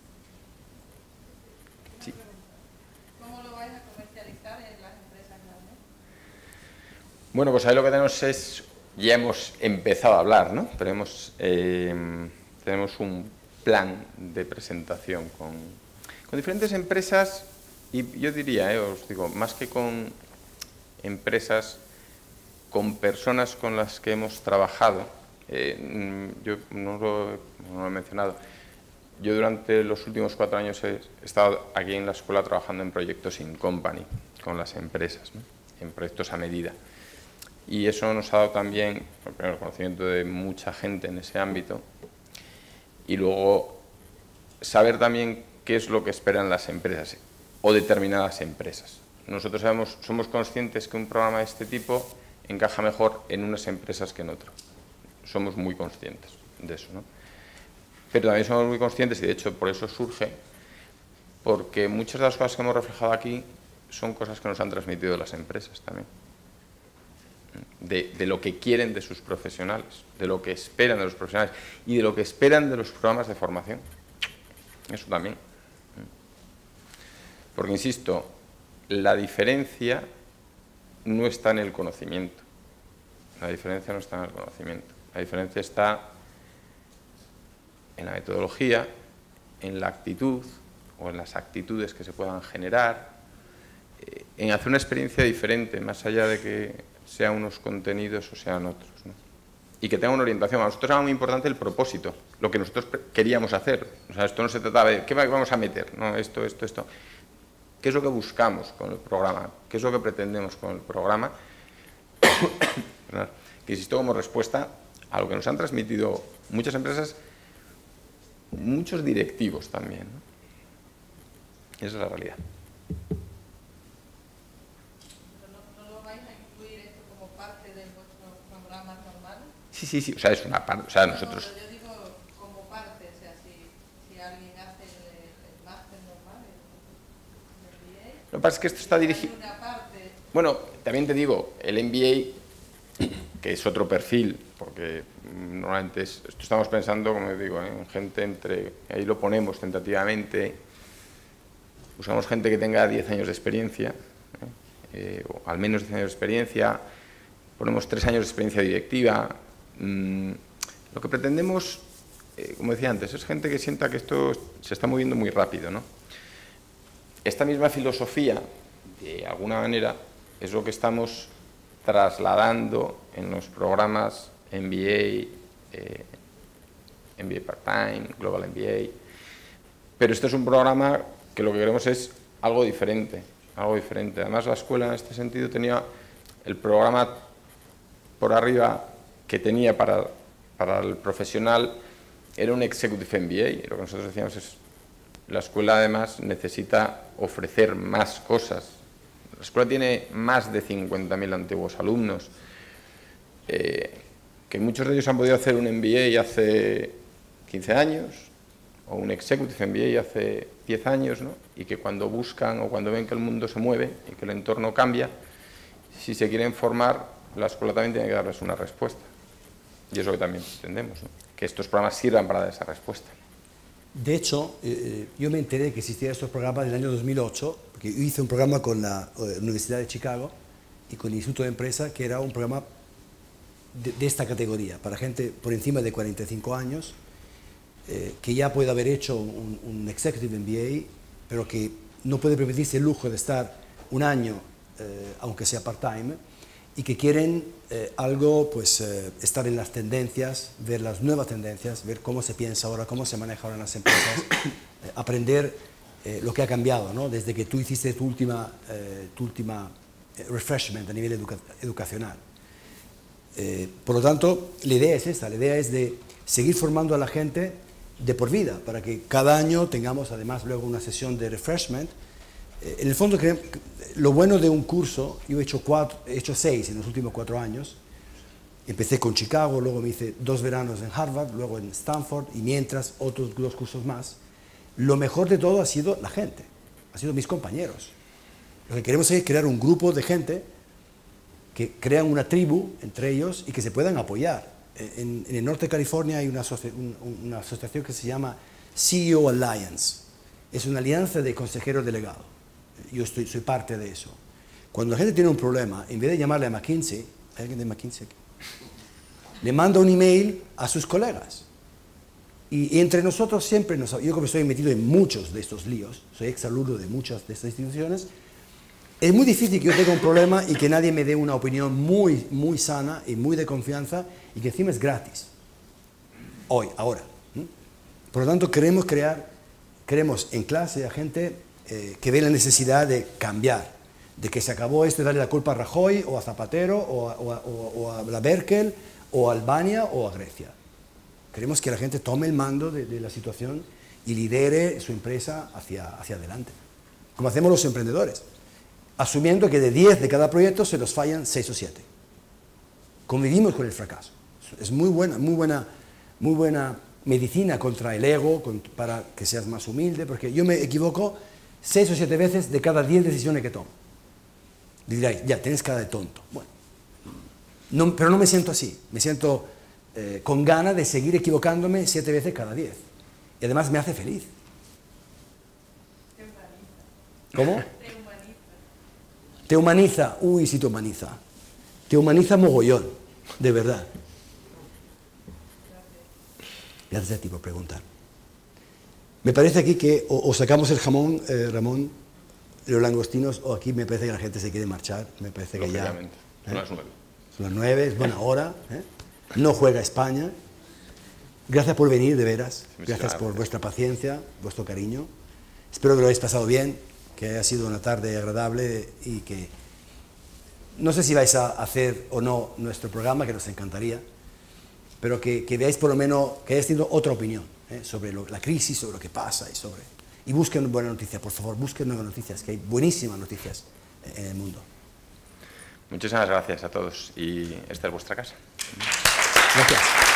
Sí. ¿Cómo lo vais a comercializar en las empresas grandes? Bueno, pues ahí lo que tenemos es, ya hemos empezado a hablar, ¿no? Pero hemos, eh, tenemos un plan de presentación con, con diferentes empresas y yo diría, eh, os digo, más que con empresas, con personas con las que hemos trabajado. Eh, yo no lo, no lo he mencionado. Yo durante los últimos cuatro años he estado aquí en la escuela trabajando en proyectos in company con las empresas, ¿no? En proyectos a medida. Y eso nos ha dado también, primero, el conocimiento de mucha gente en ese ámbito. Y luego, saber también qué es lo que esperan las empresas o determinadas empresas. Nosotros sabemos, somos conscientes que un programa de este tipo encaja mejor en unas empresas que en otras. Somos muy conscientes de eso, ¿no? Pero también somos muy conscientes, y de hecho por eso surge, porque muchas de las cosas que hemos reflejado aquí son cosas que nos han transmitido las empresas también. De, de lo que quieren de sus profesionales, de lo que esperan de los profesionales y de lo que esperan de los programas de formación. Eso también. Porque, insisto, la diferencia no está en el conocimiento. La diferencia no está en el conocimiento. La diferencia está en la metodología, en la actitud o en las actitudes que se puedan generar, en hacer una experiencia diferente, más allá de que sean unos contenidos o sean otros, ¿no? Y que tengan una orientación. A nosotros era muy importante el propósito, lo que nosotros queríamos hacer. O sea, esto no se trataba de qué vamos a meter, no, esto, esto, esto. ¿Qué es lo que buscamos con el programa? ¿Qué es lo que pretendemos con el programa? entrenar. Que insisto como respuesta a lo que nos han transmitido muchas empresas, muchos directivos también, ¿no? Esa es la realidad. ¿No, no lo vais a incluir esto como parte de vuestros programas normales? Sí, sí, sí, o sea, es una parte, o sea, nosotros... No, yo digo como parte, o sea, si, si alguien hace el, el máster normal, el, el M B A... Lo que pasa es que esto está dirigido... Bueno, también te digo, el M B A, que es otro perfil, porque normalmente es, esto estamos pensando, como digo, ¿eh? en gente entre, ahí lo ponemos tentativamente, buscamos gente que tenga diez años de experiencia, ¿eh? Eh, o al menos diez años de experiencia, ponemos tres años de experiencia directiva. Mm, lo que pretendemos, eh, como decía antes, es gente que sienta que esto se está moviendo muy rápido, ¿no? Esta misma filosofía, de alguna manera, es lo que estamos trasladando en los programas M B A, eh, M B A Part-Time, Global M B A. Pero este es un programa que lo que queremos es algo diferente, algo diferente. Además, la escuela en este sentido tenía el programa por arriba que tenía para, para el profesional, era un Executive M B A. Y lo que nosotros decíamos es, la escuela además necesita ofrecer más cosas. La escuela tiene más de cincuenta mil antiguos alumnos, eh, que muchos de ellos han podido hacer un M B A hace quince años, o un Executive M B A hace diez años, ¿no? Y que cuando buscan o cuando ven que el mundo se mueve y que el entorno cambia, si se quieren formar, la escuela también tiene que darles una respuesta. Y es lo que también entendemos, ¿no? Que estos programas sirvan para dar esa respuesta. De hecho, eh, yo me enteré que existían estos programas en el año dos mil ocho, porque yo hice un programa con la eh, Universidad de Chicago y con el Instituto de Empresa, que era un programa de, de esta categoría, para gente por encima de cuarenta y cinco años, eh, que ya puede haber hecho un, un Executive M B A, pero que no puede permitirse el lujo de estar un año, eh, aunque sea part-time, y que quieren eh, algo, pues, eh, estar en las tendencias, ver las nuevas tendencias, ver cómo se piensa ahora, cómo se maneja ahora en las empresas, eh, aprender eh, lo que ha cambiado, ¿no? Desde que tú hiciste tu última, eh, tu última eh, refreshment a nivel educa educacional. Eh, por lo tanto, la idea es esta, la idea es de seguir formando a la gente de por vida, para que cada año tengamos además luego una sesión de refreshment. Eh, en el fondo, lo bueno de un curso, yo he hecho, cuatro, he hecho seis en los últimos cuatro años. Empecé con Chicago, luego me hice dos veranos en Harvard, luego en Stanford, y mientras otros dos cursos más. Lo mejor de todo ha sido la gente, ha sido mis compañeros. Lo que queremos es crear un grupo de gente que crean una tribu entre ellos y que se puedan apoyar. En, en el norte de California hay una, asoci un, una asociación que se llama C E O Alliance. Es una alianza de consejeros delegados. Yo estoy, soy parte de eso. Cuando la gente tiene un problema, en vez de llamarle a McKinsey, ¿hay alguien de McKinsey aquí? Le manda un email a sus colegas. Y, y entre nosotros siempre, nos, yo como estoy metido en muchos de estos líos, soy exalumno de muchas de estas instituciones, es muy difícil que yo tenga un problema y que nadie me dé una opinión muy, muy sana y muy de confianza y que encima es gratis. Hoy, ahora. ¿Mm? Por lo tanto, queremos crear, queremos en clase a gente eh, que ve la necesidad de cambiar, de que se acabó esto de darle la culpa a Rajoy o a Zapatero o a, o a, o a la Merkel o a Albania o a Grecia. Queremos que la gente tome el mando de, de la situación y lidere su empresa hacia, hacia adelante, como hacemos los emprendedores, asumiendo que de diez de cada proyecto se nos fallan seis o siete. Convivimos con el fracaso. Es muy buena, muy buena, muy buena medicina contra el ego, con, para que seas más humilde, porque yo me equivoco seis o siete veces de cada diez decisiones que tomo. Diréis, ya, tienes cara de tonto. Bueno, no, pero no me siento así. Me siento eh, con ganas de seguir equivocándome siete veces cada diez. Y además me hace feliz. ¿Cómo? Te humaniza, uy, sí te humaniza. Te humaniza mogollón, de verdad. Gracias a ti por preguntar. Me parece aquí que o, o sacamos el jamón, eh, Ramón, los langostinos, o aquí me parece que la gente se quiere marchar. Me parece que ya... ¿eh? Son las nueve. Son las nueve, es buena hora. ¿eh? No juega España. Gracias por venir, de veras. Gracias por vuestra paciencia, vuestro cariño. Espero que lo hayáis pasado bien, que haya sido una tarde agradable y que no sé si vais a hacer o no nuestro programa, que nos encantaría, pero que, que veáis por lo menos, que hayáis tenido otra opinión ¿eh? sobre lo, la crisis, sobre lo que pasa y sobre... Y busquen buenas noticias, por favor, busquen nuevas noticias, que hay buenísimas noticias en el mundo. Muchísimas gracias a todos y esta es vuestra casa. Gracias.